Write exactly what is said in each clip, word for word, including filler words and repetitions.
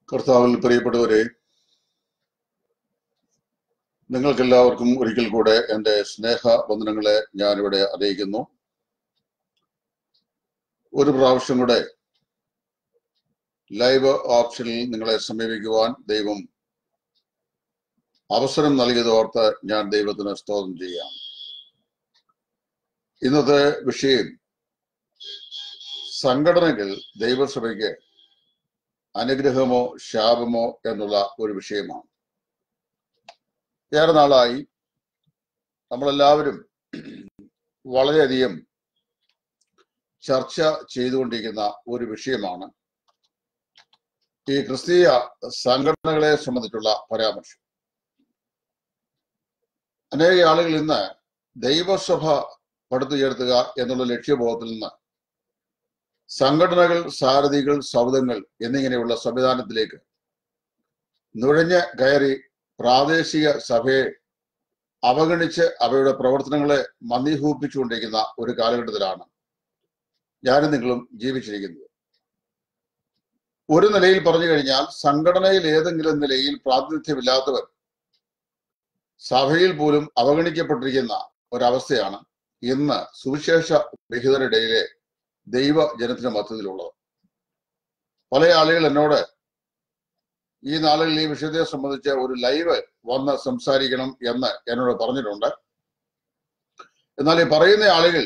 കർത്താവിൽ പ്രിയപ്പെട്ടവരെ, നിങ്ങൾക്കെല്ലാവർക്കും ഒരിക്കൽ കൂടെ എൻ്റെ സ്നേഹ വന്ദനങ്ങളെ ഞാനിവിടെ അറിയിക്കുന്നു. ഒരു പ്രാവശ്യം കൂടെ ലൈവ് ഓപ്ഷനിൽ നിങ്ങളെ സമീപിക്കുവാൻ ദൈവം അവസരം നൽകിയതോർത്ത് ഞാൻ ദൈവത്തിന് സ്തോത്രം ചെയ്യാം. ഇന്നത്തെ വിഷയം സംഘടനകൾ ദൈവസഭയ്ക്ക് അനുഗ്രഹമോ ശാപമോ എന്നുള്ള ഒരു വിഷയമാണ്. ഏറെ നാളായി നമ്മളെല്ലാവരും വളരെയധികം ചർച്ച ചെയ്തുകൊണ്ടിരിക്കുന്ന ഒരു വിഷയമാണ് ഈ ക്രിസ്തീയ സംഘടനകളെ സംബന്ധിച്ചുള്ള പരാമർശം. അനേക ആളുകൾ ഇന്ന് ദൈവസഭ പടുത്തുയർത്തുക എന്നുള്ള ലക്ഷ്യബോധത്തിൽ നിന്ന് സംഘടനകൾ, സാരഥികൾ, സൗദങ്ങൾ എന്നിങ്ങനെയുള്ള സംവിധാനത്തിലേക്ക് നുഴഞ്ഞ് കയറി പ്രാദേശിക സഭയെ അവഗണിച്ച് അവയുടെ പ്രവർത്തനങ്ങളെ മന്ദീഭൂപ്പിച്ചുകൊണ്ടിരിക്കുന്ന ഒരു കാലഘട്ടത്തിലാണ് ഞാനും നിങ്ങളും ജീവിച്ചിരിക്കുന്നത്. ഒരു നിലയിൽ പറഞ്ഞു കഴിഞ്ഞാൽ സംഘടനയിൽ ഏതെങ്കിലും നിലയിൽ പ്രാതിനിധ്യമില്ലാത്തവർ സഭയിൽ പോലും അവഗണിക്കപ്പെട്ടിരിക്കുന്ന ഒരവസ്ഥയാണ് ഇന്ന് സുവിശേഷ വിഹിതരുടെയിലെ ദൈവജനത്തിന് മധ്യത്തിലുള്ളത്. പല ആളുകൾ എന്നോട് ഈ നാളുകളിൽ ഈ വിഷയത്തെ സംബന്ധിച്ച് ഒരു ലൈവ് വന്ന് സംസാരിക്കണം എന്ന് എന്നോട് പറഞ്ഞിട്ടുണ്ട്. എന്നാൽ ഈ പറയുന്ന ആളുകൾ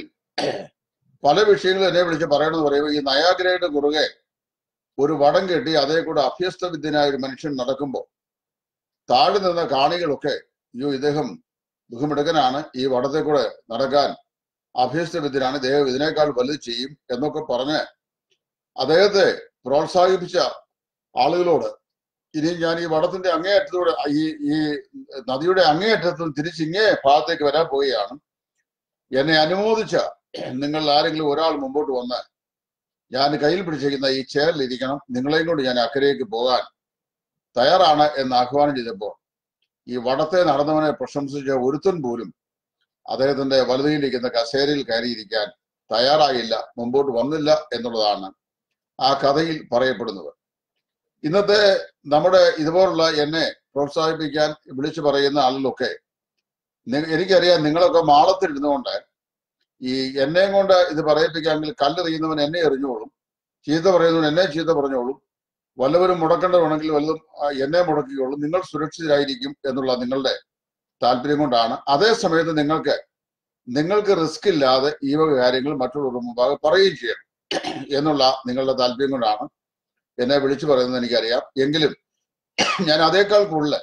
പല വിഷയങ്ങളും എന്നെ വിളിച്ച് പറയണമെന്ന് പറയുമ്പോൾ, ഈ നയാഗ്രയുടെ കുറുകെ ഒരു വടം കെട്ടി അതേ കൂടെ അഭ്യസ്ത വിദ്യനായ ഒരു മനുഷ്യൻ നടക്കുമ്പോൾ താഴെ നിന്ന കാണികളൊക്കെ അയ്യോ ഇദ്ദേഹം ബഹുമിടുക്കനാണ്, ഈ വടത്തെ കൂടെ നടക്കാൻ അഭ്യസ്ത വിദ്യനാണ്, ഇദ്ദേഹം ഇതിനേക്കാൾ വലുത് ചെയ്യും എന്നൊക്കെ പറഞ്ഞ് അദ്ദേഹത്തെ പ്രോത്സാഹിപ്പിച്ച ആളുകളോട് ഇനി ഞാൻ ഈ വടത്തിന്റെ അങ്ങേയറ്റത്തൂടെ ഈ ഈ നദിയുടെ അങ്ങേയറ്റത്തും തിരിച്ചിങ്ങേ ഭാഗത്തേക്ക് വരാൻ പോവുകയാണ്. എന്നെ അനുമോദിച്ച നിങ്ങൾ ആരെങ്കിലും ഒരാൾ മുമ്പോട്ട് വന്ന് ഞാൻ കയ്യിൽ പിടിച്ചിരിക്കുന്ന ഈ ചെയറിലിരിക്കണം, നിങ്ങളെയും കൊണ്ട് ഞാൻ അക്കരയ്ക്ക് പോകാൻ തയ്യാറാണ് എന്ന് ആഹ്വാനം ചെയ്തപ്പോൾ ഈ വടത്തെ നടന്നവനെ പ്രശംസിച്ച ഒരുത്തൻ പോലും അദ്ദേഹത്തിന്റെ വലതിയിലിരിക്കുന്ന കസേരയിൽ കയറിയിരിക്കാൻ തയ്യാറായില്ല, മുമ്പോട്ട് വന്നില്ല എന്നുള്ളതാണ് ആ കഥയിൽ പറയപ്പെടുന്നത്. ഇന്നത്തെ നമ്മുടെ ഇതുപോലുള്ള എന്നെ പ്രോത്സാഹിപ്പിക്കാൻ വിളിച്ചു പറയുന്ന ആളുകളൊക്കെ എനിക്കറിയാം, നിങ്ങളൊക്കെ മാളത്തിലിരുന്നുകൊണ്ട് ഈ എന്നെയും കൊണ്ട് ഇത് പറയിപ്പിക്കാമെങ്കിൽ കല്ലെറിയുന്നവൻ എന്നെ എറിഞ്ഞോളും, ചീത്ത പറയുന്നവൻ എന്നെ ചീത്ത പറഞ്ഞോളും, വല്ലവരും മുടക്കേണ്ടതാണെങ്കിൽ വല്ലതും എന്നെ മുടക്കിക്കോളും, നിങ്ങൾ സുരക്ഷിതരായിരിക്കും എന്നുള്ള നിങ്ങളുടെ താല്പര്യം കൊണ്ടാണ്. അതേ സമയത്ത് നിങ്ങൾക്ക് നിങ്ങൾക്ക് റിസ്ക് ഇല്ലാതെ ഈ വക കാര്യങ്ങൾ മറ്റുള്ളവരുടെ മുമ്പാകെ പറയുകയും ചെയ്യണം എന്നുള്ള നിങ്ങളുടെ താല്പര്യം കൊണ്ടാണ് എന്നെ വിളിച്ചു പറയുന്നത് എനിക്കറിയാം. എങ്കിലും ഞാൻ അതേക്കാൾ കൂടുതൽ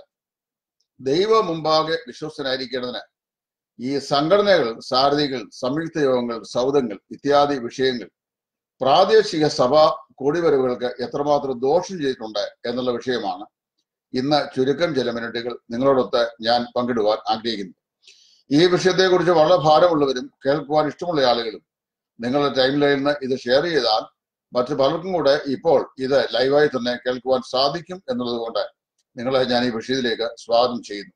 ദൈവ മുമ്പാകെ വിശ്വസ്തനായിരിക്കേണ്ടതിന് ഈ സംഘടനകൾ, സാരഥികൾ, സംയുക്ത യോഗങ്ങൾ, സൗദങ്ങൾ ഇത്യാദി വിഷയങ്ങൾ പ്രാദേശിക സഭാ കൂടിവരവുകൾക്ക് എത്രമാത്രം ദോഷം ചെയ്തിട്ടുണ്ട് എന്നുള്ള വിഷയമാണ് ഇന്ന് ചുരുക്കം ചില മിനിറ്റുകൾ നിങ്ങളോടൊത്ത് ഞാൻ പങ്കിടുവാൻ ആഗ്രഹിക്കുന്നു. ഈ വിഷയത്തെക്കുറിച്ച് വളരെ ഭാരമുള്ളവരും കേൾക്കുവാൻ ഇഷ്ടമുള്ള ആളുകളും നിങ്ങളുടെ ടൈം ലൈനിൽ നിന്ന് ഇത് ഷെയർ ചെയ്താൽ മറ്റു പലർക്കും കൂടെ ഇപ്പോൾ ഇത് ലൈവായി തന്നെ കേൾക്കുവാൻ സാധിക്കും എന്നുള്ളത് കൊണ്ട് നിങ്ങളെ ഞാൻ ഈ വിഷയത്തിലേക്ക് സ്വാഗതം ചെയ്യുന്നു.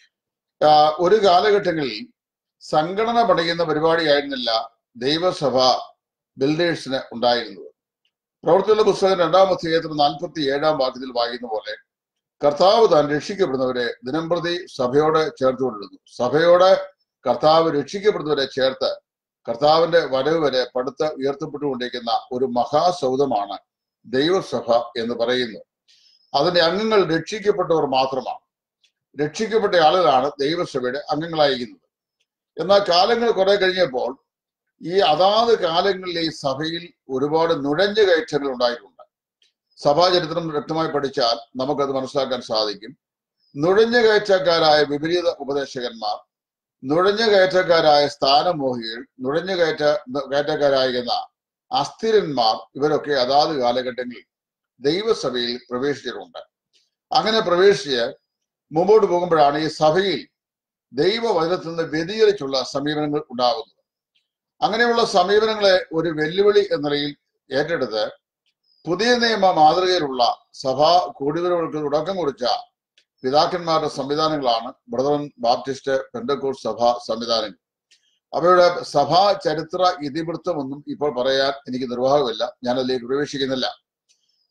ഒരു കാലഘട്ടങ്ങളിൽ സംഘടന പണിയുന്ന പരിപാടിയായിരുന്നില്ല ദൈവസഭ ബിൽഡേഴ്സിന് ഉണ്ടായിരുന്നത്. പ്രവൃത്തിയുള്ള പുസ്തകം രണ്ടാം അധ്യായത്തിൽ നാൽപ്പത്തി ഏഴാം വാക്യത്തിൽ വായിക്കുന്ന പോലെ കർത്താവ് താൻ രക്ഷിക്കപ്പെടുന്നവരെ ദിനംപ്രതി സഭയോടെ ചേർത്തുകൊണ്ടിരുന്നു. സഭയോടെ കർത്താവ് രക്ഷിക്കപ്പെടുന്നവരെ ചേർത്ത് കർത്താവിന്റെ വരവ് വരെ പടുത്ത് ഉയർത്തപ്പെട്ടുകൊണ്ടിരിക്കുന്ന ഒരു മഹാസൗധമാണ് ദൈവസഭ എന്ന് പറയുന്നു. അതിന്റെ അംഗങ്ങൾ രക്ഷിക്കപ്പെട്ടവർ മാത്രമാണ്. രക്ഷിക്കപ്പെട്ട ആളുകളാണ് ദൈവസഭയുടെ അംഗങ്ങളായിരിക്കുന്നത്. എന്നാൽ കാലങ്ങൾ കുറെ കഴിഞ്ഞപ്പോൾ ഈ അതാത് കാലങ്ങളിൽ ഈ സഭയിൽ ഒരുപാട് നുഴഞ്ഞു കയറ്റങ്ങൾ ഉണ്ടായിട്ടുണ്ട്. സഭാചരിത്രം വ്യക്തമായി പഠിച്ചാൽ നമുക്കത് മനസ്സിലാക്കാൻ സാധിക്കും. നുഴഞ്ഞു കയറ്റക്കാരായ വിപരീത ഉപദേശകന്മാർ, നുഴഞ്ഞു കയറ്റക്കാരായ സ്ഥാനമോഹികൾ, നുഴഞ്ഞു കയറ്റ കയറ്റക്കാരായിരുന്ന അസ്ഥിരന്മാർ, ഇവരൊക്കെ അതാത് കാലഘട്ടങ്ങളിൽ ദൈവസഭയിൽ പ്രവേശിച്ചിട്ടുണ്ട്. അങ്ങനെ പ്രവേശിച്ച് മുമ്പോട്ട് പോകുമ്പോഴാണ് ഈ സഭയിൽ ദൈവവചനത്തിൽ നിന്ന് വ്യതിചലിച്ചുള്ള സമീപനങ്ങൾ ഉണ്ടാകുന്നത്. അങ്ങനെയുള്ള സമീപനങ്ങളെ ഒരു വെല്ലുവിളി എന്ന നിലയിൽ ഏറ്റെടുത്ത് പുതിയ നിയമ മാതൃകയിലുള്ള സഭാ കൂടിവരവുകൾക്ക് തുടക്കം കുറിച്ച പിതാക്കന്മാരുടെ സംവിധാനങ്ങളാണ് ബ്രദറൻ ബാപ്റ്റിസ്റ്റ് പെന്തക്കോസ്ത് സഭാ സംവിധാനങ്ങൾ. അവരുടെ സഭാ ചരിത്ര ഇതിവൃത്തമൊന്നും ഇപ്പോൾ പറയാൻ എനിക്ക് നിർവാഹമില്ല, ഞാൻ അതിലേക്ക് പ്രവേശിക്കുന്നില്ല.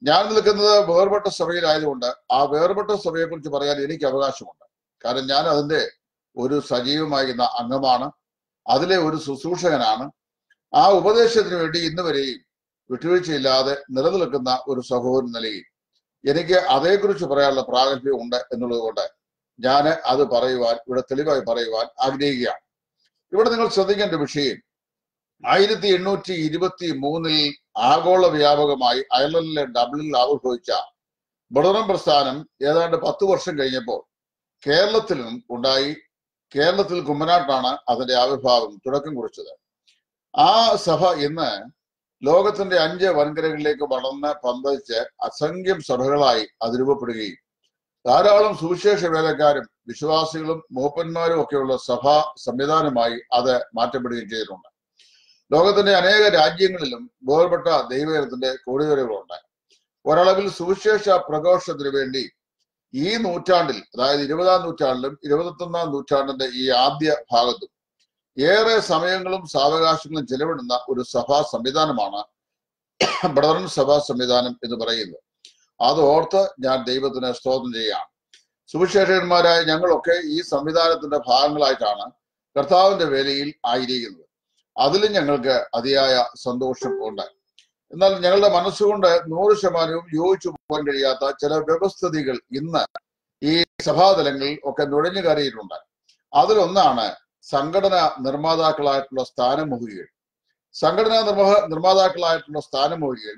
ഞാൻ നിൽക്കുന്നത് വേർപെട്ട സഭയിലായതുകൊണ്ട് ആ വേർപെട്ട സഭയെ കുറിച്ച് പറയാൻ എനിക്ക് അവകാശമുണ്ട്. കാരണം ഞാൻ അതിന്റെ ഒരു സജീവമായിരുന്ന അംഗമാണ്, അതിലെ ഒരു ശുശ്രൂഷകനാണ്. ആ ഉപദേശത്തിന് വേണ്ടി ഇന്ന് വരെയും വിട്ടുവീഴ്ചയില്ലാതെ നിലനിൽക്കുന്ന ഒരു സഹോദരൻ നിലയിൽ എനിക്ക് അതേക്കുറിച്ച് പറയാനുള്ള പ്രാഗൽഭ്യം ഉണ്ട് എന്നുള്ളത് കൊണ്ട് ഞാൻ അത് പറയുവാൻ, ഇവിടെ തെളിവായി പറയുവാൻ ആഗ്രഹിക്കുകയാണ്. ഇവിടെ നിങ്ങൾ ശ്രദ്ധിക്കേണ്ട വിഷയം, ആയിരത്തി എണ്ണൂറ്റി ഇരുപത്തി മൂന്നിൽ ആഗോള വ്യാപകമായി അയർലൻഡിലെ ഡബ്ലിനിൽ ആവിർഭവിച്ച ബർദറൻ പ്രസ്ഥാനം ഏതാണ്ട് പത്ത് വർഷം കഴിഞ്ഞപ്പോൾ കേരളത്തിലും ഉണ്ടായി. കേരളത്തിൽ കുമ്മനാട്ടാണ് അതിന്റെ ആവിർഭാവം തുടക്കം കുറിച്ചത്. ആ സഭ ഇന്ന് ലോകത്തിന്റെ അഞ്ച് വൻകരകളിലേക്ക് വളർന്ന് പന്തലിച്ച് അസംഖ്യം സഭകളായി അത് രൂപപ്പെടുകയും ധാരാളം സുവിശേഷ വേലക്കാരും വിശ്വാസികളും മൂപ്പന്മാരും ഒക്കെയുള്ള സഭാ സംവിധാനമായി അത് മാറ്റപ്പെടുകയും ചെയ്തിട്ടുണ്ട്. ലോകത്തിന്റെ അനേക രാജ്യങ്ങളിലും വേർപെട്ട ദൈവജനത്തിന്റെ കൂടിവരവുകളുണ്ട്. ഒരളവിൽ സുവിശേഷ പ്രഘോഷത്തിന് വേണ്ടി ഈ നൂറ്റാണ്ടിൽ, അതായത് ഇരുപതാം നൂറ്റാണ്ടിലും ഇരുപത്തൊന്നാം നൂറ്റാണ്ടിന്റെ ഈ ആദ്യ ഭാഗത്തും ഏറെ സമയങ്ങളും സാവകാശങ്ങളും ചെലവിടുന്ന ഒരു സഭാ സംവിധാനമാണ് ബ്രദറൻ സഭാ സംവിധാനം എന്ന് പറയുന്നത്. അത് ഓർത്ത് ഞാൻ ദൈവത്തിന് സ്തോത്രം ചെയ്യുകയാണ്. സുവിശേഷകന്മാരായ ഞങ്ങളൊക്കെ ഈ സംവിധാനത്തിന്റെ ഭാഗങ്ങളായിട്ടാണ് കർത്താവിന്റെ വേലയിൽ ആയിരിക്കുന്നത്. അതിലും ഞങ്ങൾക്ക് അതിയായ സന്തോഷം ഉണ്ട്. എന്നാൽ ഞങ്ങളുടെ മനസ്സുകൊണ്ട് നൂറ് ശതമാനവും യോജിച്ചു പോകാൻ കഴിയാത്ത ചില വ്യവസ്ഥിതികൾ ഇന്ന് ഈ സഭാതലങ്ങളിൽ ഒക്കെ നുഴഞ്ഞു കയറിയിട്ടുണ്ട്. അതിലൊന്നാണ് സംഘടന നിർമ്മാതാക്കളായിട്ടുള്ള സ്ഥാനമോഹികൾ. സംഘടനാ നിർമ്മ നിർമ്മാതാക്കളായിട്ടുള്ള സ്ഥാനമോഹികൾ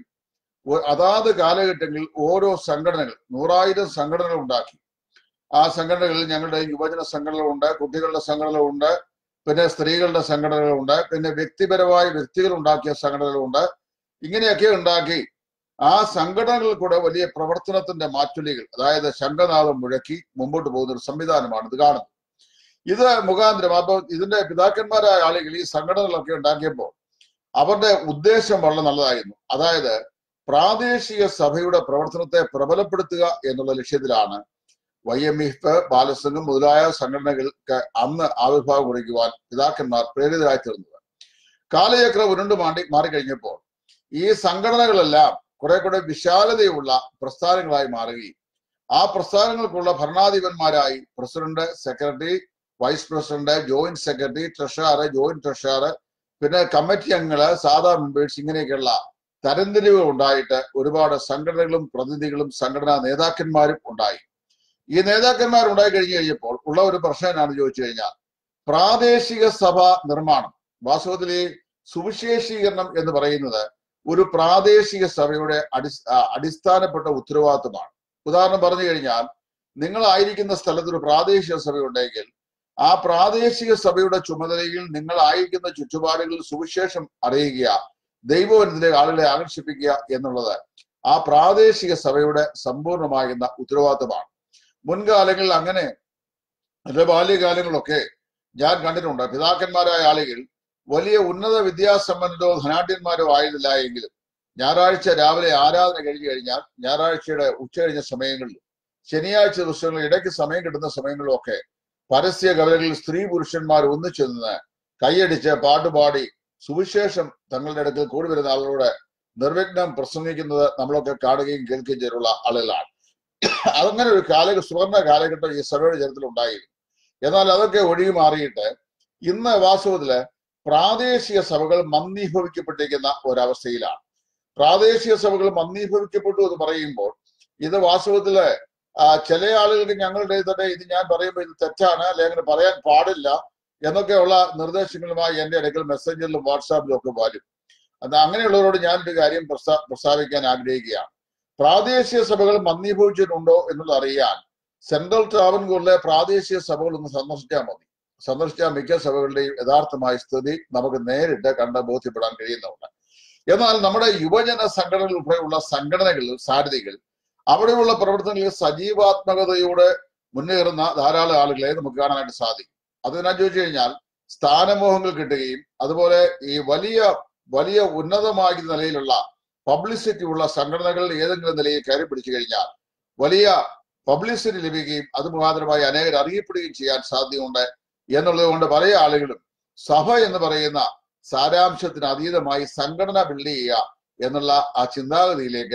അതാത് കാലഘട്ടങ്ങളിൽ ഓരോ സംഘടനകൾ, നൂറായിരം സംഘടനകൾ ഉണ്ടാക്കി. ആ സംഘടനകളിൽ ഞങ്ങളുടെ യുവജന സംഘടനകളുണ്ട്, കുട്ടികളുടെ സംഘടനകളുണ്ട്, പിന്നെ സ്ത്രീകളുടെ സംഘടനകളുണ്ട്, പിന്നെ വ്യക്തിപരമായ വ്യക്തികൾ ഉണ്ടാക്കിയ സംഘടനകളുണ്ട്. ഇങ്ങനെയൊക്കെ ഉണ്ടാക്കി ആ സംഘടനകളിൽ കൂടെ വലിയ പ്രവർത്തനത്തിന്റെ മാറ്റുലികൾ, അതായത് ശംഖനാദം മുഴക്കി മുമ്പോട്ട് പോകുന്ന ഒരു സംവിധാനമാണ് ഇത് കാണുന്നത്. ഇത് മുഖാന്തരം അപ്പോൾ ഇതിന്റെ പിതാക്കന്മാരായ ആളുകൾ ഈ സംഘടനകളൊക്കെ ഉണ്ടാക്കിയപ്പോൾ അവരുടെ ഉദ്ദേശം വളരെ നല്ലതായിരുന്നു. അതായത് പ്രാദേശിക സഭയുടെ പ്രവർത്തനത്തെ പ്രബലപ്പെടുത്തുക എന്നുള്ള ലക്ഷ്യത്തിലാണ് വൈ എം എഫ്, ബാലസംഘം മുതലായ സംഘടനകൾക്ക് അന്ന് ആവിർഭാവം കുറിക്കുവാൻ പിതാക്കന്മാർ പ്രേരിതരായി തീർന്നത്. കാലചക്രം ഉരുണ്ടു മാണ്ടി മാറിക്കഴിഞ്ഞപ്പോൾ ഈ സംഘടനകളെല്ലാം കുറെ കൂടെ വിശാലതയുള്ള പ്രസ്ഥാനങ്ങളായി മാറുകയും ആ പ്രസ്ഥാനങ്ങൾക്കുള്ള ഭരണാധിപന്മാരായി president, secretary, vice president, joint secretary, treasurer, joint treasurer, പിന്നെ കമ്മിറ്റി അംഗങ്ങള്, സാധാ മെമ്പേഴ്സ്, ഇങ്ങനെയൊക്കെയുള്ള തരംതിരിവുകൾ ഉണ്ടായിട്ട് ഒരുപാട് സംഘടനകളും പ്രതിനിധികളും സംഘടനാ നേതാക്കന്മാരും ഉണ്ടായി. ഈ നേതാക്കന്മാർ ഉണ്ടായി കഴിഞ്ഞു കഴിഞ്ഞപ്പോൾ ഉള്ള ഒരു പ്രശ്നം എന്നാണെന്ന് ചോദിച്ചു കഴിഞ്ഞാൽ പ്രാദേശിക സഭ നിർമ്മാണം. വാസ്തവത്തിൽ ഈ സുവിശേഷീകരണം എന്ന് പറയുന്നത് ഒരു പ്രാദേശിക സഭയുടെ അടി അടിസ്ഥാനപ്പെട്ട ഉത്തരവാദിത്വമാണ്. ഉദാഹരണം പറഞ്ഞു കഴിഞ്ഞാൽ, നിങ്ങളായിരിക്കുന്ന സ്ഥലത്ത് ഒരു പ്രാദേശിക സഭയുണ്ടെങ്കിൽ ആ പ്രാദേശിക സഭയുടെ ചുമതലയിൽ നിങ്ങളായിരിക്കുന്ന ചുറ്റുപാടുകളിൽ സുവിശേഷം അറിയുക, ദൈവവചനത്തിലെ ആളുകളെ ആകർഷിപ്പിക്കുക എന്നുള്ളത് ആ പ്രാദേശിക സഭയുടെ സമ്പൂർണമാകുന്ന ഉത്തരവാദിത്തമാണ്. മുൻകാലങ്ങളിൽ അങ്ങനെ എന്റെ ബാല്യകാലങ്ങളൊക്കെ ഞാൻ കണ്ടിട്ടുണ്ട്. പിതാക്കന്മാരായ ആളുകൾ വലിയ ഉന്നത വിദ്യാസമ്പന്നരോ ധനാഢ്യന്മാരോ ആയിരുന്നില്ല എങ്കിലും ഞായറാഴ്ച രാവിലെ ആരാധന കഴിഞ്ഞു കഴിഞ്ഞാൽ ഞായറാഴ്ചയുടെ ഉച്ച കഴിഞ്ഞ സമയങ്ങളിലും ശനിയാഴ്ച ദിവസങ്ങളിൽ ഇടയ്ക്ക് സമയം കിട്ടുന്ന സമയങ്ങളിലും ഒക്കെ പരസ്യ കവലകളിൽ സ്ത്രീ പുരുഷന്മാർ ഒന്നിച്ചു നിന്ന് കൈയടിച്ച് പാട്ടുപാടി സുവിശേഷം തങ്ങളുടെ അടുക്കൽ കൂടി വരുന്ന ആളുകളോട് നിർവിഘ്നം പ്രസംഗിക്കുന്നത് നമ്മളൊക്കെ കാണുകയും കേൾക്കുകയും ചെയ്തിട്ടുള്ള ആളുകളാണ്. അതങ്ങനെ ഒരു കാല സുവർണ കാലഘട്ടം ഈ സഭയുടെ ചരിത്രത്തിൽ ഉണ്ടായിരുന്നു. എന്നാൽ അതൊക്കെ ഒഴികി മാറിയിട്ട് ഇന്ന് വാസ്തവത്തില് പ്രാദേശിക സഭകൾ മന്ദീഭവിക്കപ്പെട്ടിരിക്കുന്ന ഒരവസ്ഥയിലാണ്. പ്രാദേശിക സഭകൾ മന്ദീഭവിക്കപ്പെട്ടു എന്ന് പറയുമ്പോൾ ഇത് വാസ്തവത്തില് ചില ആളുകൾക്ക് ഞങ്ങളുടെ തന്നെ ഇത് ഞാൻ പറയുമ്പോൾ ഇത് തെറ്റാണ്, അല്ലെങ്കിൽ പറയാൻ പാടില്ല എന്നൊക്കെയുള്ള നിർദ്ദേശങ്ങളുമായി എന്റെ ഇടയ്ക്കൽ മെസ്സഞ്ചറിലും വാട്സാപ്പിലും ഒക്കെ വരും. അത് അങ്ങനെയുള്ളവരോട് ഞാനൊരു കാര്യം പ്രസ്താ പ്രസ്താവിക്കാൻ ആഗ്രഹിക്കുകയാണ്. പ്രാദേശിക സഭകൾ മന്ദീഭവിച്ചിട്ടുണ്ടോ എന്നുള്ളത് അറിയാൻ സെൻട്രൽ ട്രാവൻകൂറിലെ പ്രാദേശിക സഭകൾ ഒന്ന് സന്ദർശിച്ചാൽ മതി. സന്ദർശിച്ചാൽ മിക്ക സഭകളുടെയും യഥാർത്ഥമായ സ്ഥിതി നമുക്ക് നേരിട്ട് കണ്ട് ബോധ്യപ്പെടാൻ കഴിയുന്നുണ്ട്. എന്നാൽ നമ്മുടെ യുവജന സംഘടനകൾ ഉൾപ്പെടെയുള്ള സംഘടനകൾ, സാരഥികൾ, അവിടെയുള്ള പ്രവർത്തനങ്ങളിൽ സജീവാത്മകതയോടെ മുന്നേറുന്ന ധാരാളം ആളുകളെ നമുക്ക് കാണാനായിട്ട് സാധിക്കും. അതെന്നാ ചോദിച്ചു കഴിഞ്ഞാൽ സ്ഥാനമോഹങ്ങൾ കിട്ടുകയും അതുപോലെ ഈ വലിയ വലിയ ഉന്നതമായ നിലയിലുള്ള പബ്ലിസിറ്റി ഉള്ള സംഘടനകൾ ഏതെങ്കിലും നിലയിൽ കയറി പിടിച്ചു കഴിഞ്ഞാൽ വലിയ പബ്ലിസിറ്റി ലഭിക്കുകയും അത് മുഖാന്തരമായി അനേകർ അറിയപ്പെടുകയും ചെയ്യാൻ സാധ്യതയുണ്ട് എന്നുള്ളത് കൊണ്ട് പല ആളുകളും സഭ എന്ന് പറയുന്ന സാരാംശത്തിന് അതീതമായി സംഘടന ബിൽഡ് ചെയ്യുക എന്നുള്ള ആ ചിന്താഗതിയിലേക്ക്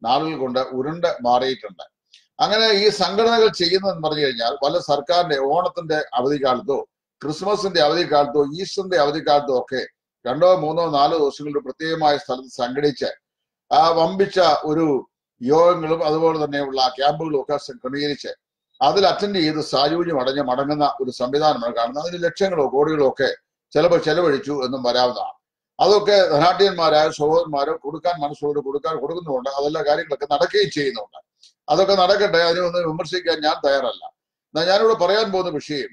നാളുകൾ കൊണ്ട് ഉരുണ്ട് മാറിയിട്ടുണ്ട്. അങ്ങനെ ഈ സംഘടനകൾ ചെയ്യുന്നതെന്ന് പറഞ്ഞു കഴിഞ്ഞാൽ വല്ല സർക്കാരിന്റെ ഓണത്തിന്റെ അവധിക്കാലത്തോ ക്രിസ്മസിന്റെ അവധിക്കാലത്തോ ഈസ്റ്ററിന്റെ അവധിക്കാലത്തോ ഒക്കെ രണ്ടോ മൂന്നോ നാലോ ദിവസങ്ങളുടെ പ്രത്യേകമായ സ്ഥലത്ത് സംഘടിച്ച് ആ വമ്പിച്ച ഒരു യോഗങ്ങളും അതുപോലെ തന്നെയുള്ള ക്യാമ്പുകളും ഒക്കെ ക്രമീകരിച്ച് അതിൽ അറ്റൻഡ് ചെയ്ത് സായൂജ്യം അടഞ്ഞ് മടങ്ങുന്ന ഒരു സംവിധാനമാണ് കാണുന്നത്. അതിന് ലക്ഷങ്ങളോ കോടികളോ ഒക്കെ ചിലപ്പോൾ ചെലവഴിച്ചു എന്നും വരാവുന്നതാണ്. അതൊക്കെ ധനാഢ്യന്മാരായ സഹോദരന്മാരോ കൊടുക്കാൻ മനസ്സോട് കൊടുക്കാൻ കൊടുക്കുന്നുണ്ട്. അതെല്ലാം കാര്യങ്ങളൊക്കെ നടക്കുകയും ചെയ്യുന്നുണ്ട്. അതൊക്കെ നടക്കട്ടെ, അതിനൊന്ന് വിമർശിക്കാൻ ഞാൻ തയ്യാറല്ല. എന്നാൽ ഞാനിവിടെ പറയാൻ പോകുന്ന വിഷയം,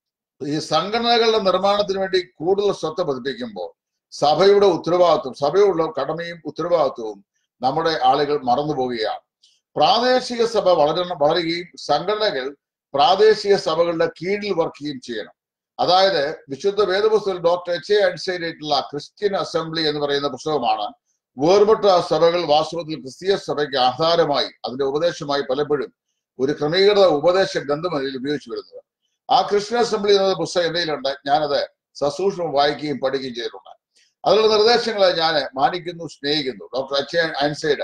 ഈ സംഘടനകളുടെ നിർമ്മാണത്തിന് വേണ്ടി കൂടുതൽ ശ്രദ്ധ പതിപ്പിക്കുമ്പോൾ സഭയുടെ ഉത്തരവാദിത്വം, സഭയുള്ള കടമയും ഉത്തരവാദിത്വവും നമ്മുടെ ആളുകൾ മറന്നുപോവുകയാണ്. പ്രാദേശിക സഭ വളര വളരുകയും സംഘടനകൾ പ്രാദേശിക സഭകളുടെ കീഴിൽ വർക്ക് ചെയ്യുകയും ചെയ്യണം. അതായത് വിശുദ്ധ വേദപുസ്തകത്തിൽ ഡോക്ടർ എച്ച് എ അൻസൈഡായിട്ടുള്ള ക്രിസ്ത്യൻ അസംബ്ലി എന്ന് പറയുന്ന പുസ്തകമാണ് വേർപെട്ട സഭകൾ വാസ്തവത്തിൽ ക്രിസ്തീയ സഭയ്ക്ക് ആധാരമായി അതിന്റെ ഉപദേശമായി പലപ്പോഴും ഒരു ക്രമീകൃത ഉപദേശ ഗ്രന്ഥം അതിൽ ഉപയോഗിച്ചു വരുന്നത്. ആ ക്രിസ്ത്യൻ അസംബ്ലി എന്ന പുസ്തകം എന്തെങ്കിലുണ്ട്, ഞാനത് സസൂക്ഷ്മം വായിക്കുകയും പഠിക്കുകയും ചെയ്തിട്ടുണ്ട്. അതിലുള്ള നിർദ്ദേശങ്ങളെ ഞാൻ മാനിക്കുന്നു, സ്നേഹിക്കുന്നു. ഡോക്ടർ എച്ച് എ അൻസൈഡ്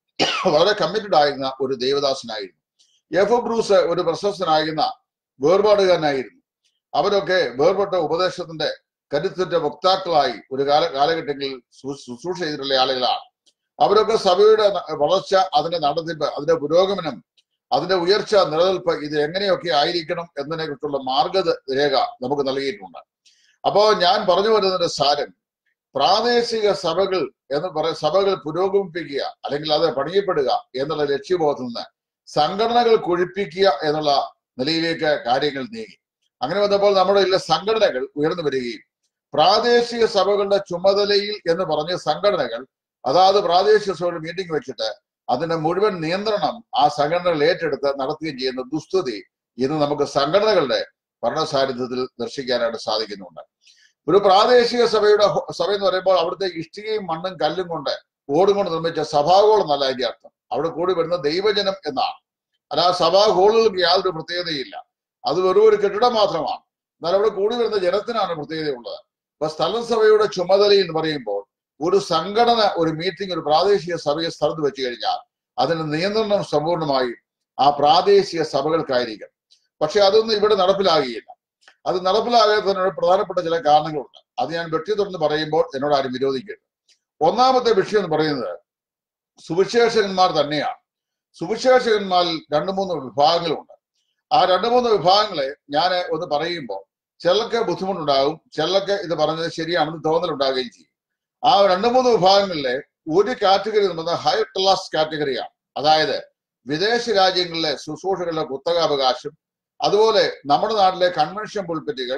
വളരെ കമ്മിറ്റഡ് ആയിരുന്ന ഒരു ദേവദാസനായിരുന്നു. എഫ് ബ്രൂസ് ഒരു പ്രശസ്തനായിരുന്ന വേർപാടുകാരനായിരുന്നു. അവരൊക്കെ വേർപെട്ട ഉപദേശത്തിന്റെ കരുത്തുറ്റ വക്താക്കളായി ഒരു കാല കാലഘട്ടങ്ങളിൽ ശുശ്രൂഷ ചെയ്തിട്ടുള്ള ആളുകളാണ്. അവരൊക്കെ സഭയുടെ വളർച്ച, അതിന്റെ നടത്തിപ്പ്, അതിന്റെ പുരോഗമനം, അതിന്റെ ഉയർച്ച, നിലനിൽപ്പ് ഇത് എങ്ങനെയൊക്കെ ആയിരിക്കണം എന്നതിനെ കുറിച്ചുള്ള മാർഗരേഖ നമുക്ക് നൽകിയിട്ടുണ്ട്. അപ്പോ ഞാൻ പറഞ്ഞു വരുന്നതിന്റെ സാരം, പ്രാദേശിക സഭകൾ എന്ന് പറയ സഭകൾ പുരോഗമിപ്പിക്കുക അല്ലെങ്കിൽ അത് പണിയപ്പെടുക എന്നുള്ള ലക്ഷ്യബോധത്തിൽ നിന്ന് സംഘടനകൾ കൊഴിപ്പിക്കുക എന്നുള്ള നിലയിലേക്ക് കാര്യങ്ങൾ നീങ്ങി. അങ്ങനെ വന്നപ്പോൾ നമ്മുടെ ഇല്ല സംഘടനകൾ ഉയർന്നു വരികയും പ്രാദേശിക സഭകളുടെ ചുമതലയിൽ എന്ന് പറഞ്ഞ സംഘടനകൾ അതാത് പ്രാദേശിക സഭയുടെ മീറ്റിംഗ് വെച്ചിട്ട് അതിന്റെ മുഴുവൻ നിയന്ത്രണം ആ സംഘടനകൾ ഏറ്റെടുത്ത് നടത്തുകയും ചെയ്യുന്ന ദുസ്ഥിതി ഇന്ന് നമുക്ക് സംഘടനകളുടെ ഭരണസാന്നിധ്യത്തിൽ ദർശിക്കാനായിട്ട് സാധിക്കുന്നുണ്ട്. ഒരു പ്രാദേശിക സഭയുടെ സഭ എന്ന് പറയുമ്പോൾ അവിടുത്തെ ഇഷ്ടികയും മണ്ണും കല്ലും കൊണ്ട് ഓടും കൊണ്ട് നിർമ്മിച്ച സഭാഗോളം എന്നല്ല അതിന്റെ അർത്ഥം. അവിടെ കൂടി വരുന്ന ദൈവജനം എന്നാണ്. അല്ല, സഭാ ഹോളുകൾക്ക് യാതൊരു പ്രത്യേകതയില്ല. അത് വെറും ഒരു കെട്ടിടം മാത്രമാണ്. എന്നാൽ അവിടെ കൂടി വരുന്ന ജനത്തിനാണ് പ്രത്യേകതയുള്ളത്. അപ്പൊ സ്ഥലം സഭയുടെ ചുമതലയിൽ എന്ന് പറയുമ്പോൾ ഒരു സംഘടന ഒരു മീറ്റിംഗ് ഒരു പ്രാദേശിക സഭയെ സ്ഥലത്ത് വെച്ച് കഴിഞ്ഞാൽ അതിന്റെ നിയന്ത്രണം സമ്പൂർണ്ണമായും ആ പ്രാദേശിക സഭകൾക്കായിരിക്കും. പക്ഷെ അതൊന്നും ഇവിടെ നടപ്പിലാകുകയില്ല. അത് നടപ്പിലാകാത്തതിനോട് പ്രധാനപ്പെട്ട ചില കാരണങ്ങളുണ്ട്. അത് ഞാൻ വെട്ടി തുറന്ന് പറയുമ്പോൾ എന്നോട് ആരും വിരോധിക്കരുത്. ഒന്നാമത്തെ വിഷയം എന്ന് പറയുന്നത് സുവിശേഷകന്മാർ തന്നെയാണ്. സുവിശേഷകന്മാരിൽ രണ്ടു മൂന്ന് വിഭാഗങ്ങളുണ്ട്. ആ രണ്ടു മൂന്ന് വിഭാഗങ്ങളെ ഞാൻ ഒന്ന് പറയുമ്പോൾ ചിലർക്ക് ബുദ്ധിമുട്ടുണ്ടാകും, ചിലർക്ക് ഇത് പറഞ്ഞത് ശരിയാണെന്ന് തോന്നലുണ്ടാകുകയും ചെയ്യും. ആ രണ്ടു മൂന്ന് വിഭാഗങ്ങളിലെ ഒരു കാറ്റഗറി എന്ന് പറഞ്ഞാൽ ഹയർ ക്ലാസ് കാറ്റഗറിയാണ്. അതായത് വിദേശ രാജ്യങ്ങളിലെ ശുശ്രൂഷകളുടെ കുത്തകാവകാശം, അതുപോലെ നമ്മുടെ നാട്ടിലെ കൺവെൻഷൻ പുൾപിറ്റുകൾ,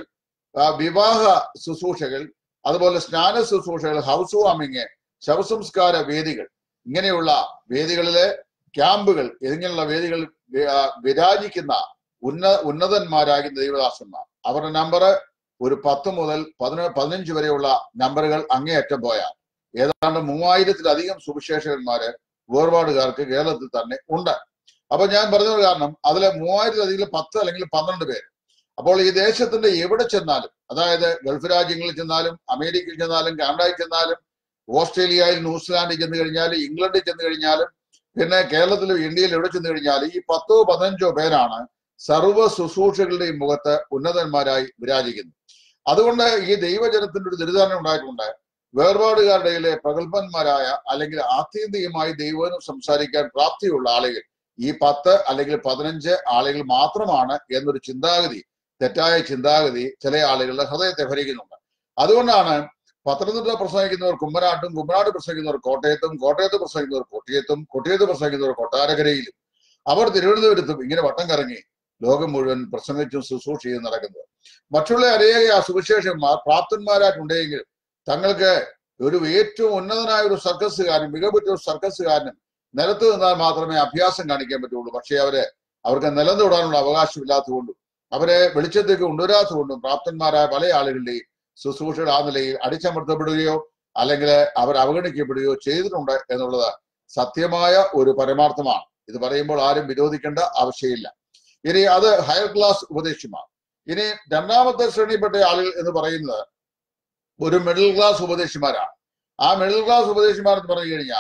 വിവാഹ ശുശ്രൂഷകൾ, അതുപോലെ സ്നാന ശുശ്രൂഷകൾ, ഹൗസ് വാമിങ്, ശവസംസ്കാര വേദികൾ, ഇങ്ങനെയുള്ള വേദികളിലെ ക്യാമ്പുകൾ, ഇങ്ങനെയുള്ള വേദികൾ വിരാജിക്കുന്ന ഉന്ന ഉന്നതന്മാരാകുന്ന ദൈവദാസന്മാർ, അവരുടെ നമ്പർ ഒരു പത്ത് മുതൽ പതിന പതിനഞ്ച് വരെയുള്ള നമ്പറുകൾ അങ്ങേയറ്റം പോയാൽ ഏതാണ്ട് മൂവായിരത്തിലധികം സുവിശേഷകന്മാര് വേർപാടുകാർക്ക് കേരളത്തിൽ തന്നെ ഉണ്ട്. അപ്പൊ ഞാൻ പറഞ്ഞത് കാരണം അതിലെ മൂവായിരത്തിലധികം പത്ത് അല്ലെങ്കിൽ പന്ത്രണ്ട് പേര്. അപ്പോൾ ഈ ദേശത്തിന്റെ എവിടെ ചെന്നാലും, അതായത് ഗൾഫ് രാജ്യങ്ങളിൽ ചെന്നാലും, അമേരിക്കയിൽ ചെന്നാലും, കാനഡയിൽ ചെന്നാലും, ഓസ്ട്രേലിയയിൽ, ന്യൂസിലാൻഡിൽ ചെന്ന് കഴിഞ്ഞാലും, ഇംഗ്ലണ്ടിൽ ചെന്ന് കഴിഞ്ഞാലും, പിന്നെ കേരളത്തിലും ഇന്ത്യയിലും എവിടെ ചെന്ന് കഴിഞ്ഞാലും ഈ പത്തോ പതിനഞ്ചോ പേരാണ് സർവ്വ ശുശ്രൂഷകളുടെയും മുഖത്ത് ഉന്നതന്മാരായി വിരാജിക്കുന്നത്. അതുകൊണ്ട് ഈ ദൈവജനത്തിന്റെ ഒരു ദുരിതാനം ഉണ്ടായിട്ടുണ്ട്. വേർപാടുകാരുടെ പ്രഗത്ഭന്മാരായ അല്ലെങ്കിൽ ആത്യന്തികമായി ദൈവം സംസാരിക്കാൻ പ്രാപ്തിയുള്ള ആളുകൾ ഈ പത്ത് അല്ലെങ്കിൽ പതിനഞ്ച് ആളുകൾ മാത്രമാണ് എന്നൊരു ചിന്താഗതി, തെറ്റായ ചിന്താഗതി ചില ആളുകളുടെ ഹൃദയത്തെ ഭരിക്കുന്നുണ്ട്. അതുകൊണ്ടാണ് പത്തനംതിട്ട പ്രസംഗിക്കുന്നവർ കുമ്മനാട്ടും, കുമ്മനാട് പ്രസംഗിക്കുന്നവർ കോട്ടയത്തും, കോട്ടയത്ത് പ്രസംഗിക്കുന്നവർ കൊട്ടിയത്തും, കൊട്ടിയത്ത് പ്രസംഗിക്കുന്നവർ കൊട്ടാരക്കരയിലും, അവർ തിരുവനന്തപുരത്തും ഇങ്ങനെ വട്ടം കറങ്ങി ലോകം മുഴുവൻ പ്രസംഗിച്ചും ശുശ്രൂഷ ചെയ്ത് നടക്കുന്നത്. മറ്റുള്ള അനേക സുവിശേഷന്മാർ പ്രാപ്തന്മാരായിട്ടുണ്ടെങ്കിലും തങ്ങൾക്ക് ഒരു ഏറ്റവും ഉന്നതനായ ഒരു സർക്കസുകാരനും മികവുറ്റ ഒരു സർക്കസുകാരനും നിലത്ത് നിന്നാൽ മാത്രമേ അഭ്യാസം കാണിക്കാൻ പറ്റുള്ളൂ. പക്ഷെ അവര് അവർക്ക് നിലം തൊടാനുള്ള അവകാശമില്ലാത്തതുകൊണ്ടും അവരെ വെളിച്ചത്തേക്ക് കൊണ്ടുവരാത്തതുകൊണ്ടും പ്രാപ്തന്മാരായ പല ആളുകളുടെയും ശുശ്രൂഷകൾ ആ നിലയിൽ അടിച്ചമർത്തപ്പെടുകയോ അല്ലെങ്കിൽ അവർ അവഗണിക്കപ്പെടുകയോ ചെയ്തിട്ടുണ്ട് എന്നുള്ളത് സത്യമായ ഒരു പരമാർത്ഥമാണ്. ഇത് പറയുമ്പോൾ ആരും വിരോധിക്കേണ്ട ആവശ്യമില്ല. ഇനി അത് ഹയർ ക്ലാസ് ഉപദേശിമാർ. ഇനി രണ്ടാമത്തെ ശ്രേണിപ്പെട്ട ആളുകൾ എന്ന് പറയുന്നത് ഒരു മിഡിൽ ക്ലാസ് ഉപദേശിമാരാണ്. ആ മിഡിൽ ക്ലാസ് ഉപദേശിമാർ എന്ന് പറഞ്ഞു കഴിഞ്ഞാൽ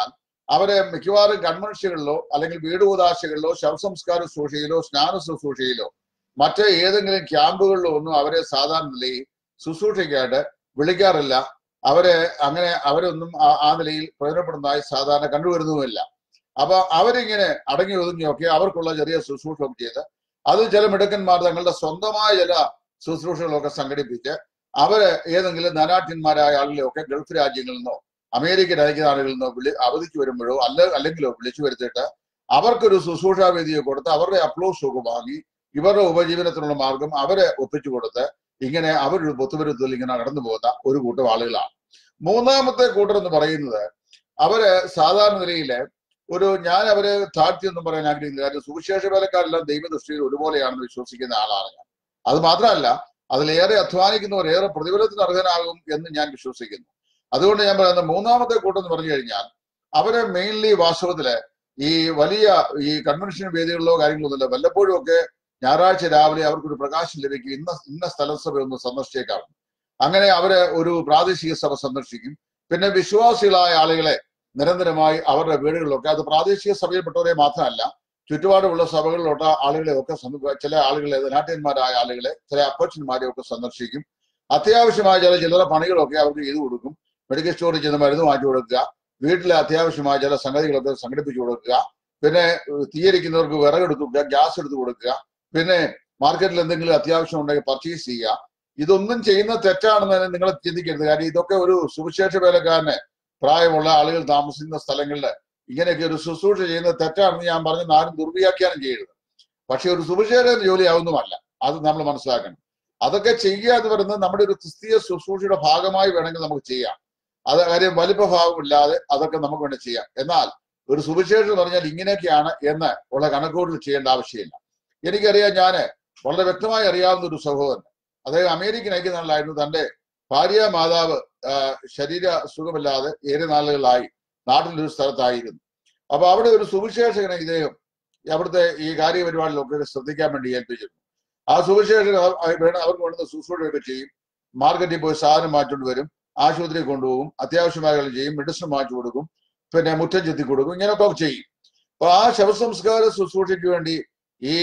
അവരെ മിക്കവാറും കൺവെൻഷനുകളിലോ അല്ലെങ്കിൽ വീട് കൂതാശകളിലോ ശവസംസ്കാര ശുശ്രൂഷയിലോ സ്നാന ശുശ്രൂഷയിലോ മറ്റ് ഏതെങ്കിലും ക്യാമ്പുകളിലോ ഒന്നും അവരെ സാധാരണ നിലയിൽ ശുശ്രൂഷയ്ക്കായിട്ട് വിളിക്കാറില്ല. അവരെ അങ്ങനെ അവരൊന്നും ആ നിലയിൽ പ്രയോജനപ്പെടുന്നതായി സാധാരണ കണ്ടുവരുന്നുമില്ല. അപ്പൊ അവരിങ്ങനെ അടങ്ങി ഒതുങ്ങിയൊക്കെ അവർക്കുള്ള ചെറിയ ശുശ്രൂഷ ചെയ്ത് അത് ചില മിടുക്കന്മാർ തങ്ങളുടെ സ്വന്തമായ ചില ശുശ്രൂഷകളൊക്കെ സംഘടിപ്പിച്ച് അവര് ഏതെങ്കിലും ധനാഠ്യന്മാരായ ആളുകളെയൊക്കെ ഗൾഫ് രാജ്യങ്ങളിൽ നിന്നോ അമേരിക്കൻ ഐക്യനാടുകളിൽ നിന്നോ വിളി അവധിക്ക് വരുമ്പോഴോ അല്ല അല്ലെങ്കിലോ വിളിച്ചു വരുത്തിയിട്ട് അവർക്കൊരു ശുശ്രൂഷാ വേദിയെ കൊടുത്ത് അവരുടെ അപ്ലോസ് ഒക്കെ വാങ്ങി ഇവരുടെ ഉപജീവനത്തിനുള്ള മാർഗം അവരെ ഒപ്പിച്ചു കൊടുത്ത് ഇങ്ങനെ അവരൊരു പൊത്തുവരുത്തൽ ഇങ്ങനെ കടന്നു പോകുന്ന ഒരു കൂട്ടം ആളുകളാണ്. മൂന്നാമത്തെ കൂട്ടർ എന്ന് പറയുന്നത് അവര് സാധാരണ നിലയില് ഒരു ഞാൻ അവരെ താഴ്ത്തിയൊന്നും പറയാൻ ആഗ്രഹിക്കുന്നില്ല. കാര്യം സുവിശേഷ വേലക്കാരെല്ലാം ദൈവദൃഷ്ടിയിൽ ഒരുപോലെയാണെന്ന് വിശ്വസിക്കുന്ന ആളാണ് ഞാൻ. അത് മാത്രമല്ല അതിലേറെ അധ്വാനിക്കുന്നവർ ഏറെ പ്രതിഫലത്തിന് അർഹനാകും എന്ന് ഞാൻ വിശ്വസിക്കുന്നു. അതുകൊണ്ട് ഞാൻ പറയുന്നത് മൂന്നാമത്തെ കൂട്ടം എന്ന് പറഞ്ഞു കഴിഞ്ഞാൽ അവരെ മെയിൻലി വാസ്തവത്തില് ഈ വലിയ ഈ കൺവെൻഷൻ വേദികളിലോ കാര്യങ്ങളോ ഒന്നുമില്ല. വല്ലപ്പോഴും ഒക്കെ ഞായറാഴ്ച രാവിലെ അവർക്കൊരു പ്രകാശം ലഭിക്കും, ഇന്ന ഇന്ന സ്ഥലസഭ ഒന്ന് സന്ദർശിച്ചേക്കാം. അങ്ങനെ അവര് ഒരു പ്രാദേശിക സഭ സന്ദർശിക്കും. പിന്നെ വിശ്വാസികളായ ആളുകളെ നിരന്തരമായി അവരുടെ വീടുകളിലൊക്കെ, അത് പ്രാദേശിക സഭയിൽപ്പെട്ടവരെ മാത്രമല്ല ചുറ്റുപാടുമുള്ള സഭകളിലോട്ട് ആളുകളെ ഒക്കെ ചില ആളുകളെ നാട്യന്മാരായ ആളുകളെ ചില അപ്പച്ചന്മാരെ ഒക്കെ സന്ദർശിക്കും. അത്യാവശ്യമായ ചില ചില്ലറ പണികളൊക്കെ അവർക്ക് ചെയ്തു കൊടുക്കും. മെഡിക്കൽ സ്റ്റോറിൽ ചെന്ന് മരുന്ന് മാറ്റി കൊടുക്കുക, വീട്ടിലെ അത്യാവശ്യമായ ചില സംഗതികളൊക്കെ സംഘടിപ്പിച്ചു കൊടുക്കുക, പിന്നെ തീയരിക്കുന്നവർക്ക് വിറകെടുത്ത് കൊടുക്കുക, ഗ്യാസ് എടുത്ത് കൊടുക്കുക, പിന്നെ മാർക്കറ്റിൽ എന്തെങ്കിലും അത്യാവശ്യം ഉണ്ടെങ്കിൽ പർച്ചേസ് ചെയ്യുക. ഇതൊന്നും ചെയ്യുന്ന തെറ്റാണെന്ന് നിങ്ങൾ ചിന്തിക്കരുത്. കാര്യം ഇതൊക്കെ ഒരു സുവിശേഷ വേലക്കാരന് പ്രായമുള്ള ആളുകൾ താമസിക്കുന്ന സ്ഥലങ്ങളിൽ ഇങ്ങനെയൊക്കെ ഒരു ശുശ്രൂഷ ചെയ്യുന്നത് തെറ്റാണെന്ന് ഞാൻ പറഞ്ഞ് ആരും ദുർവ്യാഖ്യാനം ചെയ്യരുത്. പക്ഷെ ഒരു സുവിശേഷ ജോലിയാവുന്നുമല്ല, അത് നമ്മൾ മനസ്സിലാക്കണം. അതൊക്കെ ചെയ്യുക എന്ന് പറയുന്നത് നമ്മുടെ ഒരു ക്രിസ്തീയ ശുശ്രൂഷയുടെ ഭാഗമായി വേണമെങ്കിൽ നമുക്ക് ചെയ്യാം. അത് കാര്യം വലിപ്പഭാവമില്ലാതെ അതൊക്കെ നമുക്ക് വേണ്ടി ചെയ്യാം. എന്നാൽ ഒരു സുവിശേഷം എന്ന് പറഞ്ഞാൽ ഇങ്ങനെയൊക്കെയാണ് എന്ന് ഉള്ള കണക്കുകൂട്ടൽ ചെയ്യേണ്ട ആവശ്യമില്ല. എനിക്കറിയാം, ഞാൻ വളരെ വ്യക്തമായി അറിയാവുന്ന ഒരു സഹോദരൻ, അദ്ദേഹം അമേരിക്കൻ ഐക്യനാട്ടിലായിരുന്നു. തന്റെ ഭാര്യ മാതാവ് ശരീര സുഖമില്ലാതെ ഏറെ നാളുകളായി നാട്ടിലൊരു സ്ഥലത്തായിരുന്നു. അപ്പൊ അവിടെ ഒരു സുവിശേഷകനെ ഇദ്ദേഹം അവിടുത്തെ ഈ കാര്യപരിപാടികളൊക്കെ ശ്രദ്ധിക്കാൻ വേണ്ടി ഏൽപ്പിച്ചിരുന്നു. ആ സുവിശേഷകൻ അവർക്ക് വേണ്ടുന്ന ശുശ്രൂഷയൊക്കെ ചെയ്യും. മാർക്കറ്റിൽ പോയി സാധനം മാറ്റിക്കൊണ്ട് വരും, ആശുപത്രി കൊണ്ടുപോകും, അത്യാവശ്യമായ കാര്യം ചെയ്യും, മെഡിസിൻ മാറ്റി കൊടുക്കും, പിന്നെ മുറ്റം ചെത്തി കൊടുക്കും, ഇങ്ങനെയൊക്കെ ചെയ്യും. അപ്പൊ ആ ശവസംസ്കാര ശുശ്രൂഷയ്ക്ക് വേണ്ടി ഈ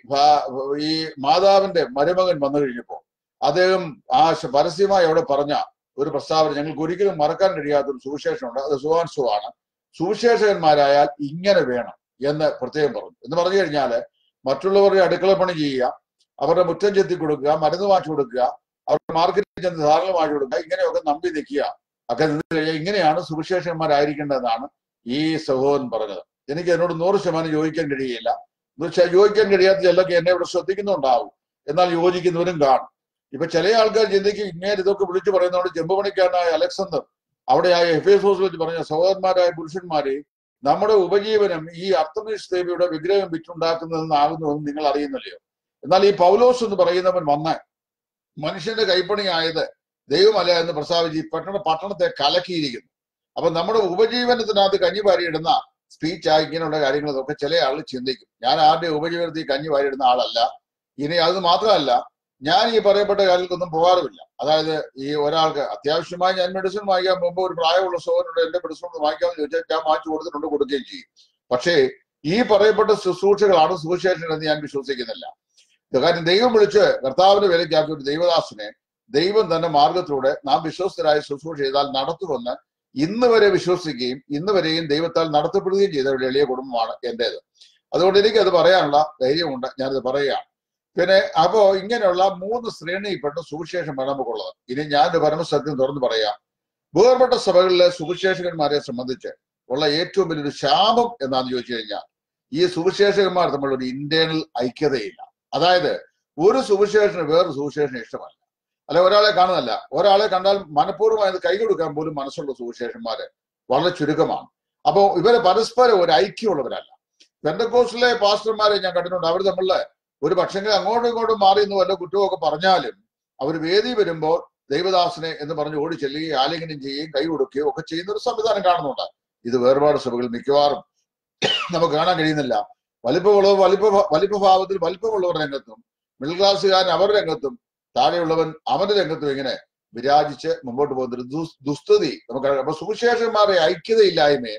ഈ മാതാവിന്റെ മരുമകൻ വന്നു കഴിഞ്ഞപ്പോ അദ്ദേഹം ആ പരസ്യമായി അവിടെ പറഞ്ഞ ഒരു പ്രസ്താവന ഞങ്ങൾക്ക് ഒരിക്കലും മറക്കാൻ കഴിയാത്തൊരു സുവിശേഷമുണ്ട്. അത് സുവാൻസുവാണ്. സുവിശേഷകന്മാരായാൽ ഇങ്ങനെ വേണം എന്ന് പ്രത്യേകം പറഞ്ഞു. എന്ന് പറഞ്ഞു കഴിഞ്ഞാല് മറ്റുള്ളവരുടെ അടുക്കള പണി ചെയ്യുക, അവരുടെ മുറ്റം ചെത്തി കൊടുക്കുക, മരുന്ന് വാങ്ങിച്ചു കൊടുക്കുക, അവരുടെ മാർക്കറ്റിൽ ചെന്ന് സാധനങ്ങൾ വാങ്ങിച്ചു കൊടുക്കുക, ഇങ്ങനെയൊക്കെ നമ്പി നിൽക്കുക ഒക്കെ നിന്ന് കഴിഞ്ഞാൽ ഇങ്ങനെയാണ് സുവിശേഷകന്മാരായിരിക്കേണ്ടതെന്നാണ് ഈ സഹോദരൻ പറഞ്ഞത്. എനിക്ക് എന്നോട് നൂറ് ശതമാനം യോജിക്കാൻ കഴിയില്ല. എന്ന് വെച്ചാൽ യോജിക്കാൻ കഴിയാത്ത ചിലർക്ക് എന്നെ ഇവിടെ ശ്രദ്ധിക്കുന്നുണ്ടാവും, എന്നാൽ യോജിക്കുന്നവരും കാണും. ഇപ്പൊ ചില ആൾക്കാർ ചിന്തിക്കും ഇങ്ങനെ ഇതൊക്കെ വിളിച്ചു പറയുന്നതുകൊണ്ട് ചെമ്പുപണിക്കാരനായ അലക്സാണ്ടർ അവിടെ ആ എഫേസോസിൽ വെച്ച് പറഞ്ഞ സഹോദരന്മാരായ പുരുഷന്മാരെ, നമ്മുടെ ഉപജീവനം ഈ അർത്തമീസ് ദേവിയുടെ വിഗ്രഹം വിറ്റുണ്ടാക്കുന്നതിൽ നിന്നാകുന്നുവെന്ന് നിങ്ങൾ അറിയുന്നില്ലയോ? എന്നാൽ ഈ പൗലോസ് എന്ന് പറയുന്നവൻ വന്ന് മനുഷ്യന്റെ കൈപ്പണിയായത് ദൈവമല്ല എന്ന് പ്രസ്താവിച്ച് ഈ പട്ടണ പട്ടണത്തെ കലക്കിയിരിക്കുന്നു. അപ്പൊ നമ്മുടെ ഉപജീവനത്തിനകത്ത് കഞ്ഞി വാരിയിടുന്ന സ്പീച്ചായി ഇങ്ങനെയുള്ള കാര്യങ്ങളൊക്കെ ചില ആളുകൾ ചിന്തിക്കും. ഞാൻ ആരുടെ ഉപജീവനത്തിൽ കഞ്ഞി വാരിയിടുന്ന ആളല്ല. ഇനി അത് മാത്രമല്ല, ഞാൻ ഈ പറയപ്പെട്ട കാര്യങ്ങൾക്കൊന്നും പോകാറുമില്ല. അതായത് ഈ ഒരാൾക്ക് അത്യാവശ്യമായി ഞാൻ മെഡിസിൻ വാങ്ങിക്കാൻ പോകുമ്പോൾ ഒരു പ്രായമുള്ള സഹോദരനോട് എന്റെ മെഡിസിൻ ഒന്ന് വാങ്ങിക്കാമെന്ന് ചോദിച്ചാൽ ഞാൻ വാങ്ങിച്ചു കൊടുത്തിട്ടുണ്ട്, കൊടുക്കുകയും ചെയ്യും. പക്ഷേ ഈ പറയപ്പെട്ട ശുശ്രൂഷകളാണ് സുവിശേഷം എന്ന് ഞാൻ വിശ്വസിക്കുന്നില്ല. കാര്യം ദൈവം വിളിച്ച് കർത്താവിന്റെ വിലയ്ക്കാക്കിയ ഒരു ദൈവദാസനെ ദൈവം തന്റെ മാർഗത്തിലൂടെ നാം വിശ്വസ്തരായി ശുശ്രൂഷ ചെയ്താൽ നടത്തുമെന്ന് ഇന്ന് വരെ വിശ്വസിക്കുകയും ഇന്ന് വരെയും ദൈവത്താൽ നടത്തപ്പെടുകയും ചെയ്ത ഒരു എളിയ കുടുംബമാണ് എന്റേത്. അതുകൊണ്ട് എനിക്ക് അത് പറയാനുള്ള ധൈര്യമുണ്ട്, ഞാനത് പറയുകയാണ്. പിന്നെ അപ്പോ ഇങ്ങനെയുള്ള മൂന്ന് ശ്രേണിയിൽപ്പെട്ട സുവിശേഷം വേണം നമുക്കുള്ളത്. ഇനി ഞാനൊരു പരമസത്യം തുറന്നു പറയാം. വേർപെട്ട സഭകളിലെ സുവിശേഷകന്മാരെ സംബന്ധിച്ച് ഉള്ള ഏറ്റവും വലിയൊരു ശാപം എന്താണെന്ന് ചോദിച്ചു കഴിഞ്ഞാൽ ഈ സുവിശേഷകന്മാർ തമ്മിലൊരു ഇന്റേണൽ ഐക്യതയില്ല. അതായത് ഒരു സുവിശേഷന് വേറൊരു സുവിശേഷന് ഇഷ്ടമല്ല. അല്ലെ ഒരാളെ കാണുന്നല്ല, ഒരാളെ കണ്ടാൽ മനഃപൂർവ്വമായത് കൈ കൊടുക്കാൻ പോലും മനസ്സുള്ള സുവിശേഷന്മാര് വളരെ ചുരുക്കമാണ്. അപ്പോ ഇവരെ പരസ്പരം ഒരു ഐക്യമുള്ളവരല്ല. പെന്തക്കോസ്റ്റിലെ പാസ്റ്റർമാരെ ഞാൻ കണ്ടിട്ടുണ്ട്. അവർ തമ്മില് ഒരു പക്ഷെങ്കിൽ അങ്ങോട്ടും ഇങ്ങോട്ടും മാറിയെന്ന് വല്ല കുറ്റമൊക്കെ പറഞ്ഞാലും അവർ വേദി വരുമ്പോൾ ദൈവദാസനെ എന്ന് പറഞ്ഞ് ഓടി ചെല്ലുകയും ആലിംഗനം ചെയ്യുകയും കൈ കൊടുക്കുകയും ഒക്കെ ചെയ്യുന്ന ഒരു സംവിധാനം കാണുന്നുണ്ട്. ഇത് വേർപാട് സഭകൾ മിക്കവാറും നമുക്ക് കാണാൻ കഴിയുന്നില്ല. വലിപ്പമുള്ള വലിപ്പ വലിപ്പഭാവത്തിൽ വലിപ്പമുള്ളവരുടെ രംഗത്തും മിഡിൽ ക്ലാസ്സുകാരൻ അവരുടെ രംഗത്തും താഴെയുള്ളവൻ അവന്റെ രംഗത്തും ഇങ്ങനെ വിരാജിച്ച് മുമ്പോട്ട് പോകുന്നൊരു ദുസ്തുതി നമുക്ക്. അപ്പൊ സുവിശേഷന്മാരുടെ ഐക്യതയില്ലായ്മയെ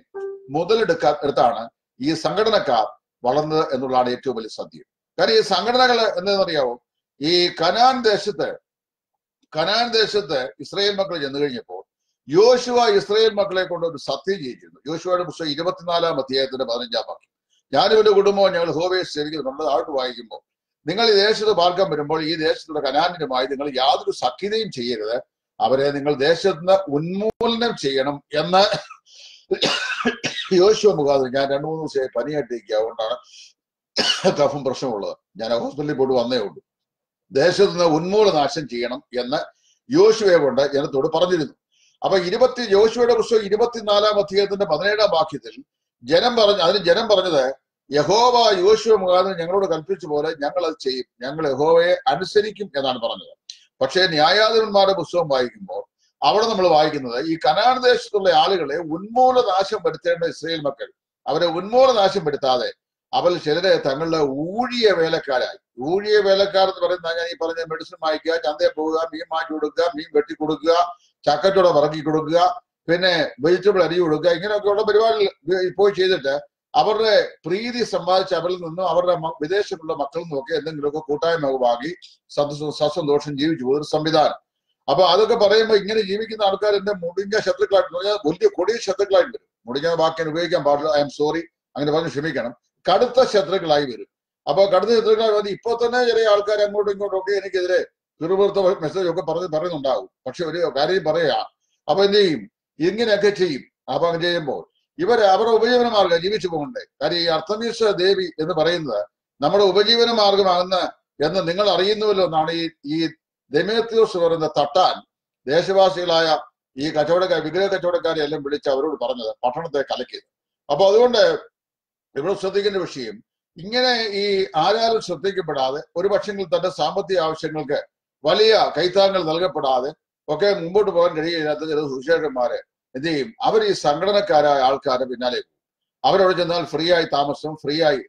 മുതലെടുക്കാൻ എടുത്താണ് ഈ സംഘടനക്കാർ വളർന്നത് എന്നുള്ളതാണ് ഏറ്റവും വലിയ സത്യം. കാര്യം ഈ സംഘടനകൾ എന്താണെന്നറിയാവോ, ഈ കനാൻ ദേശത്ത് കനാൻ ദേശത്ത് ഇസ്രായേൽ മക്കൾ ചെന്നു കഴിഞ്ഞപ്പോൾ യോശുവ ഇസ്രായേൽ മക്കളെ കൊണ്ട് ഒരു സത്യം ചെയ്യിച്ചിരുന്നു. യോശുവയുടെ പുസ്തകം ഇരുപത്തിനാലാം അധ്യായത്തിന്റെ പതിനഞ്ചാം വാക്യം. ഞാനും എന്റെ കുടുംബവും ഞങ്ങൾ യഹോവയെ സേവിക്കുന്നുണ്ട്. താഴോട്ട് വായിക്കുമ്പോൾ, നിങ്ങൾ ഈ ദേശത്ത് പാർക്കാൻ വരുമ്പോൾ ഈ ദേശത്തുള്ള കനാന്യനുമായി നിങ്ങൾ യാതൊരു സഖ്യതയും ചെയ്യരുത്, അവരെ നിങ്ങൾ ദേശത്ത് നിന്ന് ഉന്മൂലനം ചെയ്യണം എന്ന് യോശുവ മുഖാന്തരം. ഞാൻ രണ്ടു മൂന്ന് ദിവസമായി പനിയായിട്ടിരിക്കുക, അതുകൊണ്ടാണ് കഫും പ്രശ്നമുള്ളത്. ഞാൻ ഹോസ്പിറ്റലിൽ പോയിട്ട് വന്നേ ഉള്ളൂ. ദേശത്ത് നിന്ന് ഉന്മൂലനാശം ചെയ്യണം എന്ന് യോശുവയെ കൊണ്ട് ജനത്തോട് പറഞ്ഞിരുന്നു. അപ്പൊ ഇരുപത്തി യോശുവയുടെ പുസ്തകം ഇരുപത്തിനാലാം അധ്യായത്തിന്റെ പതിനേഴാം വാക്യത്തിൽ ജനം പറഞ്ഞ അതിന് ജനം പറഞ്ഞത്, യഹോവ യോശുവ മുഖാന്തരം ഞങ്ങളോട് കൽപ്പിച്ച പോലെ ഞങ്ങൾ അത് ചെയ്യും, ഞങ്ങൾ യഹോവയെ അനുസരിക്കും എന്നാണ് പറഞ്ഞത്. പക്ഷേ ന്യായാധിപന്മാരുടെ പുസ്തകം വായിക്കുമ്പോൾ അവിടെ നമ്മൾ വായിക്കുന്നത്, ഈ കനാൻ ദേശത്തുള്ള ആളുകളെ ഉന്മൂലനാശം വരുത്തേണ്ട ഇസ്രായേൽ മക്കൾ അവരെ ഉന്മൂലനാശം വരുത്താതെ അവർ ചിലരെ തങ്ങളുടെ ഊഴിയ വേലക്കാരായി. ഊഴിയ വേലക്കാർ എന്ന് പറയുന്ന ഞാൻ ഈ പറഞ്ഞ മെഡിസിൻ വാങ്ങിക്കുക, ചന്തയിൽ പോവുക, മീൻ മാറ്റി കൊടുക്കുക, മീൻ വെട്ടി കൊടുക്കുക, ചക്കച്ചോട പറക്കി കൊടുക്കുക, പിന്നെ വെജിറ്റബിൾ അരി കൊടുക്കുക, ഇങ്ങനെയൊക്കെയുള്ള പരിപാടികൾ പോയി ചെയ്തിട്ട് അവരുടെ പ്രീതി സമ്പാദിച്ച് അവരിൽ നിന്നും അവരുടെ വിദേശത്തുള്ള മക്കളിൽ നിന്നൊക്കെ എന്തെങ്കിലുമൊക്കെ കൂട്ടായ്മ വാങ്ങി സസന്തോഷം ജീവിച്ചു പോകുന്ന സംവിധാനം. അപ്പൊ അതൊക്കെ പറയുമ്പോൾ ഇങ്ങനെ ജീവിക്കുന്ന ആൾക്കാർ എന്റെ മുടിഞ്ഞ ശത്രുക്കളായിട്ട് പറഞ്ഞാൽ വലിയ കൊടിയ ശത്രുക്കളായിട്ട് വരും. മുടിഞ്ഞ വാക്കിന് ഉപയോഗിക്കാൻ പാടില്ല, ഐ എം സോറി, അങ്ങനെ പറഞ്ഞ് ക്ഷമിക്കണം. കടുത്ത ശത്രുക്കളായി വരും. അപ്പൊ കടുത്ത ശത്രുക്കളായി വന്ന് ഇപ്പൊ തന്നെ ചില ആൾക്കാർ അങ്ങോട്ടും ഇങ്ങോട്ടും ഒക്കെ എനിക്കെതിരെ പിറുപിറുത്ത മെസ്സേജ് ഒക്കെ പറഞ്ഞ് പറയുന്നുണ്ടാവും. പക്ഷെ ഒരു കാര്യം പറയാ, അപ്പൊ എന്ത് ചെയ്യും, ഇങ്ങനെയൊക്കെ ചെയ്യും. അപ്പൊ അങ്ങനെ ചെയ്യുമ്പോൾ ഇവര് അവരുടെ ഉപജീവന മാർഗം ജീവിച്ചു പോകണ്ടേ. കാര്യം ഈ അർത്തമീസ ദേവി എന്ന് പറയുന്നത് നമ്മുടെ ഉപജീവന മാർഗമാകുന്ന എന്ന് നിങ്ങൾ അറിയുന്നുവല്ലോ എന്നാണ് ഈ ഈ ദെമേത്രിയോസ് പറയുന്ന തട്ടാൻ ദേശവാസികളായ ഈ കച്ചവടക്കാർ വിഗ്രഹ കച്ചവടക്കാരെ എല്ലാം വിളിച്ച് അവരോട് പറഞ്ഞത്, പട്ടണത്തെ കലക്കിയത്. അപ്പൊ അതുകൊണ്ട് ഇവിടെ ശ്രദ്ധിക്കേണ്ട വിഷയം, ഇങ്ങനെ ഈ ആരാലും ശ്രദ്ധിക്കപ്പെടാതെ ഒരു പക്ഷെങ്കിൽ തന്റെ സാമ്പത്തിക ആവശ്യങ്ങൾക്ക് വലിയ കൈത്താങ്ങൾ നൽകപ്പെടാതെ ഒക്കെ മുമ്പോട്ട് പോകാൻ കഴിയില്ലാത്ത ചില സുവിശേഷന്മാരെ എന്ത് ചെയ്യും, അവർ ഈ സംഘടനക്കാരായ ആൾക്കാരെ പിന്നാലെ പോകും. അവരവിടെ ചെന്നാൽ ഫ്രീ ആയി താമസം, ഫ്രീ ആയി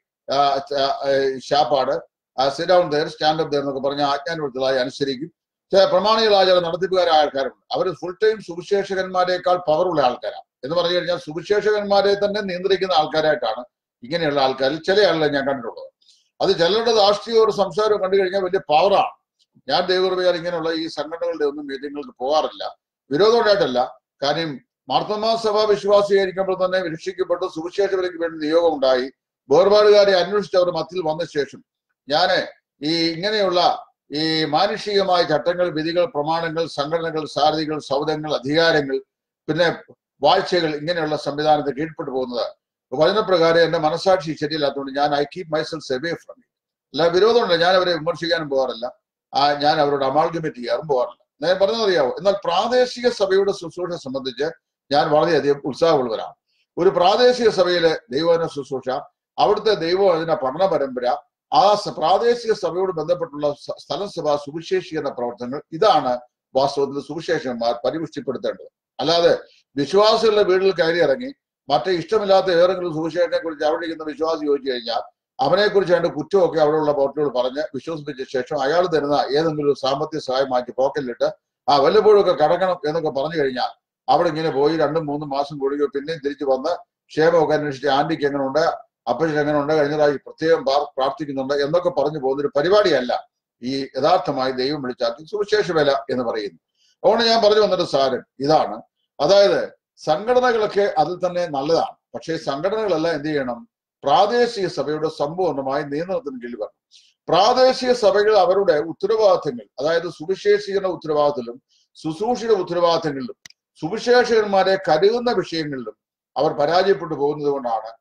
ശാപ്പാട്, sit down there, stand up there എന്നൊക്കെ പറഞ്ഞ ആജ്ഞാനുവർത്തികളായി അനുസരിക്കും. ചില പ്രമാണികളായ ചില നടത്തിപ്പുകാരായ ആൾക്കാരുണ്ട്. അവർ ഫുൾ ടൈം സുവിശേഷകന്മാരെക്കാൾ പവറുള്ള ആൾക്കാരാണ്. എന്ന് പറഞ്ഞു കഴിഞ്ഞാൽ സുവിശേഷകന്മാരെ തന്നെ നിയന്ത്രിക്കുന്ന ആൾക്കാരായിട്ടാണ് ഇങ്ങനെയുള്ള ആൾക്കാരിൽ ചില ആളുകളെ ഞാൻ കണ്ടിട്ടുള്ളത്. അത് ചിലരുടെ രാഷ്ട്രീയവും സംസാരവും കണ്ടു കഴിഞ്ഞാൽ വലിയ പവറാണ്. ഞാൻ ദൈവകൃപയാൽ ഇങ്ങനെയുള്ള ഈ സംഘടനകളുടെ ഒന്നും മീറ്റിങ്ങുകൾക്ക് പോകാറില്ല, വിരോധമായിട്ടല്ല. കാര്യം മാർത്തോമാ സഭ വിശ്വാസീകരിക്കുമ്പോൾ തന്നെ രക്ഷിക്കപ്പെട്ട് സുവിശേഷകർക്ക് വേണ്ടി നിയോഗം ഉണ്ടായി. വേർപാടുകാരെ അന്വേഷിച്ച് അവർ മത്തിൽ വന്ന ശേഷം ഞാൻ ഈ ഇങ്ങനെയുള്ള ഈ മാനുഷികമായ ചട്ടങ്ങൾ, വിധികൾ, പ്രമാണങ്ങൾ, സംഘടനകൾ, സാരഥികൾ, സൗദങ്ങൾ, അധികാരങ്ങൾ, പിന്നെ വാഴ്ചകൾ, ഇങ്ങനെയുള്ള സംവിധാനത്തെ കീഴ്പ്പെട്ടു പോകുന്നത് വചനപ്രകാരം എന്റെ മനസാക്ഷി ശരിയില്ലാത്തതുകൊണ്ട് ഞാൻ I keep myself away from it. അല്ല, വിരോധമുണ്ട്, ഞാൻ അവരെ വിമർശിക്കാനും പോകാറില്ല, ആ ഞാൻ അവരോട് അമാൾഗമേറ്റ് ചെയ്യാറും പോകാറില്ല. ഞാൻ പറഞ്ഞതറിയാവോ. എന്നാൽ പ്രാദേശിക സഭയുടെ ശുശ്രൂഷ സംബന്ധിച്ച് ഞാൻ വളരെയധികം ഉത്സാഹമുള്ളവരാണ്. ഒരു പ്രാദേശിക സഭയിലെ ദൈവവചന ശുശ്രൂഷ, അവിടുത്തെ ദൈവവചന പഠന പരമ്പര, ആ പ്രാദേശിക സഭയോട് ബന്ധപ്പെട്ടുള്ള സ്ഥലം സഭ സുവിശേഷീകരണ പ്രവർത്തനങ്ങൾ, ഇതാണ് വാസ്തവത്തിൽ സുവിശേഷന്മാർ പരിപുഷ്ടിപ്പെടുത്തേണ്ടത്. അല്ലാതെ വിശ്വാസികളുടെ വീട്ടിൽ കയറി ഇറങ്ങി മറ്റേ ഇഷ്ടമില്ലാത്ത ഏതെങ്കിലും സുവിശേഷനെ കുറിച്ച് അവിടെ ഇരിക്കുന്ന വിശ്വാസി ചോദിച്ചു കഴിഞ്ഞാൽ അവനെ കുറിച്ച് അതിന്റെ കുറ്റമൊക്കെ അവിടെയുള്ള പോർട്ടിനോട് പറഞ്ഞ് വിശ്വസിപ്പിച്ച ശേഷം അയാൾ തരുന്ന ഏതെങ്കിലും സാമ്പത്തിക സഹായം മാറ്റി പോക്കറ്റിലിട്ട് ആ വല്ലപ്പോഴും ഒക്കെ കടക്കണം എന്നൊക്കെ പറഞ്ഞു കഴിഞ്ഞാൽ അവിടെ ഇങ്ങനെ പോയി രണ്ടും മൂന്നും മാസം കൂടുകയോ പിന്നെയും തിരിച്ചു വന്ന് ക്ഷേമമൊക്കെ അന്വേഷിച്ച് ആന്റിക്ക് എങ്ങനെ ഉണ്ട്, അപ്പച്ചൻ എങ്ങനെ ഉണ്ട്, കഴിഞ്ഞതായി പ്രത്യേകം പ്രാർത്ഥിക്കുന്നുണ്ട് എന്നൊക്കെ പറഞ്ഞു പോകുന്നൊരു പരിപാടിയല്ല ഈ യഥാർത്ഥമായി ദൈവം വിളിച്ചാക്കി സുവിശേഷ വേല എന്ന് പറയുന്നു. അതുകൊണ്ട് ഞാൻ പറഞ്ഞു വന്നിട്ട് സാരം ഇതാണ്. അതായത് സംഘടനകളൊക്കെ അതിൽ തന്നെ നല്ലതാണ്. പക്ഷേ സംഘടനകളെല്ലാം എന്ത് ചെയ്യണം, പ്രാദേശിക സഭയുടെ സമ്പൂർണ്ണമായി നിയന്ത്രണത്തിന് കീഴിൽ വരണം. പ്രാദേശിക സഭകൾ അവരുടെ ഉത്തരവാദിത്തങ്ങൾ, അതായത് സുവിശേഷീകരണ ഉത്തരവാദിത്തത്തിലും ശുശ്രൂഷയുടെ ഉത്തരവാദിത്തങ്ങളിലും സുവിശേഷകന്മാരെ കരുതുന്ന വിഷയങ്ങളിലും അവർ പരാജയപ്പെട്ടു പോകുന്നത് കൊണ്ടാണ്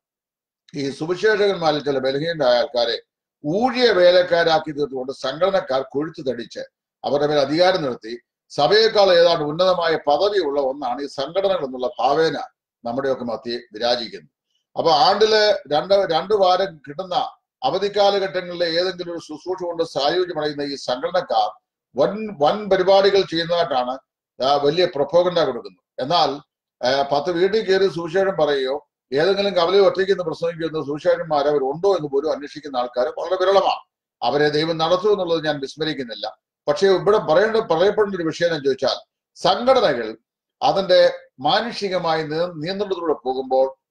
ഈ സുവിശേഷകന്മാരിൽ ചില ബലഹീനരായ ആൾക്കാരെ ഊഴിയ വേലക്കാരാക്കി തീർത്തുകൊണ്ട് സംഘടനക്കാർ കൊഴുത്തു തടിച്ച് അവരുടെ മേൽ അധികാരം നിർത്തി സഭയേക്കാൾ ഏതാണ്ട് ഉന്നതമായ പദവിയുള്ള ഒന്നാണ് ഈ സംഘടനകൾ എന്നുള്ള ഭാവേന നമ്മുടെയൊക്കെ മധ്യേ വിരാജിക്കുന്നത്. അപ്പൊ ആണ്ടില് രണ്ട് രണ്ടു വാരം കിട്ടുന്ന അവധിക്കാലഘട്ടങ്ങളിലെ ഏതെങ്കിലും ഒരു ശുശ്രൂഷ കൊണ്ട് സായുജ്യമടയുന്ന ഈ സംഘടനക്കാർ വൻ വൻ പരിപാടികൾ ചെയ്യുന്നതായിട്ടാണ് വലിയ പ്രൊപ്പഗണ്ട കൊടുക്കുന്നത്. എന്നാൽ പത്ത് വീട്ടിൽ കയറി സുവിശേഷം പറയുകയോ ഏതെങ്കിലും കവലയിൽ ഒറ്റയ്ക്ക് പ്രസംഗിക്കുന്ന സുവിശേഷന്മാർ അവരുണ്ടോ എന്ന് പോലും അന്വേഷിക്കുന്ന ആൾക്കാർ വളരെ വിരളമാണ്. അവരെ ദൈവം നടത്തും എന്നുള്ളത് ഞാൻ വിസ്മരിക്കുന്നില്ല. പക്ഷേ ഇവിടെ പറയേണ്ട പറയപ്പെടുന്ന ഒരു വിഷയം എന്ന് ചോദിച്ചാൽ, സംഘടനകൾ അതിന്റെ മാനുഷികമായ നിയന്ത്രണത്തിലൂടെ പോകുമ്പോൾ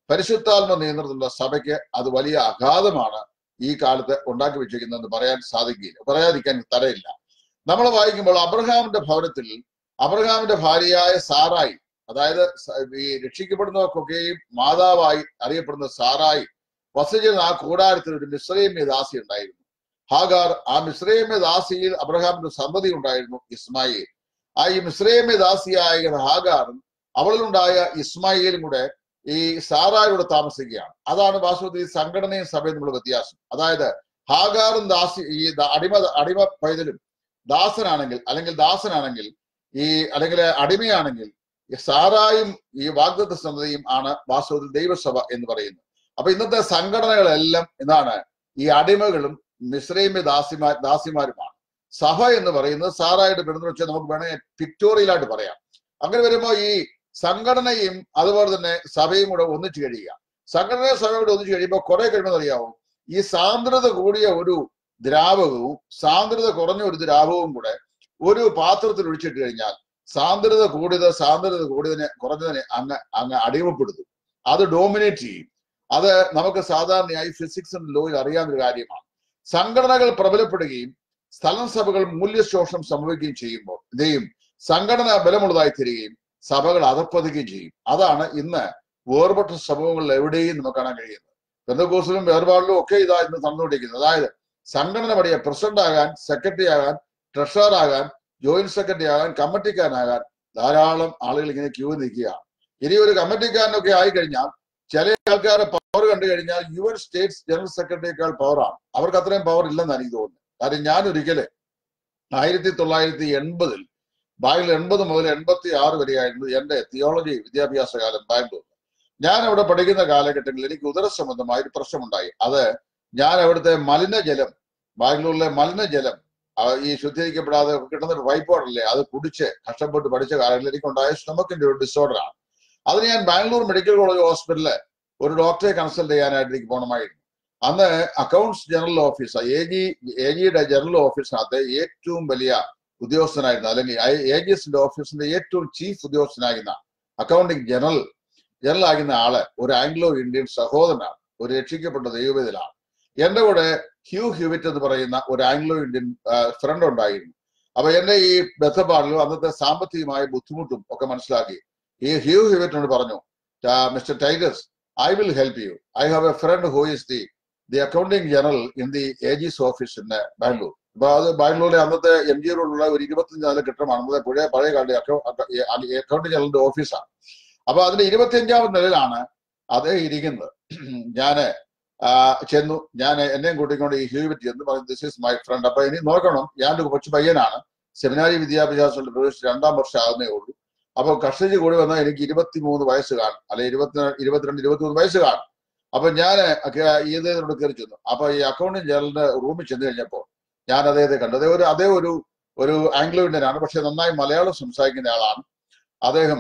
പരിശുദ്ധാത്മ നിയന്ത്രണത്തിലുള്ള സഭയ്ക്ക് അത് വലിയ അഘാതമാണ് ഈ കാലത്ത് ഉണ്ടാക്കി വെച്ചിരിക്കുന്നതെന്ന് പറയാൻ സാധിക്കില്ല, പറയാതിരിക്കാൻ തരയില്ല. നമ്മൾ വായിക്കുമ്പോൾ അബ്രഹാമിന്റെ ഭവനത്തിൽ അബ്രഹാമിന്റെ ഭാര്യയായ സാറായി, അതായത് ഈ രക്ഷിക്കപ്പെടുന്നവർക്കൊക്കെയും മാതാവായി അറിയപ്പെടുന്ന സാറായി വസിച്ചിരുന്ന ആ കൂടാരത്തിൽ ഒരു മിസ്രൈമ്യ ദാസി ഉണ്ടായിരുന്നു, ഹാഗാർ. ആ മിസ്രൈമ്യ ദാസിയിൽ അബ്രഹാമിന്റെ സന്തതി ഉണ്ടായിരുന്നു, ഇസ്മായിൽ. ആ ഈ മിസ്രൈമ്യ ദാസിയായ ഹാഗാറും അവളിലുണ്ടായ ഇസ്മായിലും കൂടെ ഈ സാറായോട് താമസിക്കുകയാണ്. അതാണ് വാസ്തവത്തിൽ ഈ സംഘടനയും സഭയും തമ്മിലുള്ള വ്യത്യാസം. അതായത് ഹാഗാറും ദാസി ഈ അടിമ അടിമ പൈതലും ദാസനാണെങ്കിൽ അല്ലെങ്കിൽ ദാസനാണെങ്കിൽ ഈ അല്ലെങ്കിൽ അടിമയാണെങ്കിൽ സാറായും ഈ വാഗ്ദത്ത സന്തതിയും ആണ് വാസ്തവത്തിൽ ദൈവസഭ എന്ന് പറയുന്നത്. അപ്പൊ ഇന്നത്തെ സംഘടനകളെല്ലാം എന്താണ്? ഈ അടിമകളും മിസ്രൈമ്യ ദാസിമാർ ദാസിമാരുമാണ്. സഭ എന്ന് പറയുന്നത് സാറായിട്ട് പെടുന്ന വെച്ചാൽ നമുക്ക് വേണമെങ്കിൽ പിക്ടോറിയലായിട്ട് പറയാം. അങ്ങനെ വരുമ്പോൾ ഈ സംഘടനയും അതുപോലെ തന്നെ സഭയും കൂടെ ഒന്നിച്ചു കഴിയുക. സംഘടന സഭയോട് ഒന്നിച്ചു കഴിയുമ്പോൾ കുറെ കഴിയുമ്പോൾ അറിയാവും, ഈ സാന്ദ്രത കൂടിയ ഒരു ദ്രാവകവും സാന്ദ്രത കുറഞ്ഞ ഒരു ദ്രാവകവും കൂടെ ഒരു പാത്രത്തിൽ ഒഴിച്ചിട്ട് കഴിഞ്ഞാൽ സാന്ദ്രത കൂടിയത് സാന്ദ്രത കൂടിയതിനെ കുറഞ്ഞതിനെ അങ്ങ് അങ്ങ് അടിമപ്പെടുത്തും, അത് ഡോമിനേറ്റ് ചെയ്യും. അത് നമുക്ക് സാധാരണയായി ഫിസിക്സ് ലോയിൽ അറിയാവുന്ന കാര്യമാണ്. സംഘടനകൾ പ്രബലപ്പെടുകയും സ്ഥലം സഭകൾ മൂല്യശോഷണം സംഭവിക്കുകയും ചെയ്യുമ്പോൾ ഇതേയും സംഘടന ബലമുള്ളതായി തീരുകയും സഭകൾ അധപ്പതിക്കുകയും ചെയ്യും. അതാണ് ഇന്ന് വേർപെട്ട സമൂഹങ്ങളിൽ എവിടെയും നമുക്ക് കാണാൻ കഴിയുന്നത്. പെന്തക്കോസ്തിലും വേർപാടിലും ഒക്കെ ഇതാ ഇന്ന് തന്നുകൊണ്ടിരിക്കുന്നത്. അതായത് സംഘടന പടിയെ പ്രസിഡന്റ് ആകാൻ, സെക്രട്ടറി ആകാൻ, ട്രഷറർ ആകാൻ, ജോയിന്റ് സെക്രട്ടറി ആകാൻ, കമ്മിറ്റിക്കാരനാകാൻ ധാരാളം ആളുകൾ ഇങ്ങനെ ക്യൂ നിൽക്കുകയാണ്. ഇനി ഒരു കമ്മിറ്റിക്കാരനൊക്കെ ആയിക്കഴിഞ്ഞാൽ ചില ആൾക്കാരെ പവർ കണ്ടു കഴിഞ്ഞാൽ യു എൻ സ്റ്റേറ്റ്സ് ജനറൽ സെക്രട്ടറിയേക്കാൾ പവറാണ്. അവർക്ക് അത്രയും പവർ ഇല്ലെന്നാണ് എനിക്ക് തോന്നുന്നത്. കാര്യം ഞാൻ ഒരിക്കല് ആയിരത്തി തൊള്ളായിരത്തി എൺപതിൽ ബാംഗ്ലൂർ എൺപത് മുതൽ എൺപത്തി ആറ് വരെയായിരുന്നു എന്റെ തിയോളജി വിദ്യാഭ്യാസ കാലം ബാംഗ്ലൂർ. ഞാൻ അവിടെ പഠിക്കുന്ന കാലഘട്ടങ്ങളിൽ എനിക്ക് ഉദര സംബന്ധമായ ഒരു പ്രശ്നമുണ്ടായി. അത് ഞാൻ അവിടുത്തെ മലിനജലം, ബാംഗ്ലൂരിലെ മലിനജലം ഈ ശുദ്ധീകരിക്കപ്പെടാതെ കിട്ടുന്ന ഒരു പൈപ്പ് വാട്ടറില്ലേ, അത് കുടിച്ച് കഷ്ടപ്പെട്ട് പഠിച്ച കാലങ്ങളിൽ എനിക്കുണ്ടായ സ്റ്റൊമക്കിന്റെ ഒരു ഡിസോർഡറാണ്. അതിന് ഞാൻ ബാംഗ്ലൂർ മെഡിക്കൽ കോളേജ് ഹോസ്പിറ്റലില് ഒരു ഡോക്ടറെ കൺസൾട്ട് ചെയ്യാനായിട്ട് എനിക്ക് പോകണമായിരുന്നു. അന്ന് accounts general officer A G A ജിയുടെ ജനറൽ ഓഫീസിനകത്ത് ഏറ്റവും വലിയ ഉദ്യോഗസ്ഥനായിരുന്ന അല്ലെങ്കിൽ എ ജി എസിന്റെ ഓഫീസിന്റെ ഏറ്റവും ചീഫ് ഉദ്യോഗസ്ഥനായിരുന്ന അക്കൗണ്ടിങ് ജനറൽ ജനറൽ ആകുന്ന ആള് ഒരു ആംഗ്ലോ ഇന്ത്യൻ സഹോദരനാണ്, ഒരു രക്ഷിക്കപ്പെട്ട ദൈവവേദനാണ്. എന്റെ കൂടെ ഹ്യൂ ഹ്യൂവിറ്റ് എന്ന് പറയുന്ന ഒരു ആംഗ്ലോ ഇന്ത്യൻ ഫ്രണ്ട് ഉണ്ടായിരുന്നു. അപ്പൊ എന്റെ ഈ ബന്ധപ്പാടിലും അന്നത്തെ സാമ്പത്തികമായ ബുദ്ധിമുട്ടും ഒക്കെ മനസ്സിലാക്കി ഈ ഹ്യൂ ഹ്യൂവിറ്റിനോട് പറഞ്ഞു, Mr Titus, I will help you. I have a friend who is the the accounting general in the A G's office in Bangalore. അപ്പൊ അത് ബാംഗ്ലൂരിലെ അന്നത്തെ എം ജി റോഡിലുള്ള ഒരു ഇരുപത്തിയഞ്ച് നാല് കെട്ടിടമാണ്, നമ്മുടെ പഴയ പഴയ കാലത്തെ അക്കൗണ്ടിങ് ജനറലിന്റെ ഓഫീസാണ്. അപ്പൊ അതിന്റെ ഇരുപത്തിയഞ്ചാമത് നിലയിലാണ് അത് ഇരിക്കുന്നത്. ഞാന് ചെന്നു, ഞാൻ എന്നെയും കൂട്ടിക്കൊണ്ട് ഈ ഹ്യൂവിറ്റ് ചെന്ന് പറഞ്ഞു, ദിസ് ഈസ് മൈ ഫ്രണ്ട്. അപ്പൊ ഇനി നോക്കണം, ഞാനൊരു കൊച്ചു പയ്യനാണ്, സെമിനാരി വിദ്യാഭ്യാസത്തിൽ പ്രവേശിച്ച് രണ്ടാം വർഷം ആകുന്നേ ഉള്ളൂ. അപ്പൊ കഷ്ടിച്ച് കൂടി വന്നാൽ എനിക്ക് ഇരുപത്തിമൂന്ന് വയസ്സ് കാണും, അല്ലെ ഇരുപത്തി ഇരുപത്തിരണ്ട് ഇരുപത്തിമൂന്ന് വയസ്സ് കാണും. അപ്പൊ ഞാൻ ഇദ്ദേഹത്തിനോട് കയറി ചെന്നു. അപ്പൊ ഈ അക്കൗണ്ടിങ് ജനറലിന്റെ റൂമിൽ ചെന്ന് കഴിഞ്ഞപ്പോൾ ഞാൻ അദ്ദേഹത്തെ കണ്ടു. അതേ ഒരു അതേ ഒരു ഒരു ആംഗ്ലോ ഇന്ത്യനാണ്, പക്ഷെ നന്നായി മലയാളം സംസാരിക്കുന്ന ആളാണ് അദ്ദേഹം.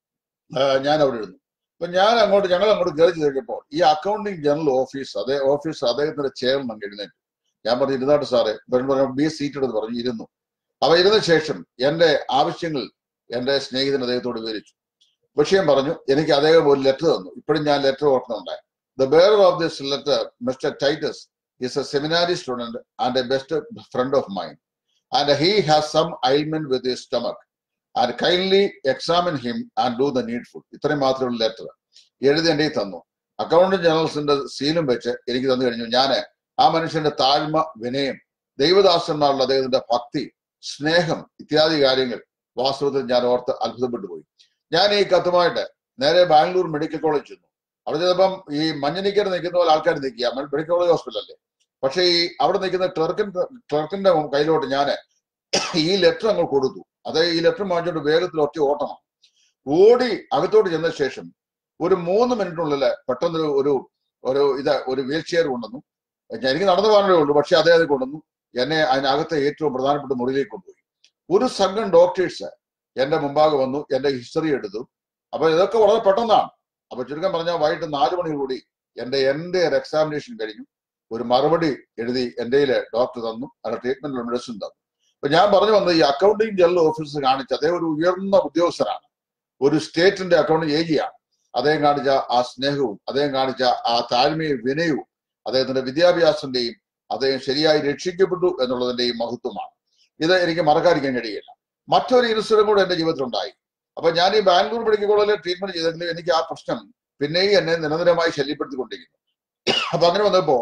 ഞാൻ അവിടെ ഇരുന്നു. അപ്പൊ ഞാൻ അങ്ങോട്ട് ഞങ്ങൾ അങ്ങോട്ട് കയറി കഴിഞ്ഞപ്പോൾ ഈ അക്കൗണ്ടിങ് ജനറൽ ഓഫീസ് അതേ ഓഫീസ് അദ്ദേഹത്തിന്റെ ചെയർമാൻ അങ്ങ് എഴുന്നേറ്റു. ഞാൻ പറഞ്ഞു, ഇരുന്നാട്ട് സാറേ, ബി സീറ്റ് എടുത്ത് പറഞ്ഞു. ഇരുന്നു. അപ്പൊ ഇരുന്ന ശേഷം എന്റെ ആവശ്യങ്ങൾ എന്റെ സ്നേഹിതൻ അദ്ദേഹത്തോട് വിവരിച്ചു. വിഷയം പറഞ്ഞു. എനിക്ക് അദ്ദേഹം ഒരു ലെറ്റർ തന്നു. ഇപ്പോഴും ഞാൻ ലെറ്റർ ഓർക്കുന്നുണ്ടായി. The bearer of this letter Mr Titus is a seminary student and a best friend of mine and he has some ailment with his stomach and kindly examine him and do the needful. ഇത്രയും മാത്രമുള്ള letter എഴുതി എൻ്റെ തന്നു. Accounting ജനറൽസിന്റെ സീലും വെച്ച് എനിക്ക് തന്നു കഴിഞ്ഞു. ഞാൻ ആ മനുഷ്യന്റെ താഴ്മ, വിനയം, ദൈവദാസന്മാരുള്ള അദ്ദേഹത്തിന്റെ ഭക്തി, സ്നേഹം ഇത്യാദി കാര്യങ്ങൾ വാസ്തവത്തിൽ ഞാൻ ഓർത്ത് അത്ഭുതപ്പെട്ടു പോയി. ഞാൻ ഈ കത്തുമായിട്ട് നേരെ ബാംഗ്ലൂർ മെഡിക്കൽ കോളേജ് ചെന്നു. അവിടെ ചെന്നപ്പം ഈ മഞ്ഞനിക്കർ നിൽക്കുന്ന പോലെ ആൾക്കാർ നിൽക്കുക, മെഡിക്കൽ കോളേജ് ഹോസ്പിറ്റൽ അല്ലേ. പക്ഷെ ഈ അവിടെ നിൽക്കുന്ന ക്ലർക്കിന്റെ ക്ലർക്കിന്റെ കയ്യിലോട്ട് ഞാൻ ഈ ലെറ്റർ അങ്ങ് കൊടുത്തു. അതേ ഈ ലെറ്റർ വാങ്ങിച്ചോണ്ട് വേഗത്തിൽ ഒറ്റ ഓട്ടമാണ്. ഓടി അകത്തോട്ട് ചെന്ന ശേഷം ഒരു മൂന്ന് മിനിറ്റിനുള്ളിൽ പെട്ടെന്നൊരു ഒരു ഒരു ഇത് ഒരു വീൽ ചെയർ കൊണ്ടുവന്നു. എനിക്ക് നടന്നു പോകാനേ ഉള്ളൂ, പക്ഷെ അതേ അത് കൊണ്ടുവന്നു എന്നെ അതിനകത്തെ ഏറ്റവും പ്രധാനപ്പെട്ട മുറിയിലേക്ക് കൊണ്ടുപോയി. ഒരു സംഘം ഡോക്ടേഴ്സ് എന്റെ മുമ്പാകെ വന്നു, എന്റെ ഹിസ്റ്ററി എടുത്തു. അപ്പൊ ഇതൊക്കെ വളരെ പെട്ടെന്നാണ്. അപ്പൊ ചുരുക്കം പറഞ്ഞാൽ വൈകിട്ട് നാല് മണി കൂടി എന്റെ എന്റെ എക്സാമിനേഷൻ കഴിഞ്ഞു. ഒരു മറുപടി എഴുതി എന്റെ ഡോക്ടർ തന്നു, അതിന്റെ ട്രീറ്റ്മെന്റ് മെഡിസിൻ തന്നു. അപ്പൊ ഞാൻ പറഞ്ഞു വന്നത്, ഈ അക്കൗണ്ടിങ് ജനറൽ ഓഫീസർ കാണിച്ച അതേ ഒരു ഉയർന്ന ഉദ്യോഗസ്ഥനാണ്, ഒരു സ്റ്റേറ്റിന്റെ അക്കൗണ്ടിങ് ഏജിയാണ്. അദ്ദേഹം കാണിച്ച ആ സ്നേഹവും അദ്ദേഹം കാണിച്ച ആ താഴ്മയും വിനയവും അദ്ദേഹത്തിന്റെ വിദ്യാഭ്യാസത്തിന്റെയും അദ്ദേഹം ശരിയായി രക്ഷിക്കപ്പെട്ടു എന്നുള്ളതിന്റെയും മഹത്വമാണ്. ഇത് എനിക്ക് മറക്കാതിരിക്കാൻ കഴിയില്ല. മറ്റൊരു ഇൻസിഡന്റ് കൂടെ എന്റെ ജീവിതത്തിൽ ഉണ്ടായി. അപ്പൊ ഞാൻ ഈ ബാംഗ്ലൂർ മെഡിക്കൽ കോളേജിൽ ട്രീറ്റ്മെന്റ് ചെയ്തെങ്കിലും എനിക്ക് ആ പ്രശ്നം പിന്നെയും എന്നെ നിരന്തരമായി ശല്യപ്പെടുത്തിക്കൊണ്ടിരിക്കുന്നു. അപ്പൊ അങ്ങനെ വന്നപ്പോ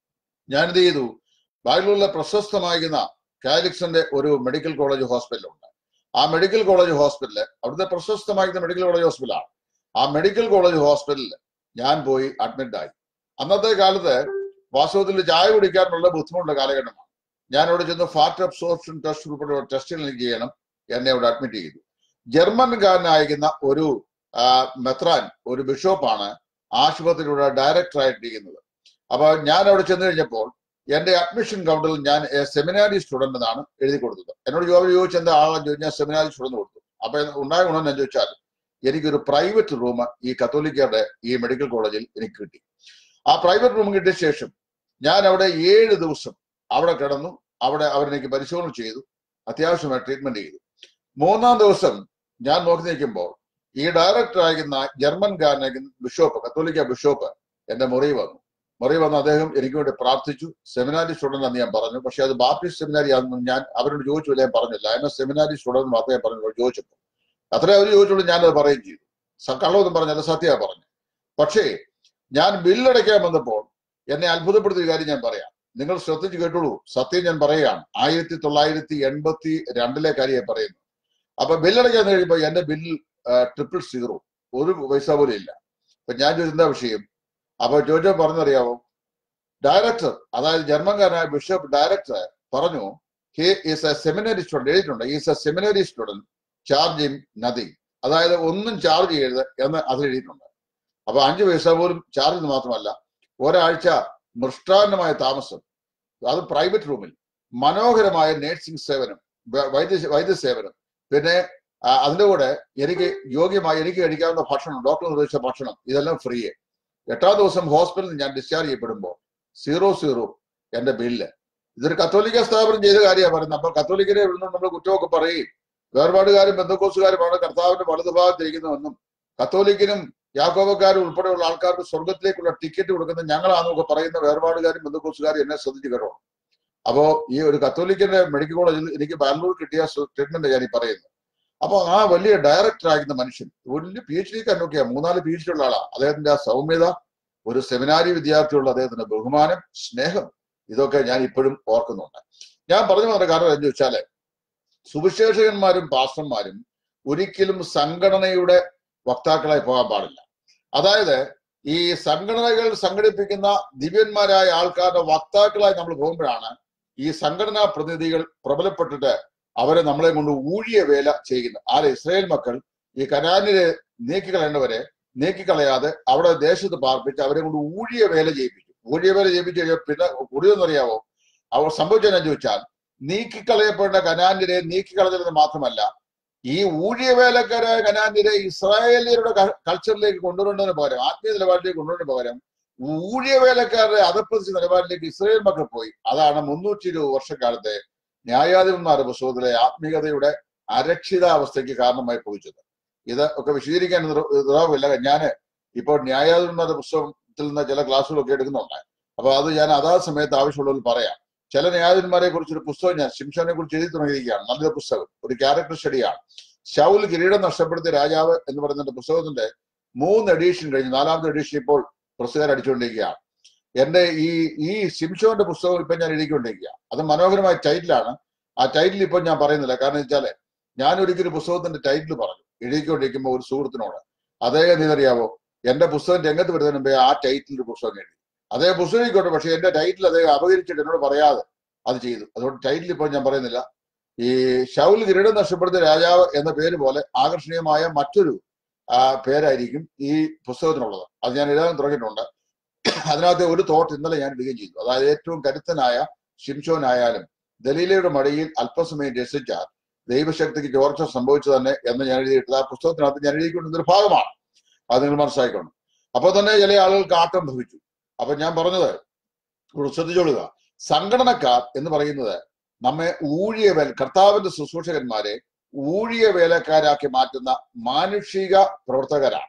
ഞാൻ എന്ത് ചെയ്തു, ബാംഗ്ലൂരിലെ പ്രശസ്തമായിരുന്ന കാലിക്സിന്റെ ഒരു മെഡിക്കൽ കോളേജ് ഹോസ്പിറ്റലുണ്ട്. ആ മെഡിക്കൽ കോളേജ് ഹോസ്പിറ്റല് അവിടുത്തെ പ്രശസ്തമായിരുന്ന മെഡിക്കൽ കോളേജ് ഹോസ്പിറ്റലാണ്. ആ മെഡിക്കൽ കോളേജ് ഹോസ്പിറ്റലിൽ ഞാൻ പോയി അഡ്മിറ്റ് ആയി. അന്നത്തെ കാലത്ത് വാസ്തവത്തിൽ ചായ കുടിക്കാനുള്ള ബുദ്ധിമുട്ടുള്ള കാലഘട്ടമാണ്. ഞാൻ അവിടെ ചെന്ന് ഫാറ്റ് അബ്സോർപ്ഷൻ ടെസ്റ്റ് ഉൾപ്പെടെ ടെസ്റ്റുകൾ ചെയ്യണം. എന്നെ അവിടെ അഡ്മിറ്റ് ചെയ്തു. ജർമ്മൻകാരനായിരിക്കുന്ന ഒരു മെത്രാൻ, ഒരു ബിഷപ്പാണ് ആശുപത്രിയുടെ ഡയറക്ടർ ആയിട്ടിരിക്കുന്നത്. അപ്പൊ ഞാൻ അവിടെ ചെന്ന് കഴിഞ്ഞപ്പോൾ എന്റെ അഡ്മിഷൻ കൗണ്ടറിൽ ഞാൻ സെമിനാരി സ്റ്റുഡന്റ് എന്നാണ് എഴുതി കൊടുത്തത്. എന്നോട് ജോലി ചോദിച്ച എന്താ ആളെന്ന് ചോദിച്ചാൽ സെമിനാരി സ്റ്റുഡന്റ് കൊടുത്തു. അപ്പൊ ഉണ്ടായ ഗുണം എന്ന് ചോദിച്ചാൽ എനിക്കൊരു പ്രൈവറ്റ് റൂം ഈ കത്തോലിക്കയുടെ ഈ മെഡിക്കൽ കോളേജിൽ എനിക്ക് കിട്ടി. ആ പ്രൈവറ്റ് റൂം കിട്ടിയ ശേഷം ഞാൻ അവിടെ ഏഴ് ദിവസം അവിടെ കിടന്നു. അവിടെ അവരെനിക്ക് പരിശോധന ചെയ്തു, അത്യാവശ്യമായി ട്രീറ്റ്മെന്റ് ചെയ്തു. മൂന്നാം ദിവസം ഞാൻ നോക്കി നിൽക്കുമ്പോൾ ഈ ഡയറക്ടർ ആയിരുന്ന ജർമ്മൻകാരനായിരുന്ന ബിഷപ്പ്, കത്തോലിക്ക ബിഷപ്പ് എന്റെ മുറി വന്നു. മുറി വന്ന് അദ്ദേഹം എനിക്ക് വേണ്ടി പ്രാർത്ഥിച്ചു. സെമിനാരി സ്റ്റുഡന്റ് എന്ന് ഞാൻ പറഞ്ഞു. പക്ഷെ അത് ബാപ്റ്റിസ്റ്റ് സെമിനാരി ആണെന്ന് ഞാൻ അവരോട് ചോദിച്ചു, ഞാൻ പറഞ്ഞില്ല. I'm a seminary student മാത്രമേ പറഞ്ഞു. ചോദിച്ചപ്പോൾ അത്രേ അവർ ചോദിച്ചോളൂ, ഞാനത് പറയുകയും ചെയ്തു. കള്ളമൊന്നും പറഞ്ഞല്ല, സത്യമാണ് പറഞ്ഞു. പക്ഷേ ഞാൻ ബില്ലടയ്ക്കാൻ വന്നപ്പോൾ എന്നെ അത്ഭുതപ്പെടുത്തിയ കാര്യം ഞാൻ പറയാം. നിങ്ങൾ ശ്രദ്ധിച്ച് കേട്ടോളൂ, സത്യം ഞാൻ പറയുകയാണ്. ആയിരത്തി തൊള്ളായിരത്തി എൺപത്തി രണ്ടിലെ കാര്യം പറയുന്നു. അപ്പൊ ബില്ലടയ്ക്കാൻ കഴിയുമ്പോൾ എന്റെ ബില്ല് ട്രിപ്പിൾ സീറോ, ഒരു പൈസ പോലും ഇല്ല. അപ്പൊ ഞാൻ ചോദിച്ച എന്താ വിഷയം? അപ്പൊ ചോദിച്ചോ പറഞ്ഞറിയാവോ, ഡയറക്ടർ, അതായത് ജർമ്മൻകാരനായ ബിഷപ്പ് ഡയറക്ടർ പറഞ്ഞു, he is a seminary student, എഴുതിയിട്ടുണ്ട്, is a seminary student charging nothing, അതായത് ഒന്നും ചാർജ് ചെയ്യരുത് എന്ന് അതിൽ എഴുതിയിട്ടുണ്ട്. അപ്പൊ അഞ്ചു പൈസ പോലും ചാർജ് മാത്രമല്ല, ഒരാഴ്ച മൃഷ്ടാന്നമായ താമസം, അത് പ്രൈവറ്റ് റൂമിൽ, മനോഹരമായ നേഴ്സിംഗ് സേവനം, വൈദ്യ വൈദ്യസേവനം, പിന്നെ അതിന്റെ കൂടെ എനിക്ക് യോഗ്യമായി എനിക്ക് കഴിക്കാവുന്ന ഭക്ഷണം, ഡോക്ടർ നിർദ്ദേശിച്ച ഭക്ഷണം, ഇതെല്ലാം ഫ്രീ. എട്ടാം ദിവസം ഹോസ്പിറ്റലിൽ ഞാൻ ഡിസ്ചാർജ് ചെയ്യപ്പെടുമ്പോൾ സീറോ സീറോ എന്റെ ബില്ല്. ഇതൊരു കത്തോലിക്ക സ്ഥാപനം ചെയ്ത കാര്യമാണ് പറയുന്നത്. അപ്പൊ കത്തോലിക്കരെ ഇവിടുന്ന് നമ്മൾ കുറ്റമൊക്കെ പറയും, വേർപാടുകാരും ബന്ധക്കോസുകാരുമാണ് കർത്താവിന്റെ വലതുഭാഗത്തിരിക്കുന്നതെന്നും കത്തോലിക്കനും യാക്കോബക്കാരും ഉൾപ്പെടെയുള്ള ആൾക്കാർക്ക് സ്വർഗത്തിലേക്കുള്ള ടിക്കറ്റ് കൊടുക്കുന്ന ഞങ്ങളാണെന്നൊക്കെ പറയുന്ന വേർപാടുകാരും ബന്ധക്കോസുകാരും എന്നെ ശ്രദ്ധിച്ചു കേട്ടോ. അപ്പോ ഈ ഒരു കത്തോലിക്കന്റെ മെഡിക്കൽ കോളേജിൽ എനിക്ക് ബാംഗ്ലൂർ കിട്ടിയ ട്രീറ്റ്മെന്റ് ഞാൻ ഈ പറയുന്നത്. അപ്പൊ ആ വലിയ ഡയറക്ടർ ആയിരുന്ന മനുഷ്യൻ വലിയ പി എച്ച് ഡിക്കാരനൊക്കെയാ, മൂന്നാല് പി എച്ച് ഡി ഉള്ള ആളാ. അദ്ദേഹത്തിന്റെ ആ സൗമ്യത, ഒരു സെമിനാരി വിദ്യാർത്ഥിയുള്ള അദ്ദേഹത്തിന്റെ ബഹുമാനം, സ്നേഹം, ഇതൊക്കെ ഞാൻ ഇപ്പോഴും ഓർക്കുന്നുണ്ട്. ഞാൻ പറഞ്ഞു വന്ന കാരണം എന്ന് ചോദിച്ചാല്, സുവിശേഷകന്മാരും പാസ്റ്റർമാരും ഒരിക്കലും സംഘടനയുടെ വക്താക്കളായി പോകാൻ പാടില്ല. അതായത് ഈ സംഘടനകൾ സംഘടിപ്പിക്കുന്ന ദിവ്യന്മാരായ ആൾക്കാരുടെ വക്താക്കളായി നമ്മൾ പോകുമ്പോഴാണ് ഈ സംഘടനാ പ്രതിനിധികൾ പ്രബലപ്പെട്ടിട്ട് അവരെ നമ്മളെ കൊണ്ട് ഊഴിയ വേല ചെയ്യുന്നത്. ആരെ? ഇസ്രായേൽ മക്കൾ ഈ കനാനിലെ നീക്കിക്കളയേണ്ടവരെ നീക്കിക്കളയാതെ അവിടെ ദേശത്ത് പാർപ്പിച്ച് അവരെ കൊണ്ട് ഊഴിയ വേല ചെയ്യിപ്പിച്ചു. ഊഴിയ വേല ചെയ്യിപ്പിച്ചു കഴിഞ്ഞാൽ പിന്നെ കുടിയെന്നറിയാവോ അവർ സംഭവിച്ചതെന്നു ചോദിച്ചാൽ, നീക്കിക്കളയപ്പെട്ട കനാന്യരെ നീക്കിക്കളഞ്ഞത് മാത്രമല്ല, ഈ ഊഴിയ വേലക്കാരായ കനാന്യരെ ഇസ്രായേലിയരുടെ കൾച്ചറിലേക്ക് കൊണ്ടുവരേണ്ടതിന് പകരം, ആത്മീയ നിലപാടിലേക്ക് കൊണ്ടുവരുന്നതിന് പകരം ഊഴിയ വേലക്കാരുടെ അധപ്പതിച്ച നിലപാടിലേക്ക് ഇസ്രായേൽ മക്കൾ പോയി. അതാണ് മുന്നൂറ്റി ഇരുപത് വർഷക്കാലത്തെ ന്യായാധിപന്മാരുടെ പുസ്തകത്തിലെ ആത്മീയതയുടെ അരക്ഷിതാവസ്ഥയ്ക്ക് കാരണമായി പോയിച്ചത്. ഇത് ഒക്കെ വിശദീകരിക്കാൻ നിർവാഹമില്ല. ഞാൻ ഇപ്പോൾ ന്യായാധിപന്മാരുടെ പുസ്തകത്തിൽ നിന്ന് ചില ക്ലാസ്സുകളൊക്കെ എടുക്കുന്നുണ്ട്. അപ്പൊ അത് ഞാൻ അതാത് സമയത്ത് ആവശ്യമുള്ളവർ പറയാം. ചില ന്യായാധിപന്മാരെ കുറിച്ചൊരു പുസ്തകം ഞാൻ ശിംശോനെ കുറിച്ച് എഴുതി തുടങ്ങിയിരിക്കുകയാണ്. നല്ലൊരു പുസ്തകം, ഒരു ക്യാരക്ടർ സ്റ്റഡിയാണ്. ശൗൽ കിരീടം നഷ്ടപ്പെടുത്തിയ രാജാവ് എന്ന് പറയുന്ന പുസ്തകത്തിന്റെ മൂന്ന് എഡീഷൻ കഴിഞ്ഞ് നാലാമത്തെ എഡീഷൻ ഇപ്പോൾ പ്രസിദ്ധീകരണം അടിച്ചുകൊണ്ടിരിക്കുകയാണ്. എന്റെ ഈ ഈ ശിംശോന്റെ പുസ്തകം ഇപ്പൊ ഞാൻ എഴുതിക്കൊണ്ടിരിക്കുക. അത് മനോഹരമായ ടൈറ്റിലാണ്. ആ ടൈറ്റിൽ ഇപ്പൊ ഞാൻ പറയുന്നില്ല. കാരണം വെച്ചാല് ഞാൻ ഒരിക്കലും പുസ്തകത്തിന്റെ ടൈറ്റിൽ പറഞ്ഞു എഴുതിക്കൊണ്ടിരിക്കുമ്പോൾ ഒരു സുഹൃത്തിനോട്, അദ്ദേഹം ഇതറിയാവോ, എന്റെ പുസ്തകം രംഗത്ത് വരുന്നതിന് മുമ്പേ ആ ടൈറ്റിൽ പുസ്തകം എഴുതി. അദ്ദേഹം പുസ്തകം എഴുതിക്കോട്ടെ, പക്ഷെ എന്റെ ടൈറ്റിൽ അദ്ദേഹം അപകരിച്ചിട്ട് എന്നോട് പറയാതെ അത് ചെയ്തു. അതുകൊണ്ട് ടൈറ്റിൽ ഇപ്പോൾ ഞാൻ പറയുന്നില്ല. ഈ ശൗൽ കിരീടം നഷ്ടപ്പെടുത്തിയ രാജാവ് എന്ന പേര് പോലെ ആകർഷണീയമായ മറ്റൊരു പേരായിരിക്കും ഈ പുസ്തകത്തിനുള്ളത്. അത് ഞാൻ എഴുതാൻ തുടങ്ങിയിട്ടുണ്ട്. അതിനകത്തെ ഒരു തോട്ട് ഇന്നലെ ഞാൻ ഇടുകയും ചെയ്തു. അതായത് ഏറ്റവും കരുത്തനായ ശിംശോനായാലും ദലീലയുടെ മടിയിൽ അല്പസമയം രസിച്ചാൽ ദൈവശക്തിക്ക് ചോർച്ച സംഭവിച്ചു തന്നെ എന്ന് ഞാൻ എഴുതിയിട്ടത് ആ പുസ്തകത്തിനകത്ത് ഞാൻ എഴുതിക്കൊണ്ടിരുന്നൊരു ഭാഗമാണ്. അത് നിങ്ങൾ മനസ്സിലാക്കണം. അപ്പോൾ തന്നെ ചില ആളുകൾക്ക് ആട്ടം ഭവിച്ചു. അപ്പൊ ഞാൻ പറഞ്ഞത് ശ്രദ്ധിച്ചോളുക, സംഘടനക്കാർ എന്ന് പറയുന്നത് നമ്മെ ഊഴിയ വേല, കർത്താവിന്റെ ശുശ്രൂഷകന്മാരെ ഊഴിയ വേലക്കാരാക്കി മാറ്റുന്ന മാനുഷിക പ്രവർത്തകരാണ്.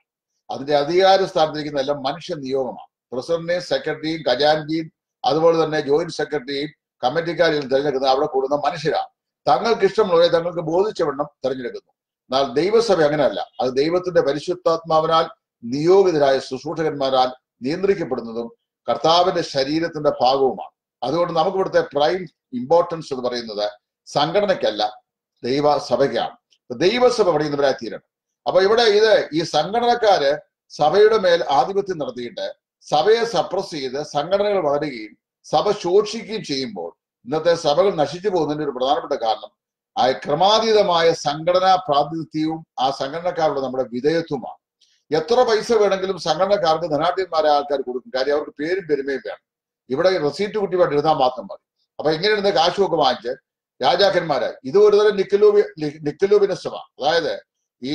അതിന്റെ അധികാര സ്ഥാനത്തിരിക്കുന്ന എല്ലാം മനുഷ്യ നിയോഗമാണ്. പ്രസിഡന്റിനെയും സെക്രട്ടറിയും ഖജാൻജിയും അതുപോലെ തന്നെ ജോയിന്റ് സെക്രട്ടറിയും കമ്മിറ്റിക്കാരെയും തിരഞ്ഞെടുക്കുന്നത് അവിടെ കൂടുന്ന മനുഷ്യരാണ്. തങ്ങൾക്ക് ഇഷ്ടമുള്ളവരെ തങ്ങൾക്ക് ബോധിച്ചവണ്ണം തിരഞ്ഞെടുക്കുന്നു. എന്നാൽ ദൈവസഭ അങ്ങനെയല്ല. അത് ദൈവത്തിന്റെ പരിശുദ്ധാത്മാവിനാൽ നിയോഗിതരായ ശുശ്രൂഷകന്മാരാൽ നിയന്ത്രിക്കപ്പെടുന്നതും കർത്താവിന്റെ ശരീരത്തിന്റെ ഭാഗവുമാണ്. അതുകൊണ്ട് നമുക്ക് ഇവിടുത്തെ പ്രൈം ഇമ്പോർട്ടൻസ് എന്ന് പറയുന്നത് സംഘടനയ്ക്കല്ല, ദൈവസഭയ്ക്കാണ്. ദൈവസഭ പണിയുന്നവരായി തീരണം. അപ്പൊ ഇവിടെ ഇത് ഈ സംഘടനക്കാര് സഭയുടെ മേൽ ആധിപത്യം നടത്തിയിട്ട് സഭയെ സപ്രസ് ചെയ്ത് സംഘടനകൾ വളരുകയും സഭ ശോഷിക്കുകയും ചെയ്യുമ്പോൾ ഇന്നത്തെ സഭകൾ നശിച്ചു പോകുന്നതിന്റെ ഒരു പ്രധാനപ്പെട്ട കാരണം ആ ക്രമാതീതമായ സംഘടനാ പ്രാതിനിധ്യവും ആ സംഘടനക്കാരുടെ നമ്മുടെ വിധേയത്വമാണ്. എത്ര പൈസ വേണമെങ്കിലും സംഘടനക്കാർക്ക് ധനാഢ്യന്മാരായ ആൾക്കാർ കൊടുക്കും. കാര്യം അവർക്ക് പേരും പെരുമയും വേണം. ഇവിടെ റെസീറ്റ് കുട്ടിയുമായിട്ട് എഴുതാൻ മാത്രം മതി. അപ്പൊ ഇങ്ങനെ ഇരുന്ന് കാശുമൊക്കെ വാങ്ങിച്ച് രാജാക്കന്മാരായി ഇത് ഒരുതരം നിക്കലൂബി നിക്കലൂബിനിസമാണ്. അതായത് ഈ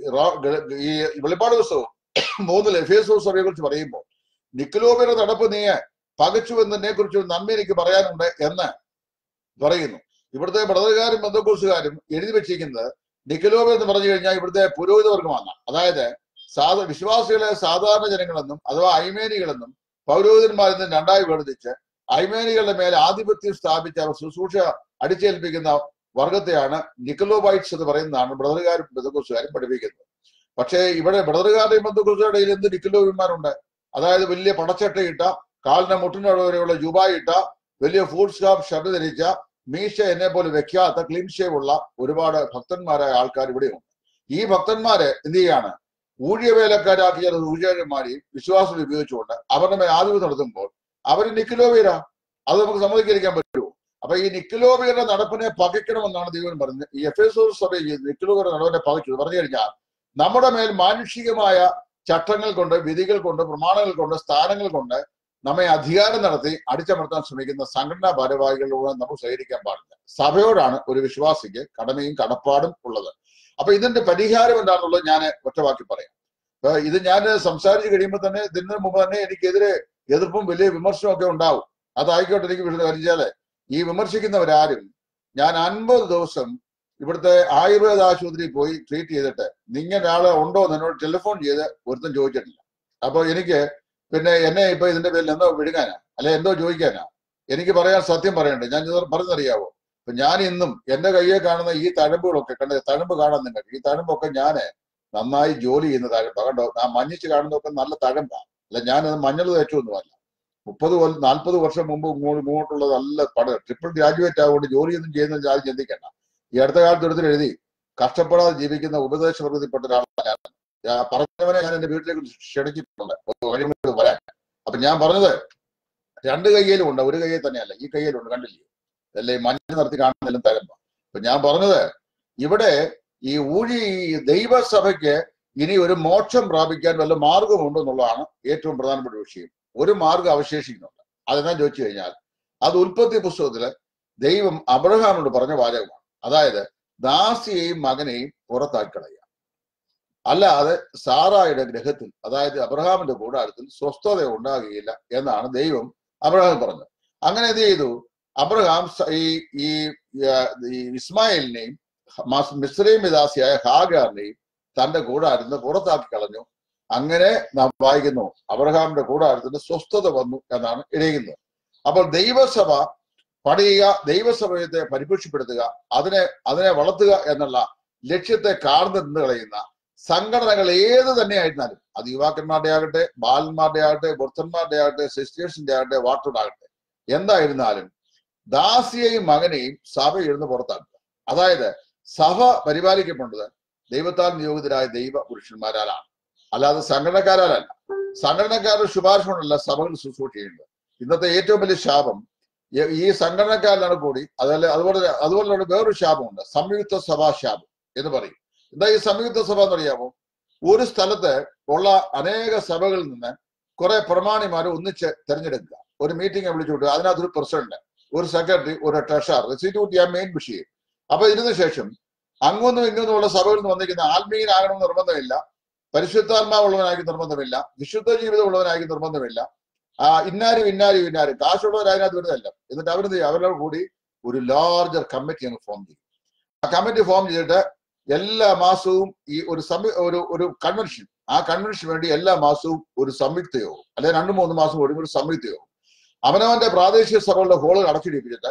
ഈ വെളിപ്പാട് പുസ്തകം മൂന്നിൽ എഫേസോസ് സഭയെ കുറിച്ച് പറയുമ്പോൾ നിക്കലോബിയുടെ നടപ്പ് നീ പകച്ചു എന്നതിനെ കുറിച്ച് നന്മ എനിക്ക് പറയാനുണ്ട് എന്ന് പറയുന്നു. ഇവിടുത്തെ ബ്രദറുകാരും ബന്ധുക്കോസുകാരും എഴുതി വെച്ചിരിക്കുന്നത് നിക്കലോബ് എന്ന് പറഞ്ഞു കഴിഞ്ഞാൽ ഇവിടുത്തെ പുരോഹിത വർഗമാണ്. അതായത് സാധാ വിശ്വാസികളെ സാധാരണ ജനങ്ങളെന്നും അഥവാ ഐമേനികളെന്നും പൗരോഹിതന്മാരെന്നും രണ്ടായി വേർതിരിച്ച് ഐമേനികളുടെ മേലെ ആധിപത്യം സ്ഥാപിച്ച് അവർ ശുശ്രൂഷ അടിച്ചേൽപ്പിക്കുന്ന വർഗത്തെയാണ് നിക്കലോബൈറ്റ്സ് എന്ന് പറയുന്നതാണ് ബ്രദറുകാരും ബന്ധുക്കോസുകാരും പഠിപ്പിക്കുന്നത്. പക്ഷേ ഇവിടെ ബ്രദറുകാരുടെയും ബന്ധുക്കോസുകാരുടെ ഇടയിൽ എന്ത് നിക്കലോബിന്മാരുണ്ട്? അതായത് വലിയ പടച്ചട്ടയിട്ട കാലിന്റെ മുട്ടിനടുവരെയുള്ള ജുബായിട്ട വലിയ ഫുൾ സ്കാർഫ് ഷർട്ട് ധരിച്ച മീശ എന്നെ പോലെ വെക്കാത്ത ക്ലീൻ ഷേവ് ഉള്ള ഒരുപാട് ഭക്തന്മാരായ ആൾക്കാർ ഇവിടെയുണ്ട്. ഈ ഭക്തന്മാരെ എന്ത് ചെയ്യാണ്? ഊഴിയവേലക്കാരാക്കിയ ഊഴിയന്മാരെയും വിശ്വാസം ഉപയോഗിച്ചുകൊണ്ട് അവരുടെ മേൽ ആധിപത്യം നടത്തുമ്പോൾ അവർ നിക്കലോബിയരാ. അത് നമുക്ക് സമ്മതികരിക്കാൻ പറ്റുമോ? അപ്പൊ ഈ നിക്കലോബിയരുടെ നടപ്പിനെ പകയ്ക്കണമെന്നാണ് ദൈവം പറഞ്ഞത്. ഈ എഫേസോസ് സഭ നിക്കലോബിയരുടെ നടപ്പിനെ പകച്ചു പറഞ്ഞു കഴിഞ്ഞാൽ നമ്മുടെ മേൽ മാനുഷികമായ ചട്ടങ്ങൾ കൊണ്ട്, വിധികൾ കൊണ്ട്, പ്രമാണങ്ങൾ കൊണ്ട്, സ്ഥാനങ്ങൾ കൊണ്ട് നമ്മെ അധികാരം നടത്തി അടിച്ചമർത്താൻ ശ്രമിക്കുന്ന സംഘടനാ ഭാരവാഹികളോട് നമുക്ക് സഹകരിക്കാൻ പാടില്ല. സഭയോടാണ് ഒരു വിശ്വാസിക്ക് കടമയും കടപ്പാടും ഉള്ളത്. അപ്പൊ ഇതിന്റെ പരിഹാരം എന്താണെന്നുള്ളത് ഞാൻ ഒറ്റവാക്കി പറയാം. അപ്പൊ ഇത് ഞാൻ സംസാരിച്ച് കഴിയുമ്പോൾ തന്നെ ഇതിന് മുമ്പ് തന്നെ എനിക്കെതിരെ എതിർപ്പും വലിയ വിമർശനവും ഒക്കെ ഉണ്ടാവും. അതായിക്കോട്ടെ, എനിക്ക് വിചാരിച്ചാല് ഈ വിമർശിക്കുന്നവരാരും ഞാൻ അൻപത് ദിവസം ഇവിടുത്തെ ആയുർവേദ ആശുപത്രിയിൽ പോയി ട്രീറ്റ് ചെയ്തിട്ട് നിങ്ങൾ ഒരാളെ ഉണ്ടോ എന്ന് എന്നോട് ടെലിഫോൺ ചെയ്ത് ഒരുത്തും ചോദിച്ചിട്ടില്ല. അപ്പൊ എനിക്ക് പിന്നെ എന്നെ ഇപ്പൊ ഇതിന്റെ പേരിൽ എന്തോ വിഴുങ്ങാനാ അല്ലെ എന്തോ ചോദിക്കാനാ? എനിക്ക് പറയാൻ സത്യം പറയണ്ടേ? ഞാൻ പറഞ്ഞറിയാവോ? അപ്പൊ ഞാൻ ഇന്നും എന്റെ കയ്യെ കാണുന്ന ഈ തഴമ്പുകളൊക്കെ കണ്ട തഴമ്പ് കാണാൻ നിങ്ങൾക്ക് ഈ തഴമ്പൊക്കെ ഞാന് നന്നായി ജോലി ചെയ്യുന്ന തഴമ്പ. കണ്ടോ, ആ മഞ്ഞിച്ച് കാണുന്നതൊക്കെ നല്ല തഴമ്പാ. അല്ല ഞാനത് മഞ്ഞൾ തേച്ചൊന്നുമല്ല. മുപ്പത് കൊല്ലം നാൽപ്പത് വർഷം മുമ്പ് ഇങ്ങോട്ടുള്ളത് നല്ല പട ട്രിപ്പിൾ ഗ്രാജുവേറ്റ് ആവുകൊണ്ട് ജോലിയൊന്നും ചെയ്യുന്ന ആരും ചിന്തിക്കണ്ട. ഈ അടുത്ത കാലത്ത് എടുത്തിട്ട് എഴുതി കഷ്ടപ്പെടാതെ ജീവിക്കുന്ന ഉപദേശ വർഗത്തിൽപ്പെട്ട ഒരാളാണ് ഞാൻ. പറഞ്ഞവനെ ഞാൻ എന്റെ വീട്ടിലേക്ക് ക്ഷണിച്ചിട്ടുണ്ട് വഴിമുട്ട് വരാൻ. അപ്പൊ ഞാൻ പറഞ്ഞത് രണ്ട് കയ്യിലും ഉണ്ട്, ഒരു കയ്യിൽ തന്നെയല്ല, ഈ കയ്യിലുണ്ട്. കണ്ടില്ലേ? അല്ലേ മഞ്ഞ നിർത്തി കാണുന്നതിലും തരമ്പ. അപ്പൊ ഞാൻ പറഞ്ഞത് ഇവിടെ ഈ ഊഴി ദൈവസഭയ്ക്ക് ഇനി ഒരു മോക്ഷം പ്രാപിക്കാൻ വല്ല മാർഗമുണ്ടോ എന്നുള്ളതാണ് ഏറ്റവും പ്രധാനപ്പെട്ട വിഷയം. ഒരു മാർഗം അവശേഷിക്കുന്നുണ്ട്. അതെന്നാ ചോദിച്ചു കഴിഞ്ഞാൽ അത് ഉൽപ്പത്തി പുസ്തകത്തില് ദൈവം അബ്രഹാമിനോട് പറഞ്ഞ വാചകമാണ്. അതായത് ദാസിയെയും മകനെയും പുറത്താക്കി കളയുക, അല്ലാതെ സാറായുടെ ഗ്രഹത്തിൽ അതായത് അബ്രഹാമിന്റെ കൂടാരത്തിൽ സ്വസ്ഥത ഉണ്ടാകുകയില്ല എന്നാണ് ദൈവം അബ്രഹാം പറഞ്ഞത്. അങ്ങനെ എന്ത് ചെയ്തു? അബ്രഹാം ഈ ഈ ഇസ്മായിലിനെയും മിസ്രൈം ദാസിയായ ഹാഗാറിനെയും തന്റെ കൂടാരത്തിന് പുറത്താക്കി കളഞ്ഞു. അങ്ങനെ നാം വായിക്കുന്നു അബ്രഹാമിന്റെ കൂടാരത്തിന് സ്വസ്ഥത വന്നു എന്നാണ് എഴുതുന്നത്. അപ്പോൾ ദൈവസഭ പണിയുക, ദൈവസഭയത്തെ പരിപോഷിപ്പെടുത്തുക, അതിനെ അതിനെ വളർത്തുക എന്നുള്ള ലക്ഷ്യത്തെ കാർന്നു നിന്ന് കളയുന്ന സംഘടനകൾ ഏത് തന്നെയായിരുന്നാലും അത് യുവാക്കന്മാരുടെ ആകട്ടെ, ബാലന്മാരുടെ ആകട്ടെ, വൃദ്ധന്മാരുടെ ആകട്ടെ, സിസ്റ്റേഴ്സിന്റെ ആകട്ടെ, വാട്ടോടാകട്ടെ, എന്തായിരുന്നാലും ദാസിയെയും മകനെയും സഭ എഴുന്ന് പുറത്താക്കുക. അതായത് സഭ പരിപാലിക്കപ്പെടുന്നത് ദൈവത്താൽ നിയോഗിതരായ ദൈവ പുരുഷന്മാരാലാണ്, അല്ലാതെ സംഘടനക്കാരാലല്ല. സംഘടനക്കാരുടെ ശുപാർശ കൊണ്ടല്ല സഭകൾ ശുശ്രൂഷ ചെയ്യുന്നത്. ഇന്നത്തെ ഏറ്റവും വലിയ ശാപം ഈ സംഘടനക്കാരിലാണ് കൂടി. അതല്ല അതുപോലെ അതുപോലെ വേറൊരു ശാപമുണ്ട്, സംയുക്ത സഭാ ശാപം എന്ന് പറയും. എന്താ ഈ സംയുക്ത സഭ എന്നറിയാമോ? ഒരു സ്ഥലത്ത് ഉള്ള അനേക സഭകളിൽ നിന്ന് കുറെ പ്രമാണിമാർ ഒന്നിച്ച് തെരഞ്ഞെടുക്കുക, ഒരു മീറ്റിംഗ് വിളിച്ചു വിട്ടുക. അതിനകത്തൊരു പ്രസിഡന്റ്, ഒരു സെക്രട്ടറി, ഒരു ട്രഷറർ, റെസിറ്റ് കൂട്ടി ആ മെയിൻ വിഷയം. അപ്പൊ ഇതിനു ശേഷം അങ്ങൊന്നും ഇങ്ങൊന്നുമുള്ള സഭകളിൽ നിന്ന് വന്നിരിക്കുന്ന ആത്മീയനാകണമെന്ന് നിർബന്ധമില്ല, പരിശുദ്ധാത്മാവുള്ളവനാക്കി നിർബന്ധമില്ല, വിശുദ്ധ ജീവിതം ഉള്ളവനാക്കി നിർബന്ധമില്ല, ആ ഇന്നാരും ഇന്നാരും ഇന്നാരും കാശുള്ളവർ അതിനകത്ത് വരുന്നതല്ല. എന്നിട്ട് അവരെന്ത് ചെയ്യും? അവരോട് കൂടി ഒരു ലാർജർ കമ്മിറ്റി അങ്ങ് ഫോം ചെയ്യും. ആ കമ്മിറ്റി ഫോം ചെയ്തിട്ട് എല്ലാ മാസവും ഈ ഒരു സമി ഒരു ഒരു കൺവെൻഷൻ ആ കൺവെൻഷന് വേണ്ടി എല്ലാ മാസവും ഒരു സംയുക്ത യോഗം, അല്ലെങ്കിൽ രണ്ടു മൂന്ന് മാസം കൂടുമ്പോൾ ഒരു സംയുക്ത യോഗം, അവനവന്റെ പ്രാദേശിക സഭകളുടെ ഹോളുകൾ അടച്ചിടിപ്പിച്ചിട്ട്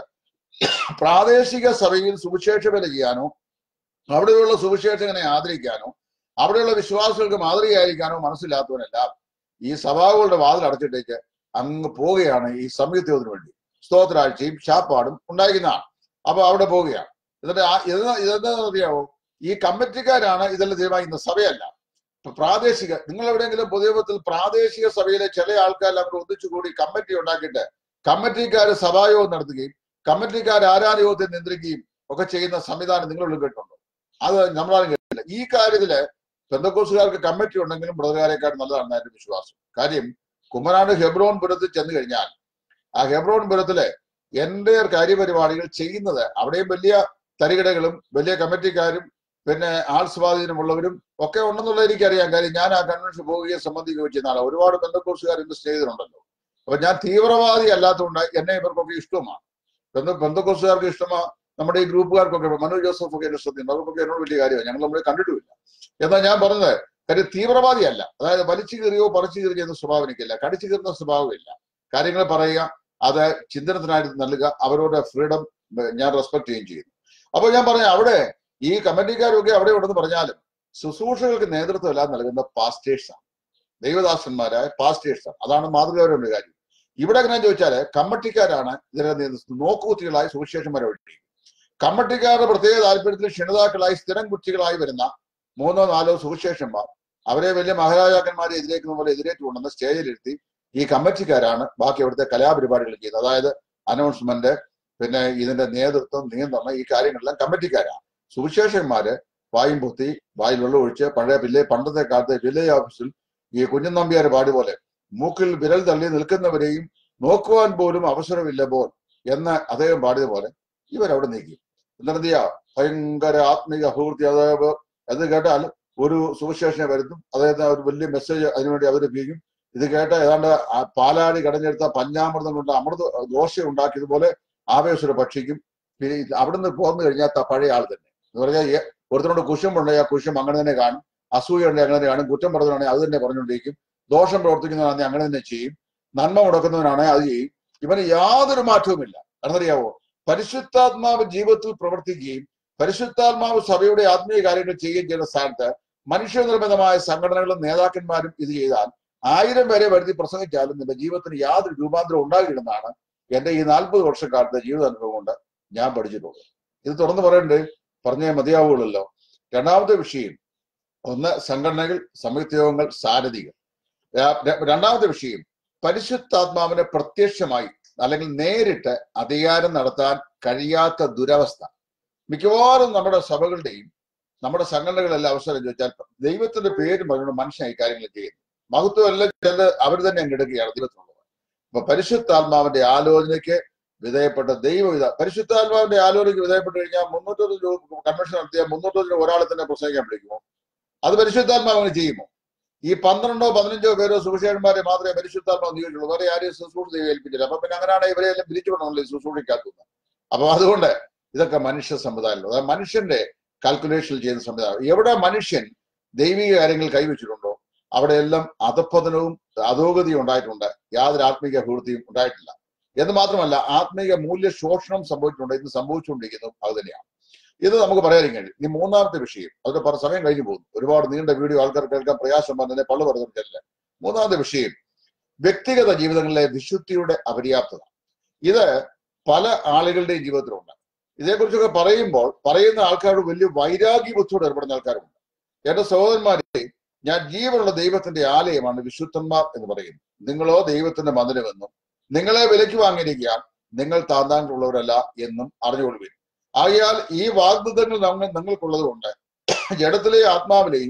പ്രാദേശിക സഭയിൽ സുവിശേഷ വേല ചെയ്യാനോ അവിടെയുള്ള സുവിശേഷകനെ ആദരിക്കാനോ അവിടെയുള്ള വിശ്വാസികൾക്ക് മാതൃകയായിരിക്കാനോ മനസ്സില്ലാത്തവനെല്ലാം ഈ സഭകളുടെ വാതിൽ അടച്ചിട്ടേക്ക് അങ്ങ് പോവുകയാണ് ഈ സംയുക്ത യോഗത്തിന് വേണ്ടി. സ്തോത്രാഴ്ചയും ശാപ്പാടും ഉണ്ടായിരിക്കുന്നതാണ്. അപ്പൊ അവിടെ പോവുകയാണ്. എന്നിട്ട് ആ ഇതെന്താ ഇതെന്താണെന്ന് അറിയാവോ? ഈ കമ്മിറ്റിക്കാരാണ് ഇതെല്ലാം തീരുമാനിക്കുന്നത്, സഭയല്ല. പ്രാദേശിക, നിങ്ങൾ എവിടെയെങ്കിലും പൊതുയോഗത്തിൽ പ്രാദേശിക സഭയിലെ ചില ആൾക്കാരെല്ലാം അവിടെ ഒന്നിച്ചുകൂടി കമ്മിറ്റി ഉണ്ടാക്കിയിട്ട് കമ്മിറ്റിക്കാർ സഭായോഗം നടത്തുകയും കമ്മിറ്റിക്കാർ ആരാധയോഗത്തെ നിയന്ത്രിക്കുകയും ഒക്കെ ചെയ്യുന്ന സംവിധാനം നിങ്ങളുള്ളിൽ കേട്ടുണ്ടോ? അത് നമ്മളാരും കേട്ടില്ല. ഈ കാര്യത്തില് പെന്തക്കോസ്തുകാർക്ക് കമ്മിറ്റി ഉണ്ടെങ്കിലും ബ്രദറുകാരെക്കാൾ നല്ലതാണ് എന്റെ വിശ്വാസം. കാര്യം കുമ്മനാട് ഹെബ്രോൻ പുരത്തിൽ ചെന്ന് കഴിഞ്ഞാൽ ആ ഹെബ്രോൻ പുരത്തിലെ എന്റെ കാര്യപരിപാടികൾ ചെയ്യുന്നത് അവിടെയും വലിയ തരികിടകളും വലിയ കമ്മിറ്റിക്കാരും പിന്നെ ആൾ സ്വാധീനമുള്ളവരും ഒക്കെ ഉണ്ടെന്നുള്ളത് എനിക്കറിയാം. കാര്യം ഞാൻ ആ കൺവെൻഷൻ പോവുകയും സംബന്ധിക്കുകയും ചെയ്യുന്ന ആളാണ്. ഒരുപാട് പെന്തക്കോസ്തുകാർ എന്റെ സ്നേഹിതരുണ്ടല്ലോ. അപ്പൊ ഞാൻ തീവ്രവാദി അല്ലാത്തതുകൊണ്ട് എന്നെ ഇവർക്കൊക്കെ ഇഷ്ടമാണ്. പെന്ത പെന്തക്കോസ്തുകാർക്ക് ഇഷ്ടമാണ്. നമ്മുടെ ഈ ഗ്രൂപ്പുകാർക്കൊക്കെ മനു ജോസഫ് ഒക്കെ എന്റെ ശ്രദ്ധയുണ്ട്. അവർക്കൊക്കെ എന്നോട് വലിയ കാര്യമാണ്. ഞങ്ങൾ നമ്മളെ കണ്ടിട്ടുമില്ല. എന്നാൽ ഞാൻ പറഞ്ഞത് കാര്യം തീവ്രവാദിയല്ല. അതായത് വലിച്ചു കീറിയോ പറിച്ചു കീറിയോ എന്ന സ്വഭാവം എനിക്കില്ല. കടിച്ചു കീറുന്ന സ്വഭാവമില്ല. കാര്യങ്ങൾ പറയുക, അത് ചിന്തനത്തിനായിട്ട് നൽകുക, അവരുടെ ഫ്രീഡം ഞാൻ റെസ്പെക്ട് ചെയ്യുകയും ചെയ്യുന്നു. അപ്പൊ ഞാൻ പറഞ്ഞ അവിടെ ഈ കമ്മിറ്റിക്കാരൊക്കെ അവിടെ ഉണ്ടെന്ന് പറഞ്ഞാലും ശുശ്രൂഷകൾക്ക് നേതൃത്വം എല്ലാം നൽകുന്ന പാസ്റ്റേഴ്സാണ്, ദൈവദാസന്മാരായ പാസ്റ്റേഴ്സാണ്. അതാണ് മാതൃകപരമായ കാര്യം. ഇവിടെ എങ്ങനെ ചോദിച്ചാല് കമ്മിറ്റിക്കാരാണ് ഇതിനെ നോക്കുകുത്തികളായി സുവിശേഷന്മാരെ ഒഴിക്കും. കമ്മിറ്റിക്കാരുടെ പ്രത്യേക താല്പര്യത്തിൽ ക്ഷണിതാക്കളായി സ്ഥിരം കുറ്റികളായി വരുന്ന മൂന്നോ നാലോ സുവിശേഷന്മാർ അവരെ വലിയ മഹാരാജാക്കന്മാരെ എതിരേക്കുന്ന പോലെ എതിരേറ്റ് കൊണ്ടുവന്ന് സ്റ്റേജിലിരുത്തി ഈ കമ്മിറ്റിക്കാരാണ് ബാക്കി അവിടുത്തെ കലാപരിപാടികൾ ചെയ്യുന്നത്. അതായത് അനൗൺസ്മെന്റ്, പിന്നെ ഇതിന്റെ നേതൃത്വം, നിയന്ത്രണം, ഈ കാര്യങ്ങളെല്ലാം കമ്മിറ്റിക്കാരാണ്. സുവിശേഷന്മാര് വായും പൊത്തി വായിൽ വെള്ളം ഒഴിച്ച് പഴയ വില്ലേ പണ്ടത്തെ കാലത്തെ വില്ലേജ് ഓഫീസിൽ ഈ കുഞ്ഞുനമ്പ്യാർ പാടി പോലെ മൂക്കിൽ വിരൽ തള്ളി നിൽക്കുന്നവരെയും നോക്കുവാൻ പോലും അവസരമില്ല പോൽ എന്ന് അദ്ദേഹം പാടിയതുപോലെ ഇവരവിടെ നീക്കി. എന്നിട്ട് ചെയ്യാ ഭയങ്കര ആത്മീക അഭിവൃദ്ധി. അതായത് അത് കേട്ടാൽ ഒരു സുവിശേഷനെ വരുത്തും, അതായത് ഒരു വലിയ മെസ്സേജ് അതിനുവേണ്ടി അവതരിപ്പിക്കും. ഇത് കേട്ട ഏതാണ്ട് പാലാടി കടഞ്ഞെടുത്ത പഞ്ചാമൃതം കൊണ്ട് അമൃത ദോശ ഉണ്ടാക്കിയതുപോലെ ആവേശം ഭക്ഷിക്കും. പിന്നെ അവിടുന്ന് പോന്നു കഴിഞ്ഞാൽ പഴയ ആൾ തന്നെ എന്ന് പറഞ്ഞാൽ ഒരുത്തനോട് കുശുമ്പുണ്ടെങ്കിൽ ആ കുശും അങ്ങനെ തന്നെ കാണും, അസൂയ ഉണ്ടെങ്കിൽ അങ്ങനെ കാണും, കുറ്റം പറഞ്ഞവനാണെങ്കിൽ അത് തന്നെ പറഞ്ഞുകൊണ്ടിരിക്കും, ദോഷം പ്രവർത്തിക്കുന്നവനാണെങ്കിൽ അങ്ങനെ തന്നെ ചെയ്യും, നന്മ മുടക്കുന്നവനാണെങ്കിൽ അത് ചെയ്യും. ഇവന് യാതൊരു മാറ്റവുമില്ല. എന്നറിയാവോ? പരിശുദ്ധാത്മാവ് ജീവിതത്തിൽ പ്രവർത്തിക്കുകയും പരിശുദ്ധാത്മാവ് സഭയുടെ ആത്മീയ കാര്യങ്ങൾ ചെയ്യുകയും ചെയ്യുന്ന സ്ഥാനത്ത് മനുഷ്യനിർമ്മിതമായ സംഘടനകളും നേതാക്കന്മാരും ഇത് ചെയ്താൽ ആയിരം പേരെ വരുത്തി പ്രസംഗിച്ചാലും നിന്റെ ജീവിതത്തിന് യാതൊരു രൂപാന്തരം ഉണ്ടാകില്ലെന്നാണ് എന്റെ ഈ നാൽപ്പത് വർഷക്കാലത്തെ ജീവിതാനുഭവം കൊണ്ട് ഞാൻ പഠിച്ചിട്ടുള്ളത്. ഇത് തുറന്നു പറയണ്ടേ? പറഞ്ഞേ മതിയാവുള്ളല്ലോ. രണ്ടാമത്തെ വിഷയം, ഒന്ന് സംഘടനകൾ, സംയുക്ത യോഗങ്ങൾ, സാരഥികൾ. രണ്ടാമത്തെ വിഷയം പരിശുദ്ധാത്മാവിനെ പ്രത്യക്ഷമായി അല്ലെങ്കിൽ നേരിട്ട് അധികാരം നടത്താൻ കഴിയാത്ത ദുരവസ്ഥ. മിക്കവാറും നമ്മുടെ സഭകളുടെയും നമ്മുടെ സംഘടനകളെല്ലാം അവസരം ചോദിച്ചാൽ ദൈവത്തിന്റെ പേര് പറഞ്ഞുകൊണ്ട് മനുഷ്യൻ ഈ കാര്യങ്ങൾ ചെയ്യുന്നു. മഹത്വം എല്ലാം ചില അവർ തന്നെ അങ്ങെടുക്കുകയാണ് ദൈവത്തിനുള്ളത്. അപ്പൊ പരിശുദ്ധാത്മാവിന്റെ ആലോചനയ്ക്ക് വിധേയപ്പെട്ട ദൈവവിധ പരിശുദ്ധാത്മാവിന്റെ ആലോചനയ്ക്ക് വിധേയപ്പെട്ട് കഴിഞ്ഞാൽ മുന്നൂറ്റൊന്ന് രൂപ കൺവെൻഷൻ നടത്തിയാൽ മുന്നൂറ്റൊന്ന് ഒരാളെ തന്നെ പ്രസംഗിക്കാൻ വിളിക്കുമോ? അത് പരിശുദ്ധാത്മാവിനെ ചെയ്യുമോ? ഈ പന്ത്രണ്ടോ പതിനഞ്ചോ പേരോ സുവിശേഷന്മാരെ മാത്രമേ പരിശുദ്ധാത്മാവ് നിയോഗിച്ചുള്ളൂ, വേറെ ആരെയും ശുശ്രൂഷ ഏൽപ്പിച്ചില്ല. അപ്പൊ പിന്നെ അങ്ങനെയാണ് ഇവരെ എല്ലാം പിരിച്ചുവിടണമല്ലോ ഈ ശുശ്രൂഷയ്ക്കാത്തുന്നത്. അപ്പൊ അതുകൊണ്ട് ഇതൊക്കെ മനുഷ്യ സമുദായമുള്ളൂ. അതായത് മനുഷ്യന്റെ കാൽക്കുലേഷൻ ചെയ്യുന്ന സംവിധാനം. എവിടെ മനുഷ്യൻ ദൈവിക കാര്യങ്ങൾ കൈവച്ചിട്ടുണ്ടോ അവിടെയെല്ലാം അധപ്പതനവും അധോഗതിയും ഉണ്ടായിട്ടുണ്ട്, യാതൊരു ആത്മീക അഭിവൃദ്ധിയും ഉണ്ടായിട്ടില്ല. എന്ന് മാത്രമല്ല ആത്മീക മൂല്യ ശോഷണം സംഭവിച്ചിട്ടുണ്ട്, ഇന്ന് സംഭവിച്ചുകൊണ്ടിരിക്കുന്നു അത് തന്നെയാണ്. ഇത് നമുക്ക് പറയാനും കഴിയും. ഇനി മൂന്നാമത്തെ വിഷയം, അതിന്റെ പല സമയം കഴിഞ്ഞു പോകുന്നു, ഒരുപാട് നീണ്ട വീഡിയോ ആൾക്കാർ കേൾക്കാൻ പ്രയാസം പറഞ്ഞതിനെ പള്ളു പറഞ്ഞില്ല. മൂന്നാമത്തെ വിഷയം വ്യക്തിഗത ജീവിതങ്ങളിലെ വിശുദ്ധിയുടെ അപര്യാപ്തത. ഇത് പല ആളുകളുടെയും ജീവിതത്തിലുണ്ട്. ഇതേക്കുറിച്ചൊക്കെ പറയുമ്പോൾ പറയുന്ന ആൾക്കാരോട് വലിയ വൈരാഗ്യ ബുദ്ധിയോട് ഏർപ്പെടുന്ന ആൾക്കാരുണ്ട്. എന്റെ സഹോദരന്മാരെ, ഞാൻ ജീവനുള്ള ദൈവത്തിന്റെ ആലയമാണ് വിശുദ്ധന്മാർ എന്ന് പറയുന്നു. നിങ്ങളോ ദൈവത്തിന്റെ മന്ദിരമെന്നും നിങ്ങളെ വിലയ്ക്ക് വാങ്ങിയിരിക്കാൻ നിങ്ങൾ താന്താങ്ങളുള്ളവരല്ല എന്നും അറിഞ്ഞുകൊള്ളുവിൻ. ആകയാൽ ഈ വാഗ്ദത്തങ്ങൾ നമ്മൾ നിങ്ങൾക്കുള്ളത് കൊണ്ട് ജഡത്തിലെ ആത്മാവിലെയും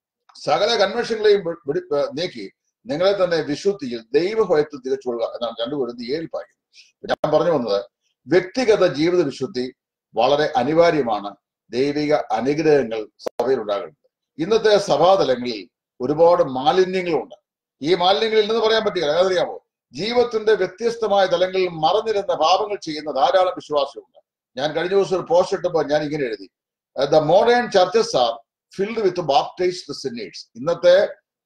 സകല കൺവെൻഷനുകളെയും നീക്കി നിങ്ങളെ തന്നെ വിശുദ്ധിയിൽ ദൈവഭയത്തിൽ തികച്ചുകൊള്ളുക എന്നാണ് രണ്ടു കൊരിന്ത്യർ ഏഴിൽ പറയുന്നത്. ഞാൻ പറഞ്ഞു വന്നത് വ്യക്തിഗത ജീവിത വിശുദ്ധി വളരെ അനിവാര്യമാണ്. ദൈവിക അനുഗ്രഹങ്ങൾ സഭയിൽ ഉണ്ടാകുന്നത്. ഇന്നത്തെ സഭാതലങ്ങളിൽ ഒരുപാട് മാലിന്യങ്ങളുണ്ട്. ഈ മാലിന്യങ്ങൾ ഇല്ലെന്ന് പറയാൻ പറ്റില്ല. അതറിയാമോ? ജീവിതത്തിന്റെ വ്യത്യസ്തമായ തലങ്ങളിൽ മറഞ്ഞിരുന്ന പാപങ്ങൾ ചെയ്യുന്ന ധാരാളം വിശ്വാസികളുണ്ട്. ഞാൻ കഴിഞ്ഞ ദിവസം ഒരു പോസ്റ്റ് ഇട്ടപ്പോൾ ഞാൻ ഇങ്ങനെ എഴുതി, the modern churches are filled with baptized sinners. ഇന്നത്തെ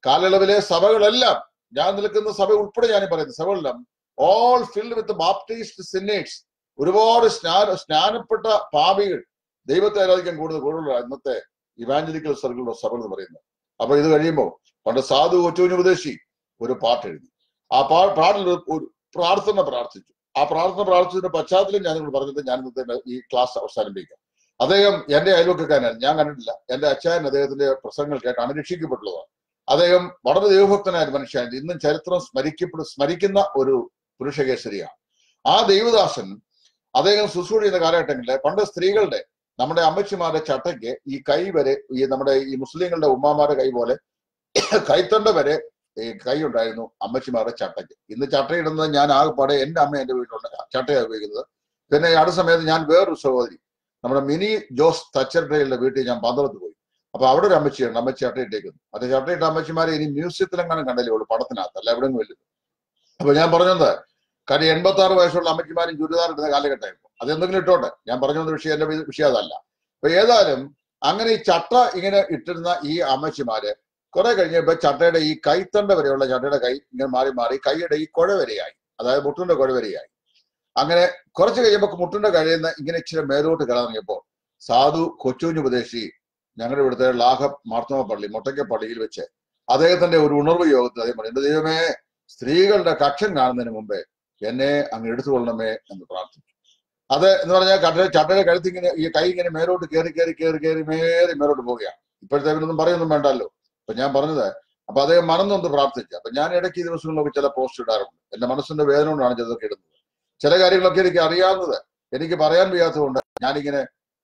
കാലയളവിലെ സഭകളെല്ലാം, ഞാൻ നിൽക്കുന്ന സഭ ഉൾപ്പെടെ ഞാൻ പറയുന്നത് സഭകളെല്ലാം all filled with baptist sinners, ഒരുപാട് സ്നാന സ്നാനപ്പെട്ട പാപികൾ ദൈവത്തെ ആരാധിക്കാൻ കൂടുതൽ കൂടുതലുള്ള ഇന്നത്തെ ഇവാഞ്ചലിക്കൽ സർക്കിളിലുള്ള സഭ എന്ന് പറയുന്നത്. അപ്പൊ ഇത് കഴിയുമ്പോൾ പണ്ട് സാധു കൊച്ചുകുഞ്ഞു ഉപദേശി ഒരു പാട്ട് എഴുതി. ആ പാ പാട്ടിൽ ഒരു പ്രാർത്ഥന പ്രാർത്ഥിച്ചു. ആ പ്രാർത്ഥന പ്രാർത്ഥിച്ചതിന്റെ പശ്ചാത്തലം ഞാൻ നിങ്ങൾ പറഞ്ഞത് ഞാൻ ഇന്നത്തെ ഈ ക്ലാസ് അവസാനിപ്പിക്കാം. അദ്ദേഹം എന്റെ അയൽവക്കക്കാരനാണ്, ഞാൻ കണ്ടിട്ടില്ല. എന്റെ അച്ചായൻ അദ്ദേഹത്തിന്റെ പ്രസംഗങ്ങൾ കേട്ടാണ് രക്ഷിക്കപ്പെട്ടുള്ളതാണ്. അദ്ദേഹം വളരെ ദൈവഭക്തനായ മനുഷ്യൻ, ഇന്നും ചരിത്രം സ്മരിക്കപ്പെടു സ്മരിക്കുന്ന ഒരു പുരുഷകേസരിയാണ്. ആ ദൈവദാസൻ അദ്ദേഹം ശുശ്രൂഷ ചെയ്യുന്ന കാലഘട്ടങ്ങളിൽ പണ്ട് സ്ത്രീകളുടെ, നമ്മുടെ അമ്മച്ചിമാരുടെ ചട്ടയ്ക്ക് ഈ കൈ വരെ, ഈ നമ്മുടെ ഈ മുസ്ലിങ്ങളുടെ ഉമ്മാമാരുടെ കൈ പോലെ കൈത്തണ്ട വരെ ഈ കൈ ഉണ്ടായിരുന്നു അമ്മച്ചിമാരുടെ ചട്ടയ്ക്ക്. ഇന്ന് ചട്ടയിടുന്നത് ഞാൻ ആകെപ്പാടെ എന്റെ അമ്മ എന്റെ വീട്ടിലുള്ള ചട്ടയാണ് ഉപയോഗിക്കുന്നത്. പിന്നെ അടുത്ത സമയത്ത് ഞാൻ വേറൊരു സഹോദരി, നമ്മുടെ മിനി ജോസ് തച്ചറിന്റെ വീട്ടിൽ ഞാൻ പന്തളത്ത് പോയി. അപ്പൊ അവിടെ ഒരു അമ്മച്ചിയുണ്ട്, അമ്മച്ചി ചട്ടയിട്ടേക്കുന്നു. അത് ചട്ടയിട്ട അമ്മച്ചിമാരെ ഇനി മ്യൂസിയത്തിലെങ്ങാനും കണ്ടല്ലേ ഉള്ളൂ, പടത്തിനകത്ത് അല്ല എവിടെ വലുത്. അപ്പൊ ഞാൻ പറഞ്ഞത് കാര്യം എൺപത്തി ആറ് വയസ്സുള്ള അമ്മച്ചിമാരും ചുരിദാർ ഇടുന്ന കാലഘട്ടമായിരുന്നു. അതെന്തെങ്കിലും ഇട്ടോട്ടെ, ഞാൻ പറഞ്ഞ വിഷയം എന്റെ വിഷയം അതല്ല. അപ്പൊ ഏതായാലും അങ്ങനെ ഈ ചട്ട ഇങ്ങനെ ഇട്ടിരുന്ന ഈ അമ്മച്ചിമാര് കുറെ കഴിഞ്ഞപ്പോ ചട്ടയുടെ ഈ കൈത്തണ്ട വരെയുള്ള ചട്ടയുടെ കൈ ഇങ്ങനെ മാറി മാറി കൈയുടെ ഈ കുഴ വരെയായി, അതായത് മുട്ടിന്റെ കുഴ വരെയായി. അങ്ങനെ കുറച്ച് കഴിയുമ്പോൾ മുട്ടിന്റെ കഴിയുന്ന ഇങ്ങനെ ഇച്ചിരി മേലോട്ട് കയറാൻ തുടങ്ങിയപ്പോൾ സാധു കൊച്ചുകുഞ്ഞു ഉപദേശി ഞങ്ങളുടെ ഇവിടുത്തെ ലാഹ മാർത്തോമ പള്ളി മുട്ടയ്ക്ക പള്ളിയിൽ വെച്ച് അദ്ദേഹത്തിന്റെ ഒരു ഉണർവ് യോഗത്തിൽ അദ്ദേഹം പറഞ്ഞു, എന്റെ ദൈവമേ, സ്ത്രീകളുടെ കക്ഷം കാണുന്നതിന് മുമ്പേ എന്നെ അങ്ങ് എടുത്തുകൊള്ളണമേ എന്ന് പ്രാർത്ഥിച്ചു. അത് എന്ന് പറഞ്ഞാൽ കട്ട ചട്ടയുടെ കഴുത്ത് ഇങ്ങനെ ഈ കൈ ഇങ്ങനെ മേലോട്ട് കയറി കയറി കയറി കയറി മേറി മേലോട്ട് പോവുകയാണ്. ഇപ്പോഴത്തെ ഇവരൊന്നും പറയൊന്നും വേണ്ടല്ലോ. അപ്പൊ ഞാൻ പറഞ്ഞത്, അപ്പൊ അദ്ദേഹം മനന്നൊന്ന് പ്രാർത്ഥിച്ചു. അപ്പൊ ഞാൻ ഇടയ്ക്ക് ഈ ദിവസങ്ങളിലൊക്കെ ചില പോസ്റ്റ് ഇടാറുണ്ട്. എന്റെ മനസ്സിന്റെ വേദന കൊണ്ടാണ് ചിലതൊക്കെ ഇടുന്നത്. ചില കാര്യങ്ങളൊക്കെ എനിക്ക് അറിയാവുന്നത് എനിക്ക് പറയാൻ വയ്യാത്തതുകൊണ്ട് ഞാനിങ്ങനെ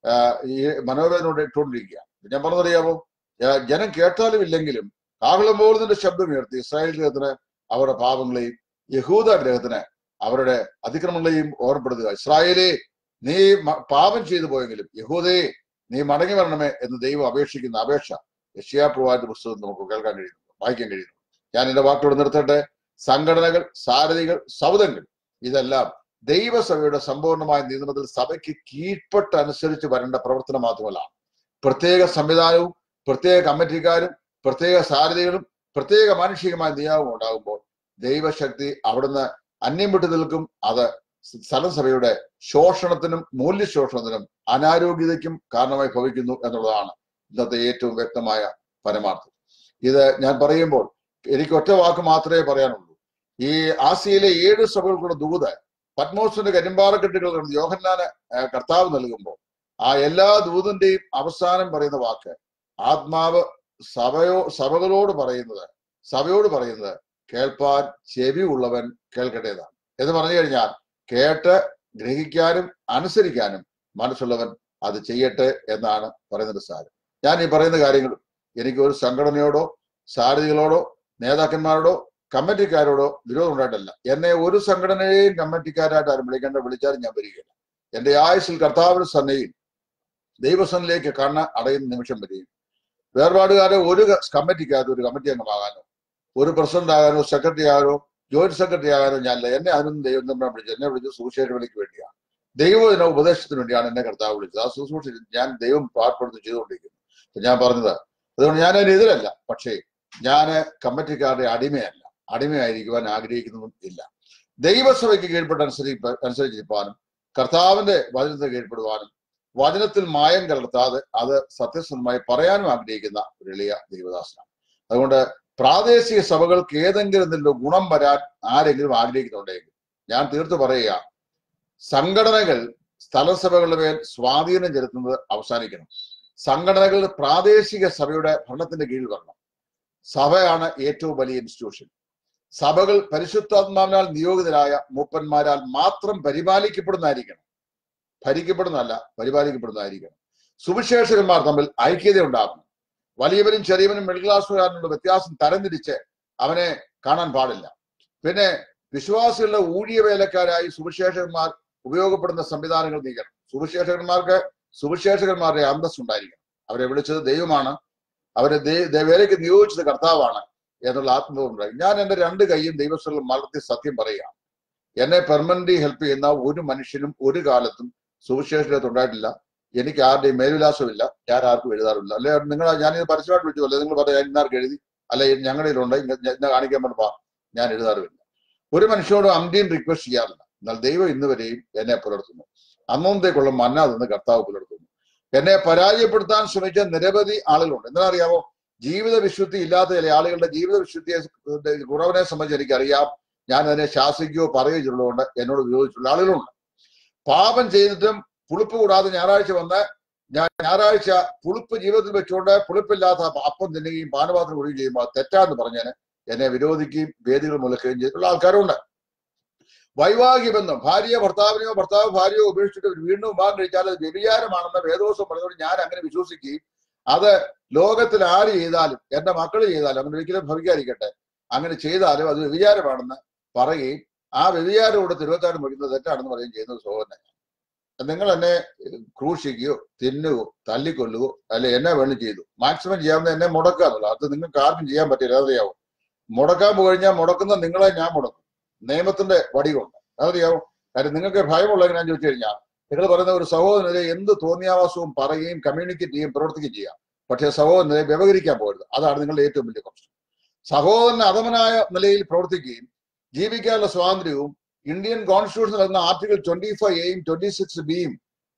ഈ മനോവേദനയോട് ഇട്ടുകൊണ്ടിരിക്കുക. ഞാൻ പറഞ്ഞതറിയാമോ, ജനം കേട്ടാലും ഇല്ലെങ്കിലും കാഹളം പോലുന്നതിന്റെ ശബ്ദം ഉയർത്തി ഇസ്രായേൽ ഗ്രഹത്തിന് അവരുടെ പാപങ്ങളെയും യഹൂദ ഗ്രഹത്തിന് അവരുടെ അതിക്രമങ്ങളെയും ഓർമ്മപ്പെടുത്തുക. ഇസ്രായേലേ, നീ പാപം ചെയ്തു പോയെങ്കിലും യഹൂദയെ നീ മടങ്ങി വരണമേ എന്ന് ദൈവം അപേക്ഷിക്കുന്ന അപേക്ഷ യെശയ്യാ പ്രവാചകന്റെ പുസ്തകം നമുക്ക് കേൾക്കാൻ കഴിയുന്നു, വായിക്കാൻ കഴിയുന്നു. ഞാൻ എന്റെ വാക്കുകൾ നിർത്തട്ടെ. സംഘടനകൾ, സാരഥികൾ, സൗദങ്ങൾ ഇതെല്ലാം ദൈവസഭയുടെ സമ്പൂർണമായ നിയന്ത്രണത്തിൽ സഭയ്ക്ക് കീഴ്പ്പെട്ട് അനുസരിച്ച് വരേണ്ട പ്രവർത്തനം മാത്രമല്ല, പ്രത്യേക സംവിധാനവും പ്രത്യേക കമ്മിറ്റിക്കാരും പ്രത്യേക സാരഥികളും പ്രത്യേക മാനുഷികമായ നിയമവും ഉണ്ടാകുമ്പോൾ ദൈവശക്തി അവിടുന്ന് അന്യം വിട്ടു നിൽക്കും. അത് സ്ഥലസഭയുടെ ശോഷണത്തിനും മൂല്യശോഷണത്തിനും അനാരോഗ്യതയ്ക്കും കാരണമായി ഭവിക്കുന്നു എന്നുള്ളതാണ് ഇന്നത്തെ ഏറ്റവും വ്യക്തമായ പരമാർത്ഥം. ഇത് ഞാൻ പറയുമ്പോൾ എനിക്ക് ഒറ്റ വാക്ക് മാത്രമേ പറയാനുള്ളൂ. ഈ ആസിയയിലെ ഏഴ് സഭകൾക്കുള്ള ദൂത് പത്മോസിന്റെ കരിമ്പാറക്കെട്ടുകൾ യോഹന്നാന് കർത്താവ് നൽകുമ്പോൾ ആ എല്ലാ ദൂതിന്റെയും അവസാനം പറയുന്ന വാക്ക് ആത്മാവ് സഭയോ സഭകളോട് പറയുന്നത് സഭയോട് പറയുന്നത് കേൾപ്പാൻ ചെവി ഉള്ളവൻ കേൾക്കട്ടേതാണ് എന്ന് പറഞ്ഞു കഴിഞ്ഞാൽ കേട്ട് ഗ്രഹിക്കാനും അനുസരിക്കാനും മനസ്സുള്ളവൻ അത് ചെയ്യട്ടെ എന്നാണ് പറയുന്നത് സാരം. ഞാൻ ഈ പറയുന്ന കാര്യങ്ങളും എനിക്ക് ഒരു സംഘടനയോടോ സാരഥികളോടോ നേതാക്കന്മാരോടോ കമ്മിറ്റിക്കാരോടോ വിരോധം ഉണ്ടായിട്ടല്ല. എന്നെ ഒരു സംഘടനയെയും കമ്മിറ്റിക്കാരായിട്ട് ആരും വിളിക്കേണ്ട, വിളിച്ചാലും ഞാൻ വരികയില്ല. എന്റെ ആയുസ്സിൽ കർത്താവിന്റെ സന്നയിൽ ദൈവസന്നിലേക്ക് കണ്ണ് അടയുന്ന നിമിഷം വരികയും വേർപാടുകാരെ ഒരു കമ്മിറ്റിക്കാരോ ഒരു കമ്മിറ്റി അംഗമാകാനോ ഒരു പ്രസിഡന്റ് ആകാനോ സെക്രട്ടറി ആകാനോ ജോയിന്റ് സെക്രട്ടറി ആകാനോ ഞാനില്ല. എന്നെ അതിനൊന്നും ദൈവം തന്നെ വിളിച്ചത്. എന്നെ വിളിച്ചത് സുവിശേഷ വിളിക്ക് വേണ്ടിയാണ്, ദൈവദിന ഉപദേശത്തിന് വേണ്ടിയാണ് എന്നെ കർത്താവ് വിളിച്ചത്. ആ ശുശ്രൂഷ ഞാൻ ദൈവം പാർപ്പെടുത്തി ചെയ്തുകൊണ്ടിരിക്കുന്നു. ഞാൻ പറഞ്ഞത് അതുകൊണ്ട് ഞാൻ അതിനെതിരല്ല, പക്ഷേ ഞാൻ കമ്മിറ്റിക്കാരുടെ അടിമയല്ല, അടിമയായിരിക്കുവാൻ ആഗ്രഹിക്കുന്നതും ഇല്ല. ദൈവസഭയ്ക്ക് കീഴ്പ്പെട്ട് അനുസരിപ്പ അനുസരിച്ചിരിക്കാനും കർത്താവിന്റെ വചനത്തിന് കീഴ്പ്പെടുവാനും വചനത്തിൽ മായം കലർത്താതെ അത് സത്യസന്ധമായി പറയാനും ആഗ്രഹിക്കുന്ന ഒരു എളിയ ദൈവദാസനാണ്. അതുകൊണ്ട് പ്രാദേശിക സഭകൾക്ക് ഏതെങ്കിലും എന്തെങ്കിലും ഗുണം വരാൻ ആരെങ്കിലും ആഗ്രഹിക്കുന്നുണ്ടെങ്കിൽ ഞാൻ തീർത്തു പറയുക, സംഘടനകൾ സ്ഥലസഭകളുടെ മേൽ സ്വാധീനം ചെലുത്തുന്നത് അവസാനിക്കണം. സംഘടനകൾ പ്രാദേശിക സഭയുടെ ഭരണത്തിന്റെ കീഴിൽ വരണം. സഭയാണ് ഏറ്റവും വലിയ ഇൻസ്റ്റിറ്റ്യൂഷൻ. സഭകൾ പരിശുദ്ധാത്മാവിനാൽ നിയോഗിതരായ മൂപ്പന്മാരാൽ മാത്രം പരിപാലിക്കപ്പെടുന്നതായിരിക്കണം. ഭരിക്കപ്പെടുന്നതല്ല, പരിപാലിക്കപ്പെടുന്നതായിരിക്കണം. സുവിശേഷകന്മാർ തമ്മിൽ ഐക്യത ഉണ്ടാകണം. വലിയവനും ചെറിയവനും മിഡിൽ ക്ലാസ്സുകാരനുള്ള വ്യത്യാസം തരംതിരിച്ച് അവനെ കാണാൻ പാടില്ല. പിന്നെ വിശ്വാസികളുടെ ഊഴിയ വേലക്കാരായി സുവിശേഷകന്മാർ ഉപയോഗപ്പെടുന്ന സംവിധാനങ്ങൾ നീക്കണം. സുവിശേഷകന്മാർക്ക് സുവിശേഷകന്മാരുടെ അന്തസ് ഉണ്ടായിരിക്കണം. അവരെ വിളിച്ചത് ദൈവമാണ്, അവരെ വേലയ്ക്ക് നിയോഗിച്ചത് കർത്താവാണ് എന്നുള്ള ആത്മബോധം ഉണ്ടായി. ഞാൻ എന്റെ രണ്ട് കൈയും ദൈവസ്ഥലം മലർത്തി സത്യം പറയുകയാണ്. എന്നെ പെർമനന്റ് ഹെൽപ്പ് ചെയ്യുന്ന ഒരു മനുഷ്യനും ഒരു കാലത്തും സുവിശേഷത്തിൽ ഉണ്ടായിട്ടില്ല. എനിക്ക് ആരുടെയും മേൽവിലാസമില്ല, ഞാൻ ആർക്കും എഴുതാറില്ല. അല്ലെ നിങ്ങൾ ഞാനിത് പരസ്യമായിട്ട് വിളിച്ചു, അല്ലെ നിങ്ങൾ പറയാം ഇന്നാർക്ക് എഴുതി അല്ലെ ഞങ്ങളിലുണ്ട് ഇങ്ങനെ കാണിക്കാൻ പറഞ്ഞ ഞാൻ എഴുതാറുമില്ല. ഒരു മനുഷ്യനോട് അന്ത്യം റിക്വസ്റ്റ് ചെയ്യാറില്ല. എന്നാൽ ദൈവം ഇന്ന് വരെയും എന്നെ പുലർത്തുന്നു. അന്നത്തേക്കുള്ള മന്ന നിന്ന് കർത്താവ് പുലർത്തുന്നു. എന്നെ പരാജയപ്പെടുത്താൻ ശ്രമിച്ച നിരവധി ആളുകളുണ്ട്. എന്താ അറിയാമോ? ജീവിത വിശുദ്ധി ഇല്ലാത്ത ചില ആളുകളുടെ ജീവിത വിശുദ്ധിയെ കുറവിനെ സംബന്ധിച്ച് എനിക്കറിയാം. ഞാൻ അതിനെ ശാസിക്കുകയോ പറയുകയോ ചെയ്തുകൊണ്ട് എന്നോട് വിരോധിച്ചുള്ള ആളുകളുണ്ട്. പാപം ചെയ്തിട്ടും പുളിപ്പ് കൂടാതെ ഞായറാഴ്ച വന്ന് ഞാൻ ഞായറാഴ്ച പുളിപ്പ് ജീവിതത്തിൽ വെച്ചുകൊണ്ട് പുളിപ്പില്ലാത്ത അപ്പം തിന്നുകയും പാനപാത്രം കുടിക്കുകയും ചെയ്യുമ്പോൾ തെറ്റാന്ന് പറഞ്ഞാൽ എന്നെ വിരോധിക്കുകയും വേദികൾ മുലക്കുകയും ചെയ്തിട്ടുള്ള ആൾക്കാരുണ്ട്. വൈവാഹിക ബന്ധം, ഭാര്യ ഭർത്താവിനെയോ ഭർത്താവ് ഭാര്യയോ ഉപേക്ഷിച്ചിട്ട് വീണ്ടും വിവാഹം കഴിച്ചാൽ അത് വ്യഭിചാരമാണെന്ന് വേദോസം പറഞ്ഞുകൊണ്ട് ഞാൻ അങ്ങനെ വിശ്വസിക്കുകയും അത് ലോകത്തിൽ ആര് ചെയ്താലും എന്റെ മക്കൾ ചെയ്താലും അങ്ങനെ ഒരിക്കലും ഭവിക്കാതിരിക്കട്ടെ, അങ്ങനെ ചെയ്താലും അത് വ്യഭിചാരമാണെന്ന് പറയുകയും ആ വ്യഭിചാരം കൂടെ തിരുവത്താഴം വയ്ക്കുന്നത് തെറ്റാണെന്ന് പറയുകയും ചെയ്യുന്നത് സഹോദരൻ. നിങ്ങൾ എന്നെ ക്രൂശിക്കുകയോ തിന്നുകയോ തല്ലിക്കൊല്ലുകയോ അല്ലെ എന്നെ വേണം ചെയ്തു. മാക്സിമം ചെയ്യാവുന്ന എന്നെ മുടക്കുക എന്നുള്ളത്. അത് നിങ്ങൾക്ക് ആർക്കും ചെയ്യാൻ പറ്റില്ല. അതറിയാവും. മുടക്കാൻ പോയി കഴിഞ്ഞാൽ മുടക്കുന്ന നിങ്ങളെ ഞാൻ മുടക്കും. നിയമത്തിന്റെ വടി കൊണ്ട്. അതറിയാവും. കാര്യം നിങ്ങൾക്ക് ഭയമുള്ളവരെ ഞാൻ ചോദിച്ചു കഴിഞ്ഞാൽ നിങ്ങൾ പറയുന്ന ഒരു സഹോദരനെ എന്ത് തോന്നിയാവാസവും പറയുകയും കമ്മ്യൂണിക്കേറ്റ് ചെയ്യുകയും പ്രവർത്തിക്കുകയും ചെയ്യാം. പക്ഷേ സഹോദരനെ വ്യവഹരിക്കാൻ പോകരുത്. അതാണ് നിങ്ങളുടെ ഏറ്റവും വലിയ പ്രശ്നം. സഹോദരന് അധമനായ നിലയിൽ പ്രവർത്തിക്കുകയും ജീവിക്കാനുള്ള സ്വാതന്ത്ര്യവും ഇന്ത്യൻ കോൺസ്റ്റിറ്റ്യൂഷൻ നൽകുന്ന ആർട്ടിക്കിൾ ട്വന്റി ഫൈവ് എയും ട്വന്റി സിക്സ് ബിയും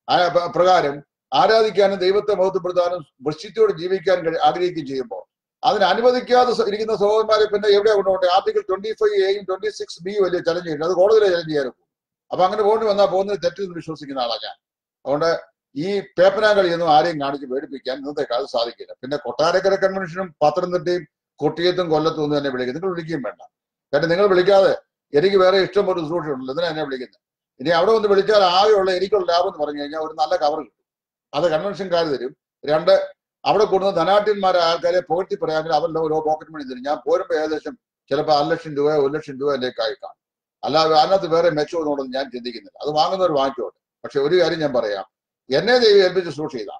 പ്രകാരം ആരാധിക്കാനും ദൈവത്തെ മഹത്വപ്പെടുത്താനും വൃശ്ചിത്തോട് ജീവിക്കാൻ ആഗ്രഹിക്കുകയും ചെയ്യുമ്പോൾ അതിന് അനുവദിക്കാതെ ഇരിക്കുന്ന സഹോദരന്മാരെ പിന്നെ എവിടെ കൊണ്ടുപോകട്ടെ? ആർട്ടിക്കിൾ ട്വന്റി ഫൈവ് എയും ട്വന്റി സിക്സ് ബിയും വലിയ ചലഞ്ച് ചെയ്യുന്നത്. അത് കോടതിയിലെ ചലഞ്ച് ചെയ്യാനും. അപ്പൊ അങ്ങനെ പോകേണ്ടി വന്നാൽ പോകുന്നത് തെറ്റെന്ന് വിശ്വസിക്കുന്ന ആളാണ് ഞാൻ. അതുകൊണ്ട് ഈ പേപ്പനാകളിയൊന്നും ആരെയും കാണിച്ച് പേടിപ്പിക്കാൻ ഇന്നത്തെ കാലത്ത് സാധിക്കില്ല. പിന്നെ കൊട്ടാരക്കര കൺവെൻഷനും പത്തനംതിട്ടയും കൊട്ടിയത്തും കൊല്ലത്തും ഒന്നും എന്നെ വിളിക്കും. നിങ്ങൾ വിളിക്കുകയും വേണ്ട. കാരണം നിങ്ങൾ വിളിക്കാതെ എനിക്ക് വേറെ ഇഷ്ടം പോലെ റിസോർട്ട് ഉണ്ടല്ലോ, എന്തിനാ എന്നെ വിളിക്കുന്നത്? ഇനി അവിടെ ഒന്ന് വിളിച്ചാൽ ആകെയുള്ള എനിക്കുള്ള ലാഭം എന്ന് പറഞ്ഞു കഴിഞ്ഞാൽ ഒരു നല്ല കവർ കിട്ടും. അത് കൺവെൻഷൻകാർ തരും. രണ്ട്, അവിടെ കൂടുന്ന ധനാട്യന്മാരെ ആൾക്കാരെ പുകഴ്ത്തി പറയാമെങ്കിൽ അവരുടെ ഓരോ പോക്കറ്റ് മണി തരും. ഞാൻ പോരുമ്പോൾ ഏകദേശം ചിലപ്പോൾ അര ലക്ഷം രൂപ ഒരു ലക്ഷം രൂപ എൻ്റെ കയ്യിൽ കാണും. അല്ലാതെ അതിനകത്ത് വേറെ മെച്ചമെന്നോടൊന്നും ഞാൻ ചിന്തിക്കുന്നില്ല. അത് വാങ്ങുന്നവർ വാങ്ങിച്ചോട്ടെ. പക്ഷെ ഒരു കാര്യം ഞാൻ പറയാം, എന്നെ ദൈവം ഏൽപ്പിച്ച് ശുശ്രൂഷ ചെയ്താൽ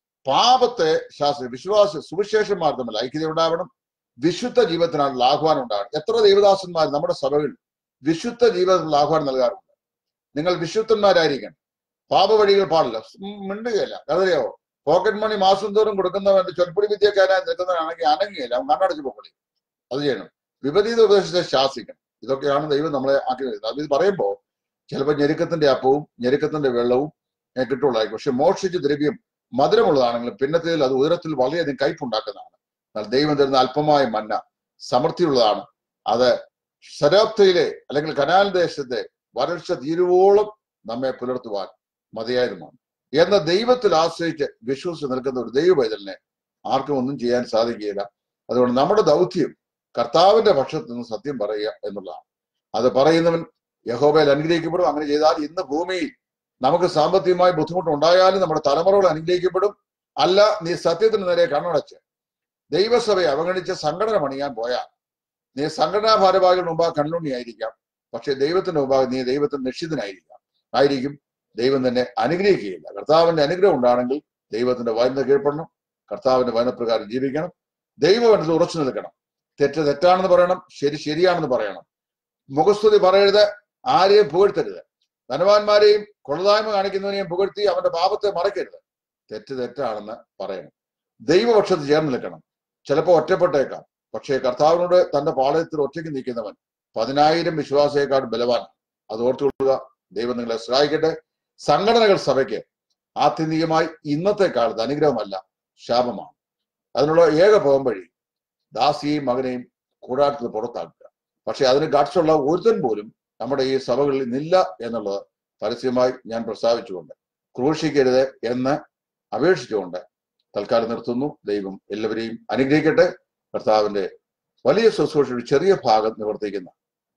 പാപത്തെ ശാസ്ത്ര വിശ്വാസ സുവിശേഷന്മാർ തമ്മിൽ ഐക്യത ഉണ്ടാവണം. വിശുദ്ധ ജീവിതത്തിനാണ് ആഹ്വാനം ഉണ്ടാകണം. എത്ര ദേവദാസന്മാർ നമ്മുടെ സഭകളിൽ വിശുദ്ധ ജീവിതത്തിനുള്ള ആഹ്വാനം നൽകാറുണ്ട്. നിങ്ങൾ വിശുദ്ധന്മാരായിരിക്കണം. പാപവഴികൾ പാടില്ല. മിണ്ടുകയല്ല. അതറിയാവോ? പോക്കറ്റ് മണി മാസം തോറും കൊടുക്കുന്നവന്റെ ചൊൽപ്പടി വിദ്യക്കാരായി നിൽക്കുന്നവരാണെങ്കിൽ അനങ്ങിയല്ല, അവൻ കണ്ണടച്ച് പൊക്കളി. അത് ചെയ്യണം. വിപരീത ഉപദേശത്തെ ശാസിക്കണം. ഇതൊക്കെയാണ് ദൈവം നമ്മളെ ആക്കി വരുന്നത്. അത് ഇത് പറയുമ്പോൾ ചിലപ്പോൾ ഞെരുക്കത്തിന്റെ അപ്പവും ഞെരുക്കത്തിന്റെ വെള്ളവും കിട്ടുള്ളതായിരിക്കും. പക്ഷെ മോക്ഷിച്ച ദ്രവ്യം മധുരമുള്ളതാണെങ്കിലും പിന്നത്തേതിൽ അത് ഉദരത്തിൽ വളരെയധികം കയ്പുണ്ടാക്കുന്നതാണ്. എന്നാൽ ദൈവം തരുന്ന അല്പമായ മന്ന സമൃദ്ധിയുള്ളതാണ്. അത് സരാപ്തയിലെ അല്ലെങ്കിൽ കനാൽ ദേശത്തെ വരൾച്ച തീരുവോളം നമ്മെ പുലർത്തുവാൻ മതിയായതുമാണ്. എന്ന ദൈവത്തിൽ ആശ്രയിച്ച് വിശ്വസിച്ച് നിൽക്കുന്ന ഒരു ദൈവ പൈതലിനെ ആർക്കും ഒന്നും ചെയ്യാൻ സാധിക്കുകയില്ല. അതുകൊണ്ട് നമ്മുടെ ദൗത്യം കർത്താവിന്റെ പക്ഷത്ത് നിന്ന് സത്യം പറയുക എന്നുള്ളതാണ്. അത് പറയുന്നവൻ യഹോവയിൽ അനുഗ്രഹിക്കപ്പെടും. അങ്ങനെ ചെയ്താൽ ഇന്ന് ഭൂമിയിൽ നമുക്ക് സാമ്പത്തികമായി ബുദ്ധിമുട്ടുണ്ടായാലും നമ്മുടെ തലമുറകൾ അനുഗ്രഹിക്കപ്പെടും. അല്ല, നീ സത്യത്തിന് നേരെ കണ്ണടച്ച് ദൈവസഭയെ അവഗണിച്ച് സംഘടന പണിയാൻ പോയാൽ നീ സംഘടനാ ഭാരവാഹികളുടെ മുമ്പാകെ കണ്ണുണ്ണിയായിരിക്കാം. പക്ഷെ ദൈവത്തിന്റെ മുമ്പാകെ നീ ദൈവത്തിന് നിശ്ചിതനായിരിക്കാം ആയിരിക്കും ദൈവം തന്നെ അനുഗ്രഹിക്കുകയില്ല. കർത്താവിന്റെ അനുഗ്രഹം ഉണ്ടാണെങ്കിൽ ദൈവത്തിന്റെ വചനത്തിന് കീഴ്പ്പെടണം. കർത്താവിന്റെ വചനപ്രകാരം ജീവിക്കണം. ദൈവവചനത്തിൽ ഉറച്ചു നിൽക്കണം. തെറ്റ് തെറ്റാണെന്ന് പറയണം, ശരി ശരിയാണെന്ന് പറയണം. മുഖസ്തുതി പറയരുത്, ആരെയും പുകഴ്ത്തരുത്. ധനവാന്മാരെയും കൊള്ളതായ്മ കാണിക്കുന്നവനെയും പുകഴ്ത്തി അവന്റെ പാപത്തെ മറയ്ക്കരുത്. തെറ്റ് തെറ്റാണെന്ന് പറയണം. ദൈവപക്ഷത്ത് ചേർന്ന് നിൽക്കണം. ചിലപ്പോൾ ഒറ്റപ്പെട്ടേക്കാം. പക്ഷേ കർത്താവിനോട് തന്റെ പാളയത്തിൽ ഒറ്റയ്ക്ക് നിൽക്കുന്നവൻ പതിനായിരം വിശ്വാസിയേക്കാൾ ബലവാനാണ്. അത് ഓർത്തുകൊള്ളുക. ദൈവം നിങ്ങളെ സഹായിക്കട്ടെ. സംഘടനകൾ സഭയ്ക്ക് ആത്യന്തികമായി ഇന്നത്തെ കാലത്ത് അനുഗ്രഹമല്ല, ശാപമാണ്. അതിനുള്ള ഏക പോകാൻ വഴി ദാസിയെയും മകനെയും കൂടാരത്തിൽ പുറത്താക്കുക. പക്ഷെ അതിന് ഗട്സുള്ള ഒരുത്തൻ പോലും നമ്മുടെ ഈ സഭകളിൽ നിന്നില്ല എന്നുള്ളത് പരസ്യമായി ഞാൻ പ്രസ്താവിച്ചുകൊണ്ട് ക്രൂശിക്കരുത് എന്ന് അപേക്ഷിച്ചുകൊണ്ട് തൽക്കാലം നിർത്തുന്നു. ദൈവം എല്ലാവരെയും അനുഗ്രഹിക്കട്ടെ. കർത്താവിന്റെ വലിയ ശുശ്രൂഷയുടെ ചെറിയ ഭാഗം നിവർത്തിക്കുന്ന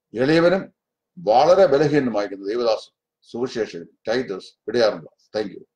എളിയവനും വളരെ ബലഹീനമായിരിക്കുന്ന ദൈവദാസൻ സുവിശേഷകൻ ടൈറ്റസ് ഇടയാറുണ്ട്. Thank you.